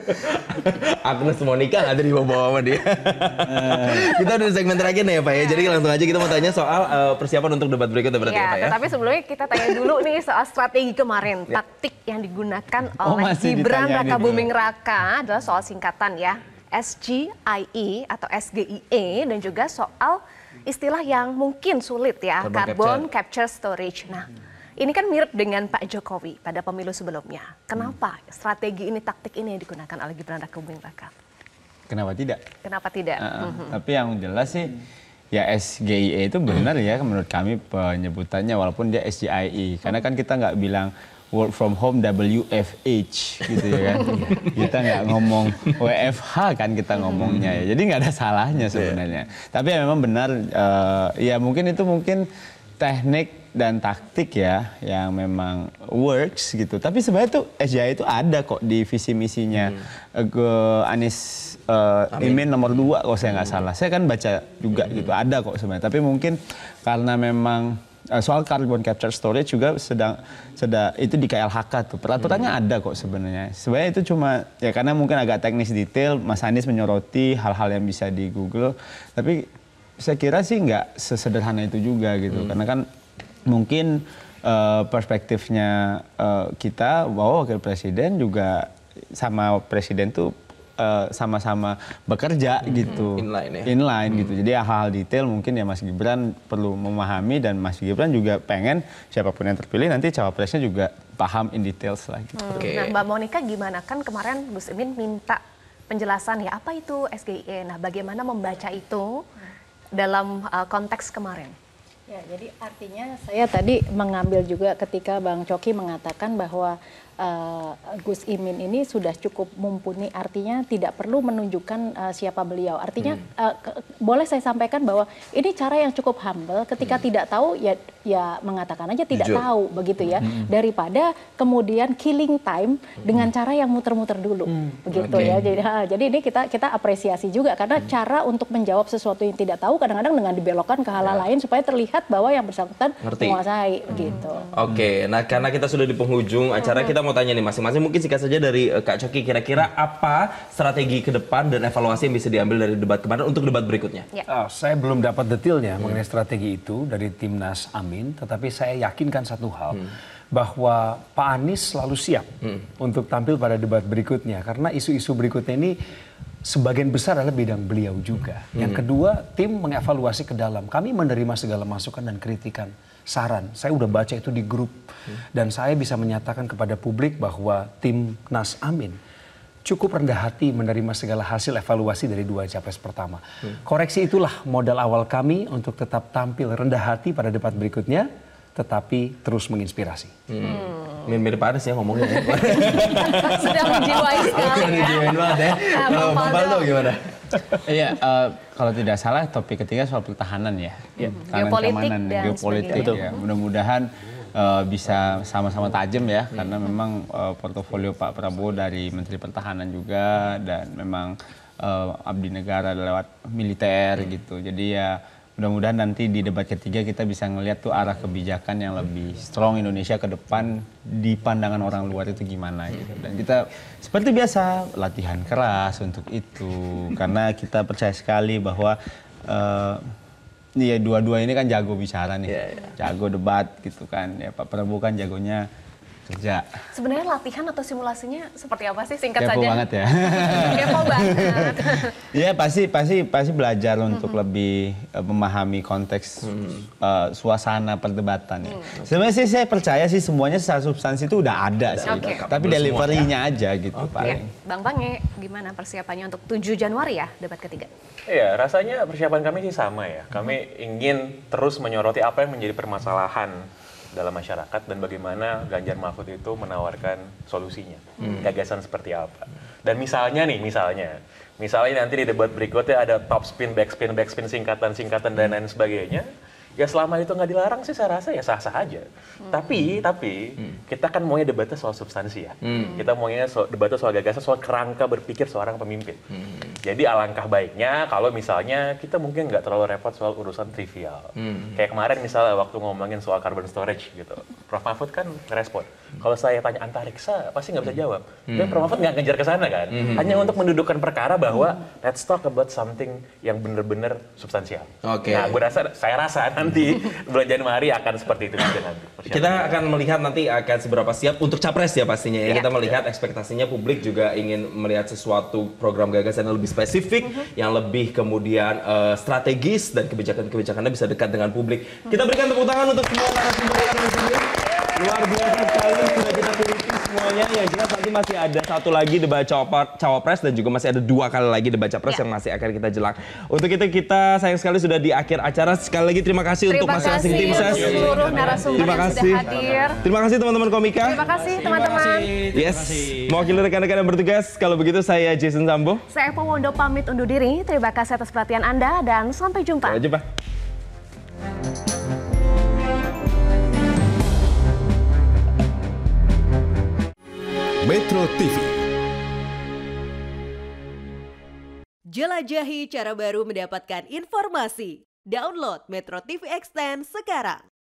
Agnes Monica nggak ada di bawah-bawah sama dia. Kita udah di segmen terakhir nih ya Pak ya. Jadi langsung aja kita mau tanya soal persiapan untuk debat berikutnya berarti ya Pak ya. Tapi sebelumnya kita tanya dulu nih soal strategi kemarin. Taktik yang digunakan oleh Gibran Rakabuming Raka adalah soal singkatan ya. SGIE atau SGIE dan juga soal istilah yang mungkin sulit ya, carbon capture storage. Nah, ini kan mirip dengan Pak Jokowi pada pemilu sebelumnya. Kenapa strategi ini, taktik ini yang digunakan oleh Gibran Rakabuming Raka? Kenapa tidak? Kenapa tidak? Tapi yang jelas sih, ya SGIE itu benar ya menurut kami penyebutannya, walaupun dia SGIE. Karena kan kita nggak bilang work from home WFH gitu ya kan. Kita nggak ngomong WFH kan kita ngomongnya ya. Jadi nggak ada salahnya sebenarnya. Tapi ya memang benar, ya mungkin teknik dan taktik ya yang memang works gitu. Tapi sebenarnya tuh SGI itu ada kok di visi misinya Anies Imin nomor 2 kalau saya nggak salah. Saya kan baca juga gitu, ada kok sebenarnya. Tapi mungkin karena memang soal carbon capture storage juga sedang itu di KLHK tuh. Peraturannya ada kok sebenarnya. Sebenarnya itu cuma ya karena mungkin agak teknis detail, Mas Anies menyoroti hal-hal yang bisa di Google. Tapi saya kira sih nggak sesederhana itu juga gitu. Karena kan mungkin perspektifnya kita bahwa wakil presiden juga sama presiden tuh sama-sama bekerja gitu, inline gitu. Jadi hal-hal detail mungkin ya Mas Gibran perlu memahami, dan Mas Gibran juga pengen siapapun yang terpilih nanti cawapresnya juga paham in details lah gitu. Nah Mbak Monica gimana, kan kemarin Gus Imin minta penjelasan ya apa itu SGIE. Nah bagaimana membaca itu dalam konteks kemarin? Ya, jadi artinya saya tadi mengambil juga ketika Bang Coki mengatakan bahwa Gus Imin ini sudah cukup mumpuni, artinya tidak perlu menunjukkan siapa beliau. Artinya boleh saya sampaikan bahwa ini cara yang cukup humble, ketika tidak tahu ya mengatakan aja tidak tahu begitu ya, daripada kemudian killing time dengan cara yang muter-muter dulu begitu ya. Jadi ini kita apresiasi juga karena cara untuk menjawab sesuatu yang tidak tahu kadang-kadang dengan dibelokkan ke hal lain supaya terlihat bahwa yang bersangkutan menguasai gitu. Oke, nah karena kita sudah di penghujung acara, kita mau tanya nih masing-masing, mungkin singkat saja dari Kak Coki, kira-kira apa strategi ke depan dan evaluasi yang bisa diambil dari debat kemarin untuk debat berikutnya? Saya belum dapat detailnya mengenai strategi itu dari Timnas Amin, tetapi saya yakinkan satu hal, bahwa Pak Anies selalu siap untuk tampil pada debat berikutnya, karena isu-isu berikutnya ini sebagian besar adalah bidang beliau juga. Yang kedua, tim mengevaluasi ke dalam. Kami menerima segala masukan dan kritikan, saran. Saya udah baca itu di grup. Dan saya bisa menyatakan kepada publik bahwa Timnas Amin cukup rendah hati menerima segala hasil evaluasi dari 2 capres pertama. Koreksi itulah modal awal kami untuk tetap tampil rendah hati pada debat berikutnya, tetapi terus menginspirasi. Mirip Anies ya ngomongnya. Sudah menjiwai sekali. Menjiwain banget ya. Kalau Bang Faldo gimana? Iya, kalau tidak salah topik ketiga soal pertahanan ya. Geopolitik ya. Mudah-mudahan bisa sama-sama tajam ya, karena memang portofolio Pak Prabowo dari Menteri Pertahanan juga, dan memang abdi negara lewat militer gitu. Jadi ya mudah-mudahan nanti di debat ketiga kita bisa ngelihat tuh arah kebijakan yang lebih strong Indonesia ke depan di pandangan orang luar itu gimana gitu. Dan kita seperti biasa latihan keras untuk itu, karena kita percaya sekali bahwa dua-dua ini kan jago bicara nih, jago debat gitu kan. Ya Pak Prabowo kan jagonya Kerja. Sebenarnya latihan atau simulasinya seperti apa sih, singkat Kepo saja? banget ya. Kepo banget. Ya pasti belajar untuk lebih memahami konteks suasana perdebatan ya. Sebenarnya sih saya percaya sih semuanya secara substansi itu udah ada sih. Tapi delivery-nya aja gitu paling. Bang Pange, gimana persiapannya untuk 7 Januari ya debat ketiga? Iya, rasanya persiapan kami sih sama ya. Kami ingin terus menyoroti apa yang menjadi permasalahan dalam masyarakat dan bagaimana Ganjar Mahfud itu menawarkan solusinya, gagasan seperti apa. Dan misalnya nanti di debat berikutnya ada top spin, backspin, singkatan dan lain sebagainya. Ya selama itu nggak dilarang sih saya rasa ya sah-sah aja. Tapi kita kan maunya debatnya soal substansi ya. Kita maunya debatnya soal gagasan, soal kerangka berpikir seorang pemimpin. Jadi alangkah baiknya kalau misalnya kita mungkin nggak terlalu repot soal urusan trivial. Kayak kemarin misalnya waktu ngomongin soal carbon storage gitu. Prof Mahfud kan ngerespon. Kalau saya tanya antariksa pasti nggak bisa jawab. Dan Prof Mahfud nggak ngejar ke sana kan. Hanya untuk mendudukkan perkara bahwa let's talk about something yang benar-benar substansial. Nah, saya rasa nanti bulan Januari akan seperti itu juga nanti. Kita akan melihat nanti akan seberapa siap untuk capres ya pastinya ya. Kita melihat ekspektasinya publik juga ingin melihat sesuatu program gagasan yang lebih spesifik, yang lebih kemudian strategis dan kebijakan-kebijakannya bisa dekat dengan publik. Kita berikan tepuk tangan untuk semua narasumber yang ada di sini. Luar biasa sekali sudah kita teliti semuanya. Yang jelas nanti masih ada satu lagi debat cawapres dan juga masih ada 2 kali lagi debat capres yang masih akan kita jelang. Untuk itu kita sayang sekali sudah di akhir acara. Sekali lagi terima kasih untuk masing-masing tim ses. Seluruh narasumber yang sudah hadir. Terima kasih teman-teman komika. Terima kasih teman-teman. Yes. Mewakili rekan-rekan yang bertugas. Kalau begitu saya Jason Sambo. Saya Eva Wondo pamit undur diri. Terima kasih atas perhatian Anda dan sampai jumpa. Sampai jumpa. Metro TV. Jelajahi cara baru mendapatkan informasi. Download Metro TV Extend sekarang.